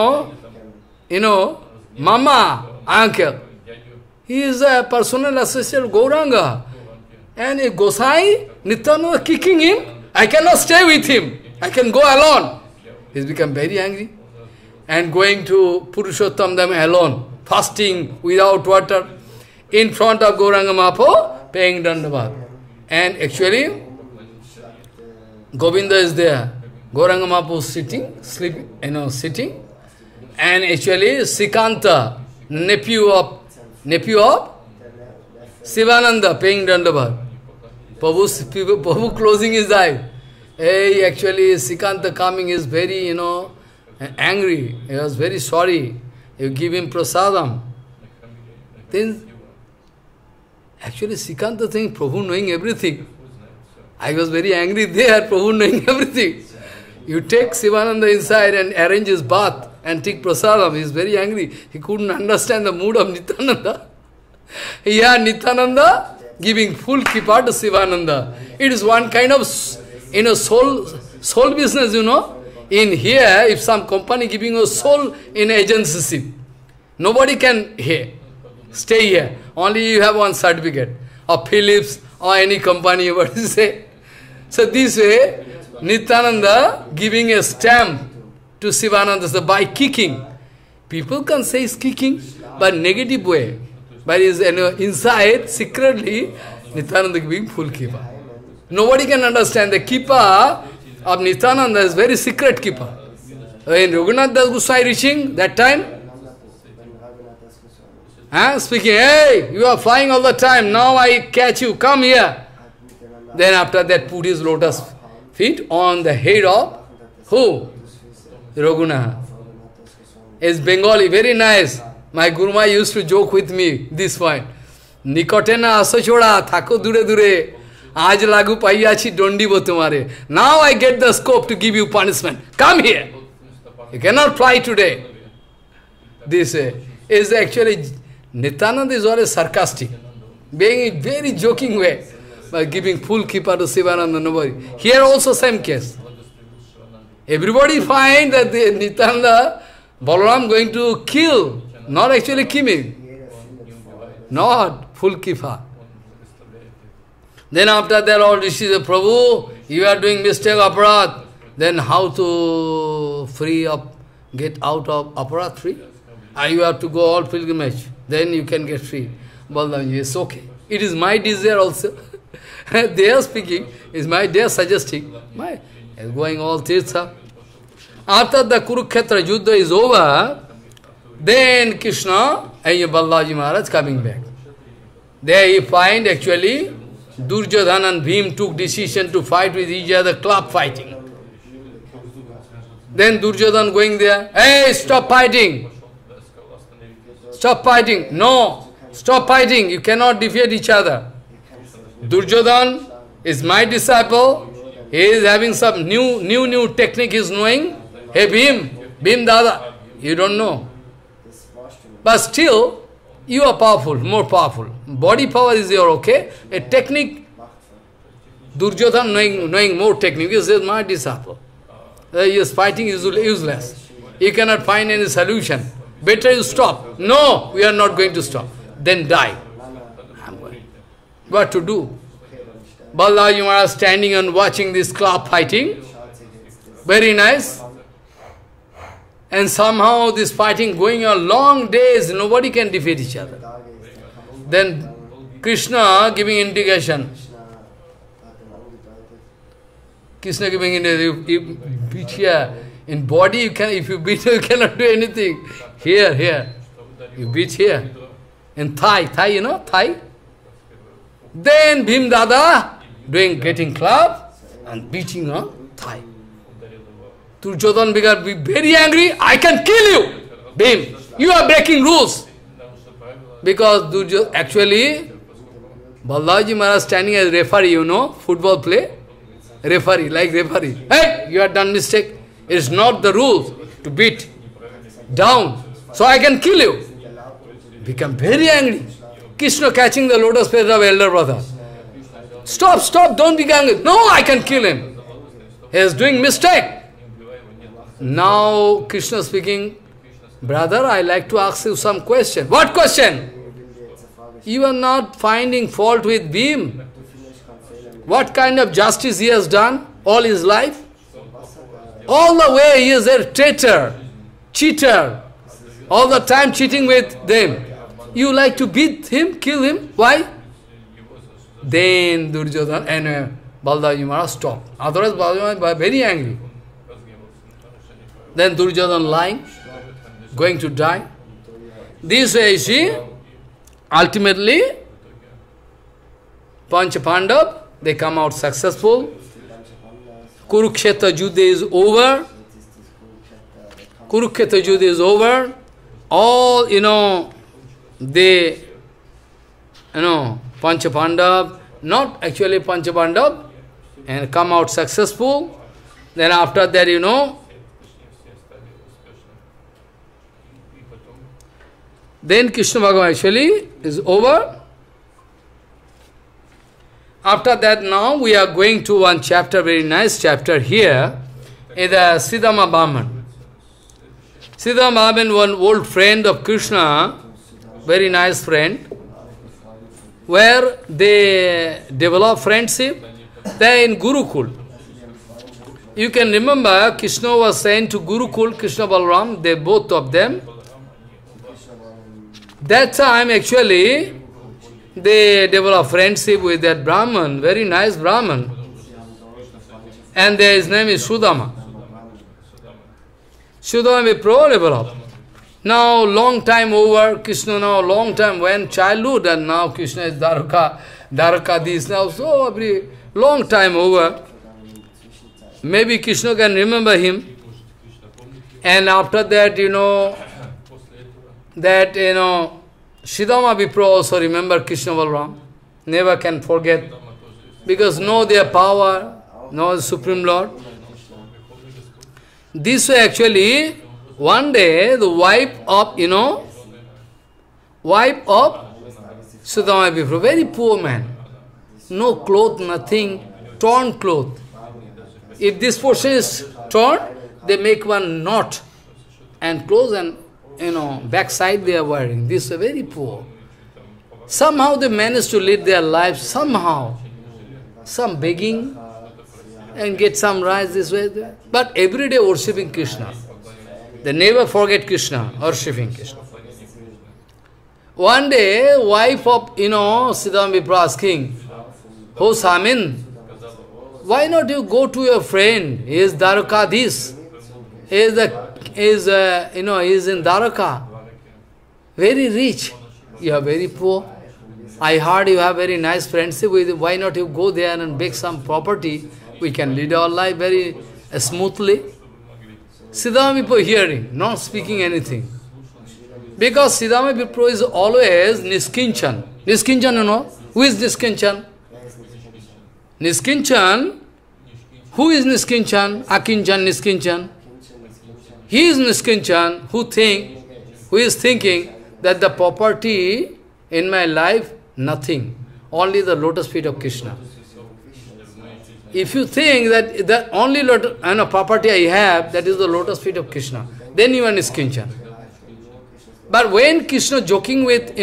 mama, uncle, he is a personal associate of Gauranga. And if Gosai, Nityananda kicking him, I cannot stay with him. I can go alone. He's become very angry. And going to Purushottam Dham alone, fasting without water, in front of Gauranga Mahaprabhu, paying Dandavat. And actually, Govinda is there. Gauranga Mahaprabhu is sitting. And actually, Sikanta, nephew of Sivananda, paying Dandavat. Prabhu closing his eye. Hey, actually, Sikanta coming is very, angry. He was very sorry. You give him prasadam. Then, actually, Sikanta thinks Prabhu knowing everything. I was very angry there, Prabhu knowing everything. You take Sivananda inside and arrange his bath and take prasadam. He is very angry. He couldn't understand the mood of Nityananda. Yeah, Nityananda giving full kipa to Sivananda. It is one kind of, soul business, In here, if some company giving a soul in agency, nobody can stay here. Only you have one certificate of Philips or any company, what you say. So this way, Nityananda giving a stamp to Sivananda so by kicking. People can say it's kicking, but negative way. But inside, secretly, Nityananda giving full kipa. Nobody can understand the kipa of Nityananda is very secret kipa. When Raghunath Das Goswami reaching, that time, speaking, hey, you are flying all the time, now I catch you, come here. Then after that, put his lotus feet on the head of who? Raghunath. Is Bengali, very nice. My Guruma used to joke with me, this point. Nikotena asachoda, thako dure dure. Aaj lagu paiyachi dondibo tumare. Now I get the scope to give you punishment. Come here. You cannot fly today. This is actually, Nityananda is always sarcastic. Being in very joking way. By giving full kipa to Sivananda, nobody. Here also same case. Everybody find that the Nityananda, Balaram going to kill. Not actually killing. Not full kipa. Then after that, all rishis say, Prabhu, you are doing mistake, aparat. Then how to get out of aparat free? You have to go all pilgrimage. Then you can get free. Balaram, yes, okay. It is my desire also. They are speaking, they are suggesting. Going all tirtha. After the Kurukshetra Yuddha is over, then Krishna and Balaji Maharaj coming back. There he find actually Duryodhana and Bhim took decision to fight with each other, club fighting. Then Duryodhana going there, hey, stop fighting. Stop fighting. No, stop fighting. You cannot defeat each other. Duryodhana is my disciple. He is having some new technique he is knowing. Hey Bhim Dada, you don't know. But still, you are powerful, more powerful. Body power is your okay. A technique, Duryodhana knowing more technique, he says, my disciple. He is fighting is useless. You cannot find any solution. Better you stop. No, we are not going to stop. Then die. What to do? Balaji Maharaj standing and watching this club fighting. Very nice. And somehow this fighting going on long days, nobody can defeat each other. Then Krishna giving indication. Krishna giving indication, you beat here. In body, if you beat, you cannot do anything. Here. You beat here. In thigh, you know, thigh. Then Bhim Dada getting club and beating on thigh. Duryodhana began very angry. I can kill you, Bhim. You are breaking rules. Because actually, Balaji Maharaj standing as referee, you know, football play. Referee, like referee. Hey, you have done mistake. It is not the rule to beat down. So I can kill you. Become very angry. Krishna catching the lotus feet of elder brother. Stop, don't be angry. No, I can kill him. He is doing mistake. Now Krishna speaking, brother, I like to ask you some question. What question? You are not finding fault with Bhim. What kind of justice he has done all his life? All the way he is a traitor, cheater, all the time cheating with them. You like to beat him, kill him? Why? Then Duryodhana and Balaji Maharaj stopped. Otherwise Balaji Maharaj was very angry. Then Duryodhana lying, going to die. This way, see, ultimately, Pancha Pandav, they come out successful. Kurukshetra Yuddha is over. Kurukshetra Yuddha is over. All, they, Pancha Pandav, not actually Pancha Pandav, and come out successful. Then after that, then Krishna Bhagavan actually is over. After that, now we are going to one chapter, very nice chapter here, is the Siddhama Brahman. Siddhama Brahman, one old friend of Krishna, very nice friend, where they develop friendship, they are in Gurukul. You can remember, Krishna was sent to Gurukul, Krishna Balaram, they both of them. That time actually, they develop friendship with that Brahman, very nice Brahman. And his name is Sudama. Sudama Vipro developed. Now long time over, Krishna now long time when childhood and now Krishna is Dwarka this now, so every long time over. Maybe Krishna can remember him. And after that, Sudama Vipro also remember Krishna Balaram. Never can forget. Because know their power, know the Supreme Lord. This way actually, one day the wife of Sudama Vipro, very poor man. No cloth, nothing, torn cloth. If this portion is torn, they make one knot and close and backside they are wearing. This is very poor. Somehow they manage to lead their lives, somehow. Some begging and get some rice this way. But every day worshipping Krishna. They never forget Krishna, worshipping Krishna. One day, wife of, Siddhama Vipra asking, "Oh Samin, why not you go to your friend? He is Dwarkadhish. He is in Dwarka. Very rich. You are very poor. I heard you have very nice friendship with him. Why not you go there and beg some property? We can lead our life very smoothly." Siddhama Vipra hearing, not speaking anything. Because Siddhama Vipra is always Niskinchan. Niskinchan, Who is Niskinchan? Niskinchan, who is Niskinchan? Akinchan, Niskinchan. He is Niskinchan who is thinking that the property in my life, nothing. Only the lotus feet of Krishna. If you think that the only property I have, that is the lotus feet of Krishna, then you are Niskinchan. But when Krishna joking with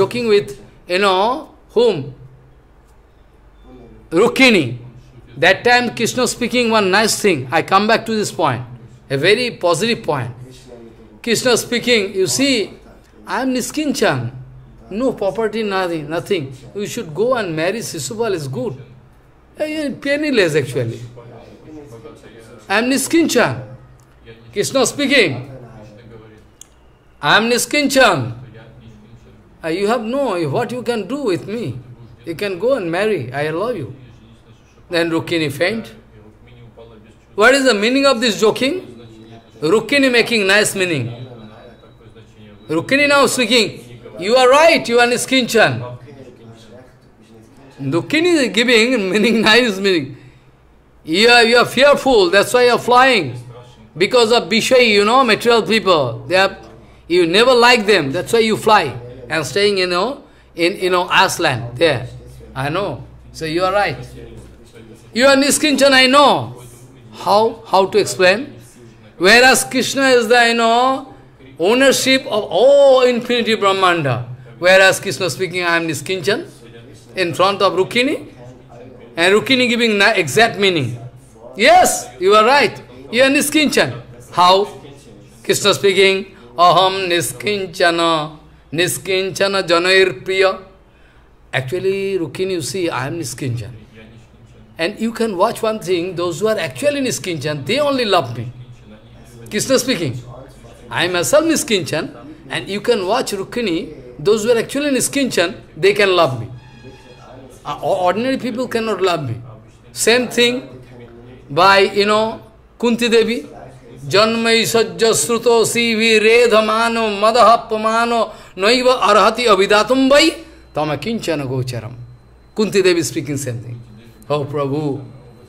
whom? Rukmini. That time Krishna speaking one nice thing. I come back to this point. A very positive point. Krishna speaking, you see, I am Niskinchan. No property, nothing. You should go and marry Sisupal, is good. Penniless actually. I am Niskinchan. Krishna speaking. I am Niskinchan. You have no, what you can do with me? You can go and marry, I allow you. Then Rukmini faint. What is the meaning of this joking? Rukmini making nice meaning. Rukmini now speaking, you are right, you are Niskinchan. Rukmini is giving meaning, nice meaning. You are fearful, that's why you are flying. Because of Bishai, material people. You never like them, that's why you fly. And staying, in Aslan, there. I know. So you are right. You are Niskinchan, I know. How to explain? Whereas Krishna is the, ownership of all infinity Brahmanda. Whereas Krishna speaking, I am Niskinchan, in front of Rukmini. And Rukmini giving exact meaning. Yes, you are right. You are Niskinchan. How? Krishna speaking, Aham Niskinchana, Niskinchana Janair Priya. Actually, Rukmini, you see, I am Niskinchan. And you can watch one thing, those who are actually Niskinchan, they only love me. Krishna speaking, I am myself Niskinchan, and you can watch Rukmini, those who are actually Niskinchan, they can love me. Ordinary people cannot love me. Same thing by, Kunti Devi. Janmai sajja sruto sivi redhamano madahapamano noiva arhati avidatum vai tama kinchana gocharam. Kunti Devi speaking same thing. Oh Prabhu.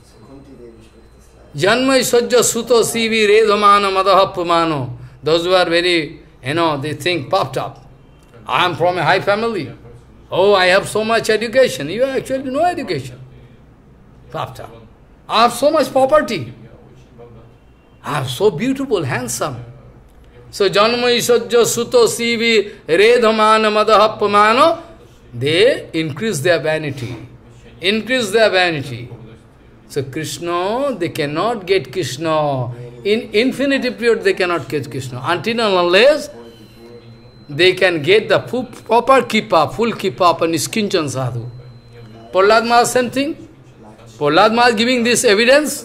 Janmai sajja sruto sivi redhamano madahapamano. Those who are very, they think puffed up. I am from a high family. Oh, I have so much education. You have actually no education. Puffed up. I have so much property. I am so beautiful, handsome. So, Janmai Sajja Suto Sivi Redhamana Madahapamano, they increase their vanity. Increase their vanity. So, Krishna, they cannot get Krishna. In infinity period, they cannot get Krishna. Until and unless they can get the proper kippa, full kippa of a Niskinchan sadhu. Prahlad Maharaj, same thing. Prahlad Maharaj giving this evidence.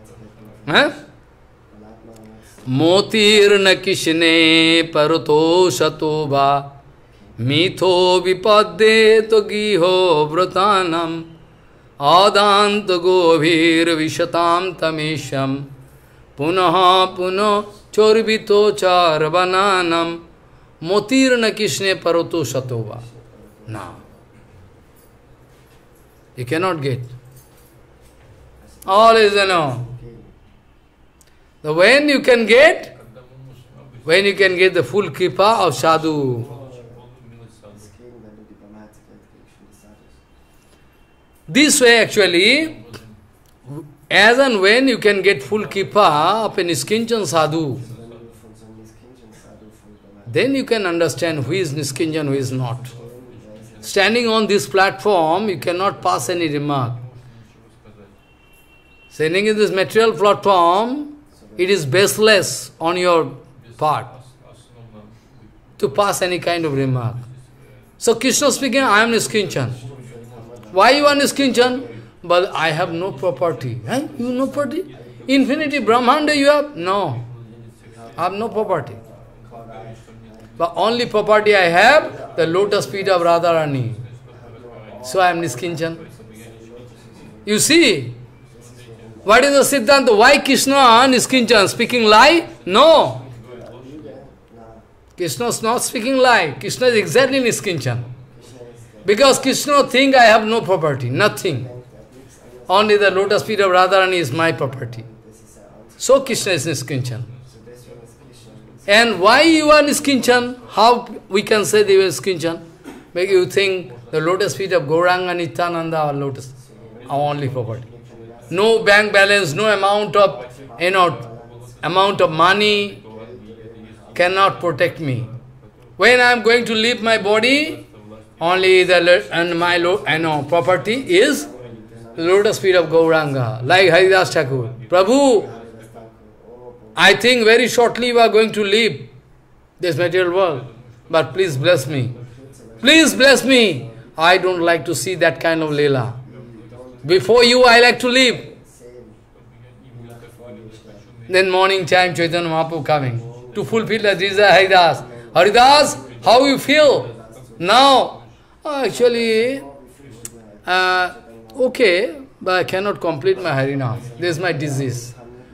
Motir na kishne parato shatobha mitho vipadde to giho vratanam adant govir vishatam tamesham punaha puno chorbito charvananam motir na kishne parato shatobha. Now, you cannot get. All is So when you can get the full kripa of sadhu. This way actually, as and when you can get full kripa of a Niskinchan sadhu, then you can understand who is Niskinchan, who is not. Standing on this platform, you cannot pass any remark. Standing in this material platform, it is baseless on your part to pass any kind of remark. So Krishna speaking, I am Niskinchan. Why you are Niskinchan? But I have no property. You no property? Infinity Brahmanda you have? No. I have no property. But only property I have, the lotus feet of Radharani. So I am Niskinchan. You see, what is the Siddhanta? Why Krishna Niskinchan? Speaking lie? No. Krishna is not speaking lie. Krishna is exactly Niskinchan. Because Krishna thinks I have no property, nothing. Only the lotus feet of Radharani is my property. So Krishna is Niskinchan. And why you are Niskinchan? How we can say they were Niskinchan? Make you think the lotus feet of Gauranga, Nityananda are lotus, are only property. No bank balance, no amount of money cannot protect me. When I am going to leave my body, only my property is lotus feet of Gauranga, like Haridas Thakur. Prabhu, I think very shortly you are going to leave this material world, but please bless me. Please bless me. I don't like to see that kind of Leela. Before you, I like to leave. Then morning time, Chaitanya Mahaprabhu coming to fulfill the desire Haridas. Haridas, how you feel? Now, actually, okay, but I cannot complete my Harinam. This is my disease.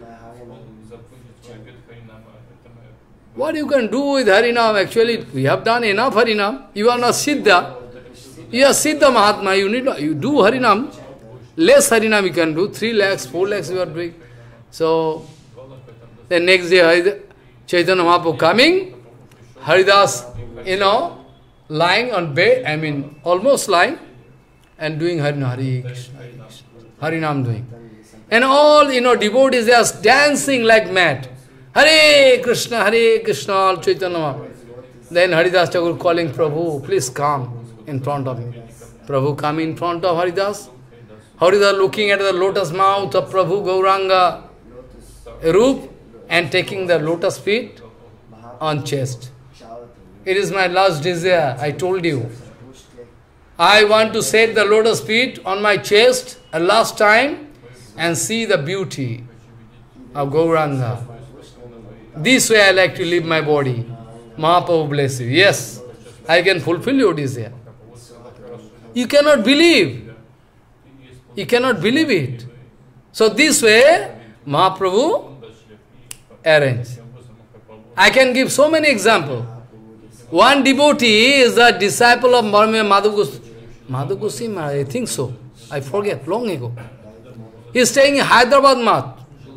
What you can do with Harinam? Actually, we have done enough Harinam. You are not Siddha. You are Siddha Mahatma. You need you do Harinam. Less Harinam you can do. 3 lakhs, 4 lakhs you are doing. So, the next day Chaitanya Mahaprabhu coming, Haridas, lying on bed, almost lying, and doing Hari Krishna, Harinam doing. And all, devotees just dancing like mad. Hare Krishna, all Chaitanya Mahaprabhu. Then Haridas Thakur calling Prabhu, please come in front of me. Prabhu come in front of Haridas. Haridas looking at the lotus mouth of Prabhu Gauranga Roop and taking the lotus feet on chest. It is my last desire, I told you. I want to set the lotus feet on my chest a last time and see the beauty of Gauranga. This way I like to live my body. Mahaprabhu bless you. Yes, I can fulfill your desire. You cannot believe. You cannot believe it. So this way, Mahaprabhu arranged. I can give so many examples. One devotee is a disciple of Madhu Goswami, I think so. I forget, long ago. He is staying in Hyderabad Math.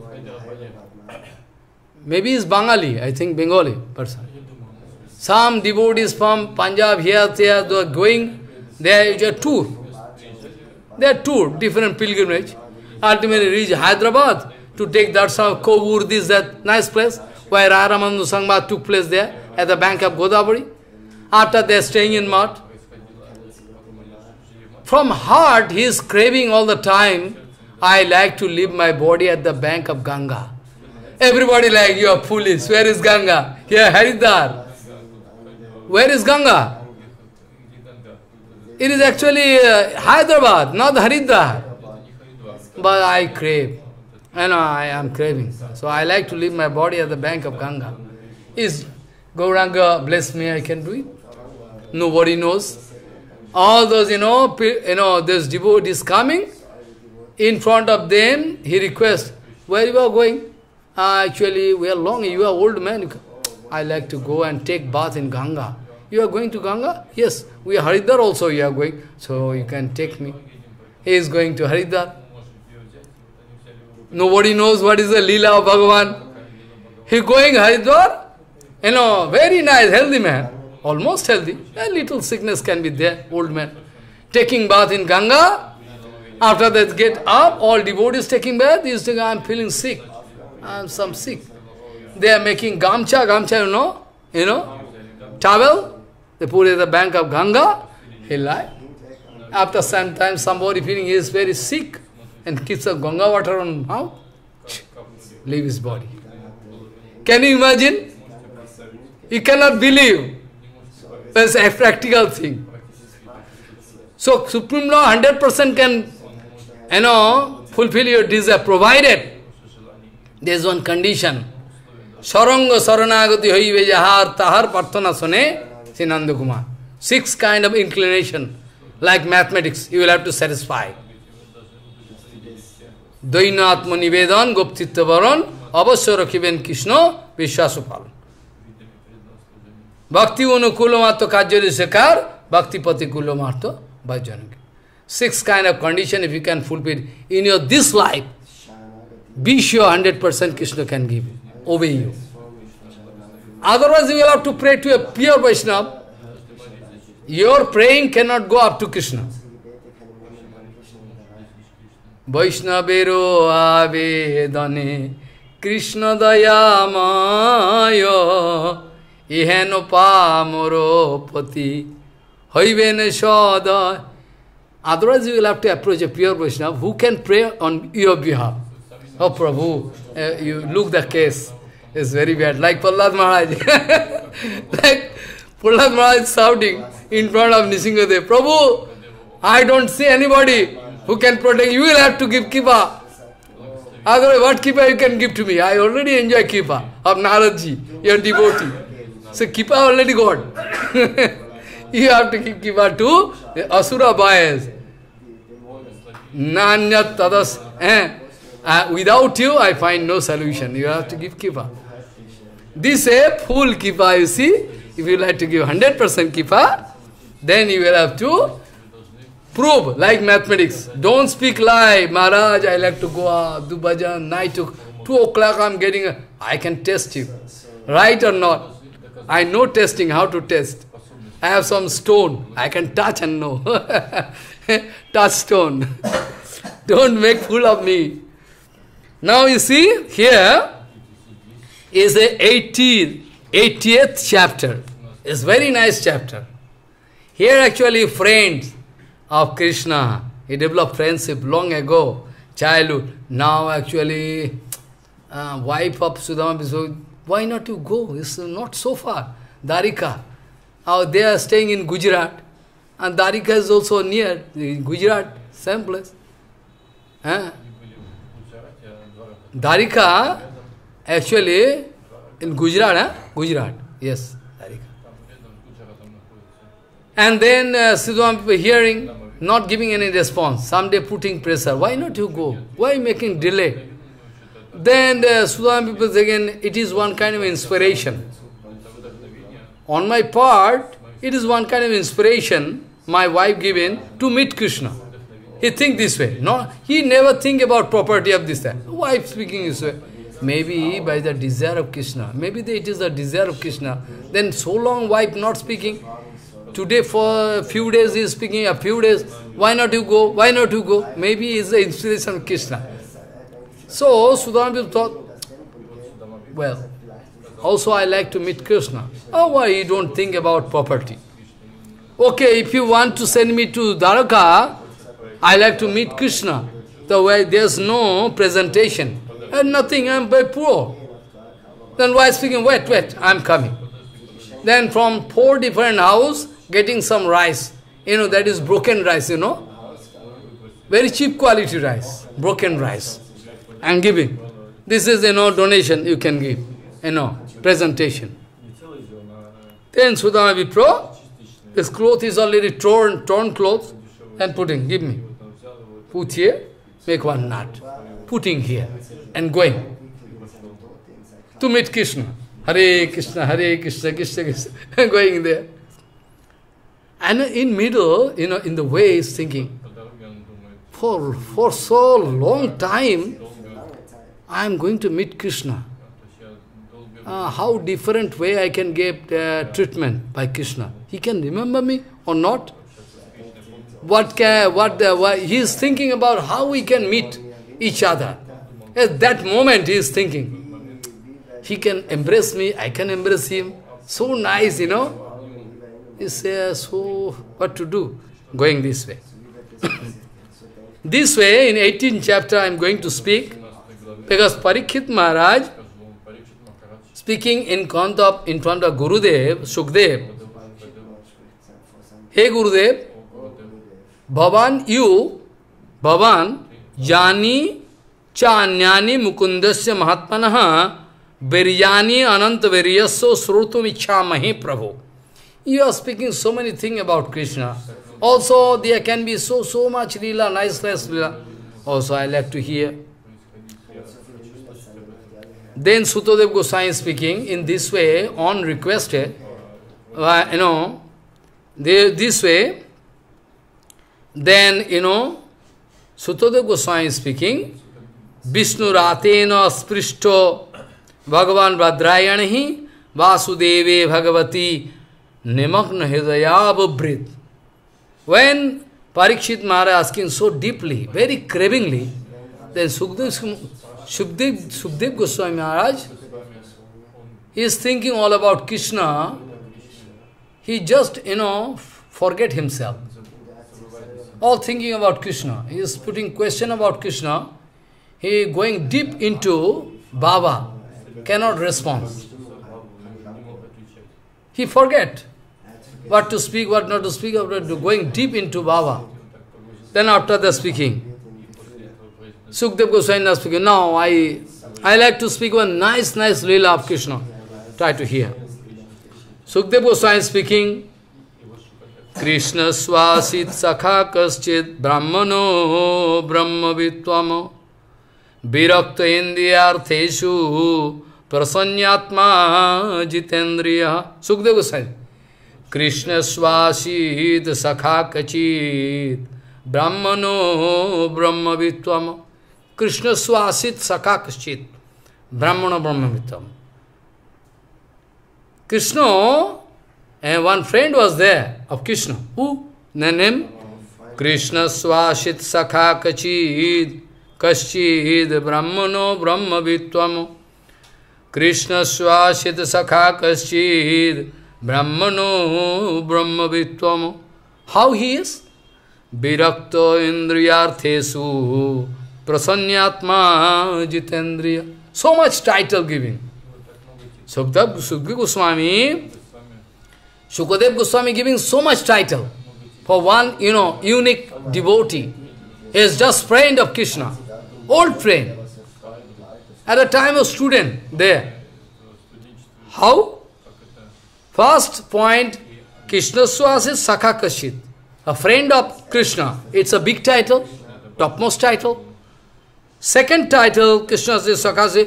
Maybe he is Bengali, I think Bengali person. Some devotees from Punjab, here, there, they are going, they are tour. They are tour, different pilgrimage. Ultimately reach Hyderabad to take darshan of Kovur, this, that nice place, where Raramandu Sangma took place there, at the bank of Godavari. After they are staying in Math. From heart, he is craving all the time, I like to leave my body at the bank of Ganga. Everybody like, you are foolish. Where is Ganga? Here, Haridwar. Where is Ganga? It is actually Hyderabad, not Haridwar. But I crave. I am craving. So I like to leave my body at the bank of Ganga. Is Gauranga bless me, I can do it? Nobody knows. All those, this devotee is coming. In front of them, he requests, where you are going? Actually, we are long, you are old man. I like to go and take bath in Ganga. You are going to Ganga? Yes, we are Haridwar also, you are going. So you can take me. He is going to Haridwar. Nobody knows what is the Leela of Bhagavan. He going Haridwar, very nice, healthy man. Almost healthy. A little sickness can be there, old man. Taking bath in Ganga. After that, get up, all devotees taking bath. He used to go, I am feeling sick. I am some sick. They are making gamcha, towel. They put it at the bank of Ganga. He lie. After some time, somebody feeling he is very sick and keeps a Ganga water on mouth. Leave his body. Can you imagine? You cannot believe. It's a practical thing. So, Supreme Law 100% can, fulfill your desire, provided there is one condition. Saranga saranagati hoive jahar tahar parthana sune, Sinanda Kumar. 6 kind of inclination, like mathematics, you will have to satisfy. Daina atma nivedan goptitya varan, avasya rakhiben Krishna, vishwasupalan. Bhakti unukulomato kajyari sekar, bhakti patikulomato bhajanaki. 6 kind of condition, if you can fulfill in your this life, be sure 100% Krishna can give, obey you. Otherwise you will have to pray to a pure Vaishnava. Your praying cannot go up to Krishna. Vaishnavero avedane Krishna dayamaya iheno pamoro pati hoivene sada. Otherwise you will have to approach a pure Vaishnava who can pray on your behalf. Oh Prabhu, you look the case. It's very bad. Like Prahlad Maharaj. Like Prahlad Maharaj shouting in front of Nrsimhadev, Prabhu, I don't see anybody who can protect. You will have to give Kripa. Otherwise, what Kripa you can give to me? I already enjoy Kripa of Naradji, your devotee. So Kripa already got. You have to give Kripa to the Asura boys. Nanyat tadas. Without you, I find no solution. You have to give Kripa. This is full Kripa, you see. If you like to give 100% Kripa, then you will have to prove, like mathematics. Don't speak lie. Maharaj, I like to go out, do bhajan, night to 2 o'clock I'm getting I can test you. Right or not? I know testing, how to test. I have some stone. I can touch and know. Touch stone. Don't make fool of me. Now you see, here is the 80th chapter. It's very nice chapter. Here actually friends of Krishna. He developed friendship long ago, childhood. Now actually, wife of Sudama, so why not you go? It's not so far. Dwarika. They are staying in Gujarat. And Dwarika is also near. Gujarat, same place. Dwarika, actually, in Gujarat, Gujarat, yes, Dwarika. And then Sudama people hearing, not giving any response, someday putting pressure. Why not you go? Why making delay? Then Sudama people again, it is one kind of inspiration. On my part, it is one kind of inspiration my wife given to meet Krishna. He think this way. No, he never think about property of this time. Wife speaking this way. Maybe by the desire of Krishna. Maybe it is the desire of Krishna. Then so long wife not speaking. Today for a few days he is speaking, a few days. Why not you go? Why not you go? Maybe it's the inspiration of Krishna. So Sudama thought, well, also I like to meet Krishna. Oh, why you don't think about property? Okay, if you want to send me to Dwaraka, I like to meet Krishna. The way there's no presentation. And nothing, I'm very poor. Then why speaking, wait, I'm coming. Then from 4 different houses, getting some rice. That is broken rice, Very cheap quality rice, broken rice. I'm giving. This is, donation you can give, presentation. Then Sudama Vipra, this cloth is already torn clothes, and putting, give me. Put here, make one knot. Putting here, and going. To meet Krishna. Hare Krishna, Krishna Krishna, going there. And in middle, in the way is thinking, for so long time, I am going to meet Krishna. How different way I can get treatment by Krishna. He can remember me or not? He is thinking about how we can meet each other. At that moment he is thinking, he can embrace me, I can embrace him. So nice, He says, so what to do? Going this way. This way, in 18th chapter, I am going to speak, because Parikshit Maharaj, speaking in front of Gurudev, Shukdev, hey Gurudev, Bhavan, Jani cha anyani mukundasya mahatmanaha viryani ananta viryaso srutum ichhamahi prabhu. You are speaking so many things about Krishna. Also, there can be so much lila, nice lila. Also, I like to hear. Then Sutadev Goswami speaking in this way, on requested, this way, then, Sutadev Goswami speaking, Vishnu Ratena Sprishto Bhagavan Bhadrayanahi Vasudeve Bhagavati Nimagna Hridayabhrit. When Parikshit Maharaj asking so deeply, very cravingly, then Shukdev Goswami Maharaj is thinking all about Krishna. He just, forget himself. All thinking about Krishna. He is putting question about Krishna. He is going deep into Baba. Cannot respond. He forget what to speak, what not to speak, after going deep into Baba. Then after the speaking, Shukdev Goswami is speaking, now I like to speak one nice Leela of Krishna. Try to hear. Shukdev Goswami is speaking, Krishna svasit sakha kaschit brahmano brahmavitvam virakta indriyartheshu prasanyatma jitendriya. Sukadeva Goswami. Krishna svasit sakha kachit brahmano brahmavitvam. Krishna svasit sakha kachit brahmano brahmavitvam. Krishna, and one friend was there of Krishna. Who? The name? Krishna svasit sakha kachid kaschid brahmano brahmavitvam. Krishna svasit sakha kaschid brahmano brahmavitvam. How he is? Virakta indriyarthesu prasanyatma jitendriya. So much title giving. Sukadev Goswami giving so much title for one, unique devotee. He is just friend of Krishna, old friend. At the time of student there. How? First point, Krishna Swasi Sakha Kashit, a friend of Krishna. It's a big title, topmost title. Second title, Krishna says Sakha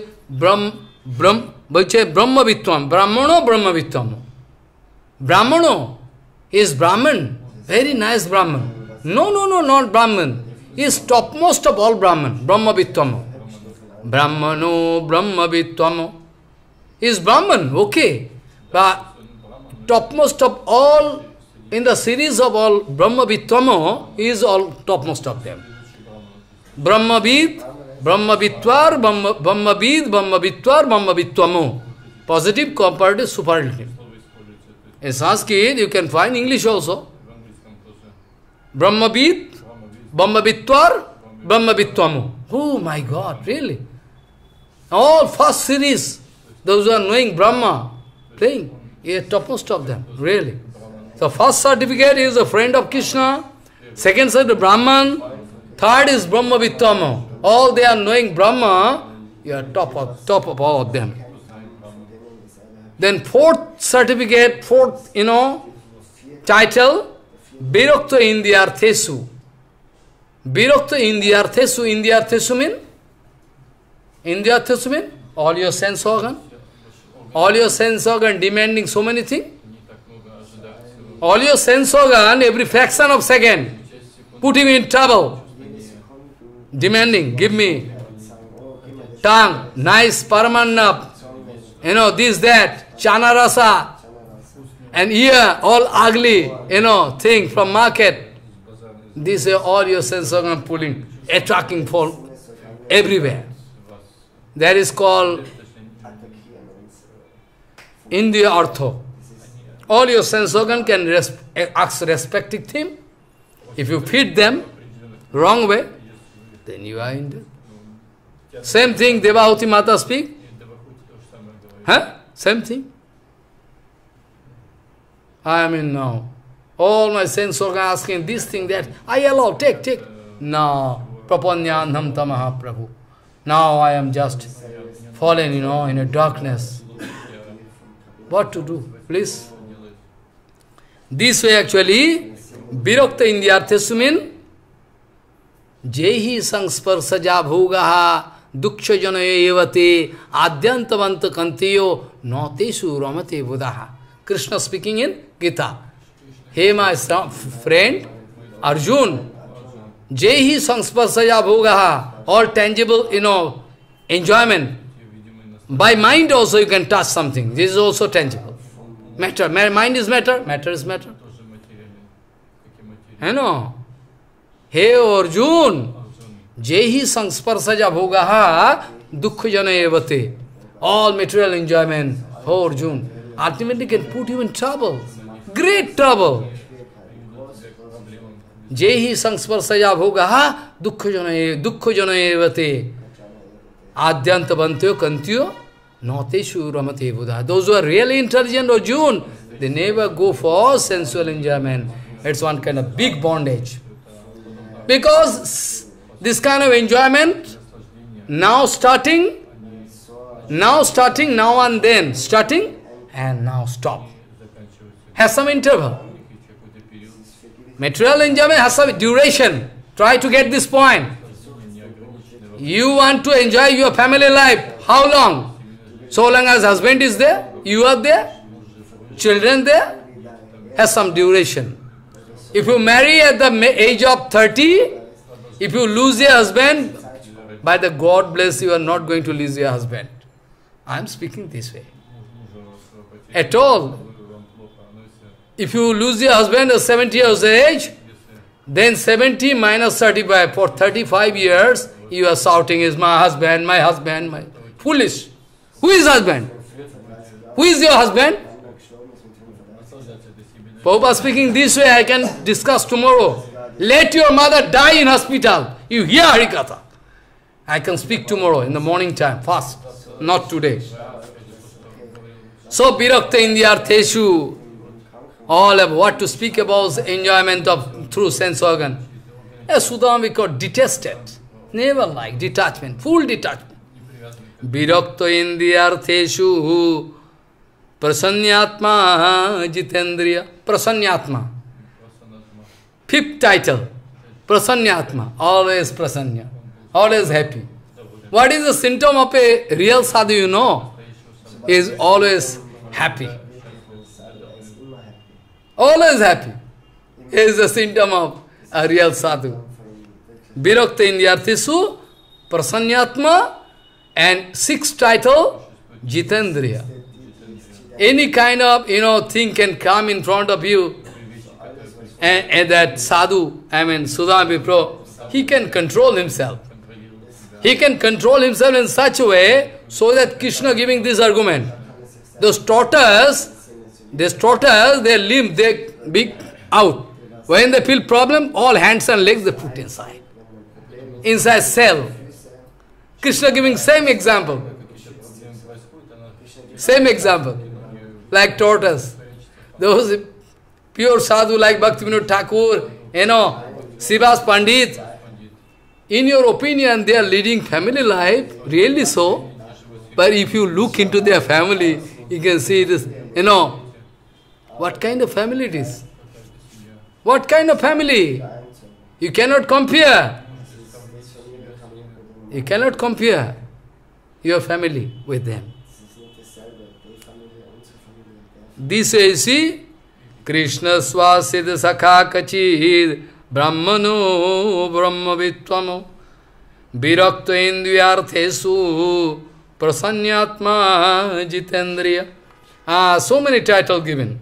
Brahmavitvam, Brahmano Brahmavitvam. Brahmano is Brahman, very nice Brahman. No, not Brahman. He is topmost of all Brahman, Brahmavitvam. Brahmano Brahmavitvam. He is Brahman, okay. But topmost of all, in the series of all Brahmavitvam, he is all topmost of them. Brahmavid, Brahmavitvar, Brahmavid, Brahmavitvar, Brahmavittvamo. Positive, comparative, superlative. In Sanskrit, you can find English also. Brahmavid, Brahmavitvar, Brahmavittvamo. Oh my God, really? All first series, those who are knowing Brahma, playing, he is topmost of them, really. So first certificate is a friend of Krishna, second certificate Brahman, third is Brahmavittvamo. All they are knowing Brahma, you are top of all of them. Then fourth certificate, fourth, title, Virakta Indriyarthesu. Virakta Indriyarthesu. Indriyarthesu mean? Indriyarthesu mean? All your sense organ. All your sense organ demanding so many things. All your sense organ, every fraction of second, putting in trouble. Demanding, give me tongue, nice paramanna, this, that, chana rasa, and ear, all ugly, thing from market. These are all your sense organ pulling, attracting for everywhere. That is called Indriya Artho. All your sense organ can ask respecting thing. If you feed them wrong way, then you are in there. Same thing Devahuti Mata speak. Huh? Same thing. I am in now. All my sense organ asking this thing, that. I allow, take. No. Prapanyanam tamaha Prabhu. Now I am just fallen, in a darkness. What to do? Please. This way actually, Virakta Indriyarthesu mean, Jehi sangsparsaja bhogaha duksha jana evate adyantavanta kantiyo natesu ramate buddhaha. Krishna speaking in Gita. Hey my friend, Arjun, Jehi sangsparsaja bhogaha, all tangible, enjoyment. By mind also you can touch something. This is also tangible. Matter. Mind is matter. Matter is matter. Hey Arjun, Jehi sangsparsaja bhogaha dukkha jana evate. All material enjoyment, oh Arjun, ultimately can put you in trouble. Great trouble. Jehi sangsparsaja bhogaha dukkha jana evate. Adyanta bantyo kantyo nateshu ramate buddha. Those who are really intelligent, Arjun, they never go for sensual enjoyment. It's one kind of big bondage. Because this kind of enjoyment, now starting, now and then, starting, and now stop. Has some interval. Material enjoyment has some duration. Try to get this point. You want to enjoy your family life. How long? So long as husband is there, you are there, children there, has some duration. If you marry at the age of 30, if you lose your husband, by the God bless you are not going to lose your husband. I am speaking this way. At all. If you lose your husband at 70 years of age, then 70 minus 35, for 35 years, you are shouting, is my husband, my... Foolish. Who is husband? Who is your husband? Prabhupada speaking this way, I can discuss tomorrow. Let your mother die in hospital. You hear Harikatha. I can speak tomorrow in the morning time, fast. Not today. So, Virakta Indiyartheshu, all of what to speak about enjoyment of through sense organ. Sudama got detested. Never like detachment, full detachment. Virakta Indiyartheshu Prasanyatma Jitendriya. Prasanyatma. Fifth title. Prasanyatma. Always prasanya. Always happy. What is the symptom of a real sadhu, you know? He is always happy. Always happy. He is the symptom of a real sadhu. Virakta Indiyarthesu, Prasanyatma, and sixth title, Jitendriya. Any kind of, thing can come in front of you, and that sadhu, Sudama Vipra, he can control himself. He can control himself in such a way, so that Krishna giving this argument. Those tortoise, their limb, they big out. When they feel problem, all hands and legs they put inside. Inside cell. Krishna giving same example. Same example. Like tortoise. Those pure sadhu like Bhaktivinoda Thakur, Srivas Pandit, in your opinion, they are leading family life, really so. But if you look into their family, you can see this, what kind of family it is. What kind of family? You cannot compare. You cannot compare your family with them. This is, see, Krishna svasid sakha kachid brahmano brahmavitvamo virakta indriyarthesu prasanyatma jitendriya. So many titles given.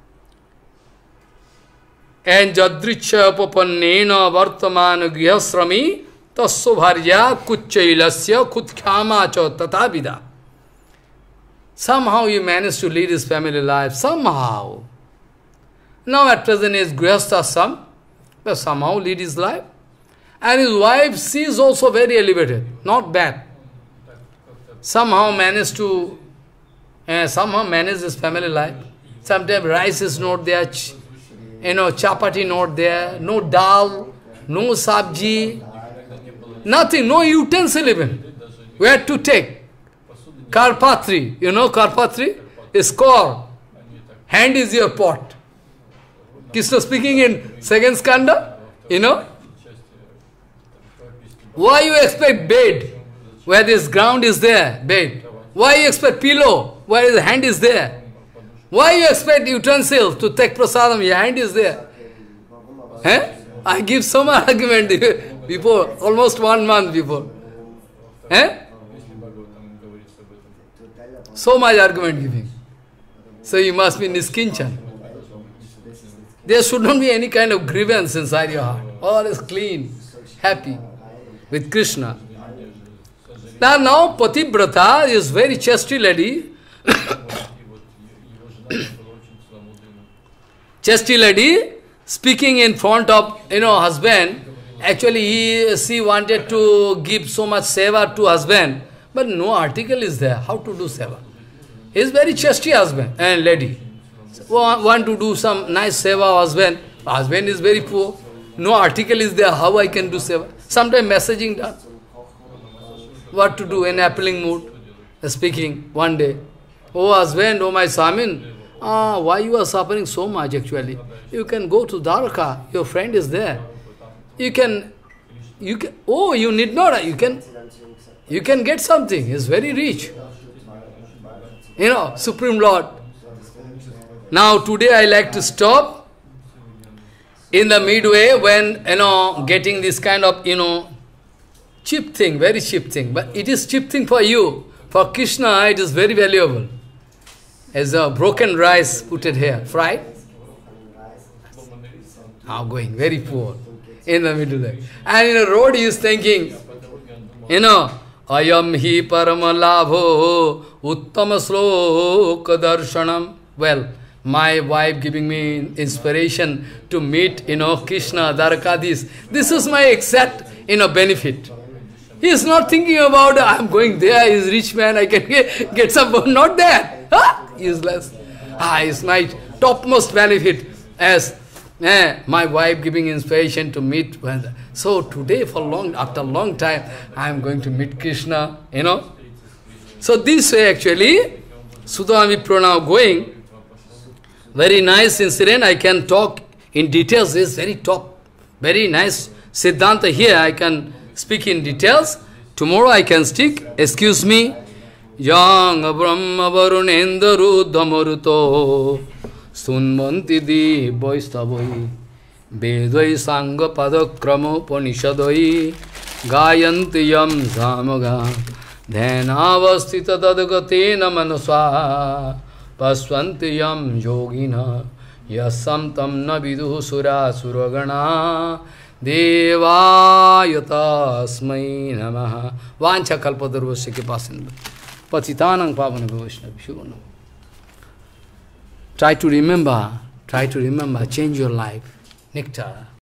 And jadricha papannena vartamana grihasrami tasya bharya kuchailasya kutkhama cha tatavida. Somehow he managed to lead his family life, somehow. Now at present he is grihasthasam, but somehow lead his life. And his wife, she is also very elevated, not bad. Somehow manage his family life. Sometimes rice is not there, chapati not there, no dal, no sabji, nothing, no utensil even. Where to take? Karpatri, you know Karpatri? Is core. Hand is your pot. Krishna speaking in second skanda, Why you expect bed, where this ground is there, bed? Why you expect pillow, where his hand is there? Why you expect utensil to take prasadam, your hand is there? I give some argument before, almost 1 month before. So much argument giving. So you must be niskinchan. There should not be any kind of grievance inside your heart. All is clean, happy with Krishna. Now Pativrata is very chastity lady. Chastity lady speaking in front of husband. Actually she wanted to give so much seva to husband, but no article is there how to do seva. He is very chastity husband and lady. Want to do some nice seva husband. Husband is very poor. No article is there how I can do seva. Sometimes messaging done. What to do in appealing mood. Speaking one day. Oh husband, oh my Swamin, Why you are suffering so much actually? You can go to Dwarka, your friend is there. You can, oh, you need not, you can get something, he's very rich. You know, Supreme Lord. Now today I like to stop in the midway when, getting this kind of, cheap thing, very cheap thing. But it is cheap thing for you. For Krishna, it is very valuable. As a broken rice, put it here, fried. Now going, very poor, in the middle there. And in the road he is thinking, Ayam hi paramalabho uttama sloka darshanam. Well, my wife giving me inspiration to meet, Krishna, Dwarkadis. This is my exact, benefit. He is not thinking about, I am going there, he is rich man, I can get some, not that. Useless. It's my topmost benefit as my wife giving inspiration to meet. So today, after a long time, I am going to meet Krishna, So this way actually, Sudama Vipra now going. Very nice incident, I can talk in details, this is very top, very nice Siddhanta here, I can speak in details. Tomorrow I can speak, excuse me. Yang Brahma Varunendra Ruddhamaruto Sunmanti Di Boistavoi Vedai Sangha Padakramo Panishadoi Gayanti Yam Samaga Dhanavastita Tadgatena Manaswa Pasvanti Yam Yogina Yasam Tam Navidu Sura Suragana Devayatasmai Namaha Vancha Kalpadarvasya Kipasinda Patitanang Pavana Vaishnava. Try to remember, change your life. Nectar.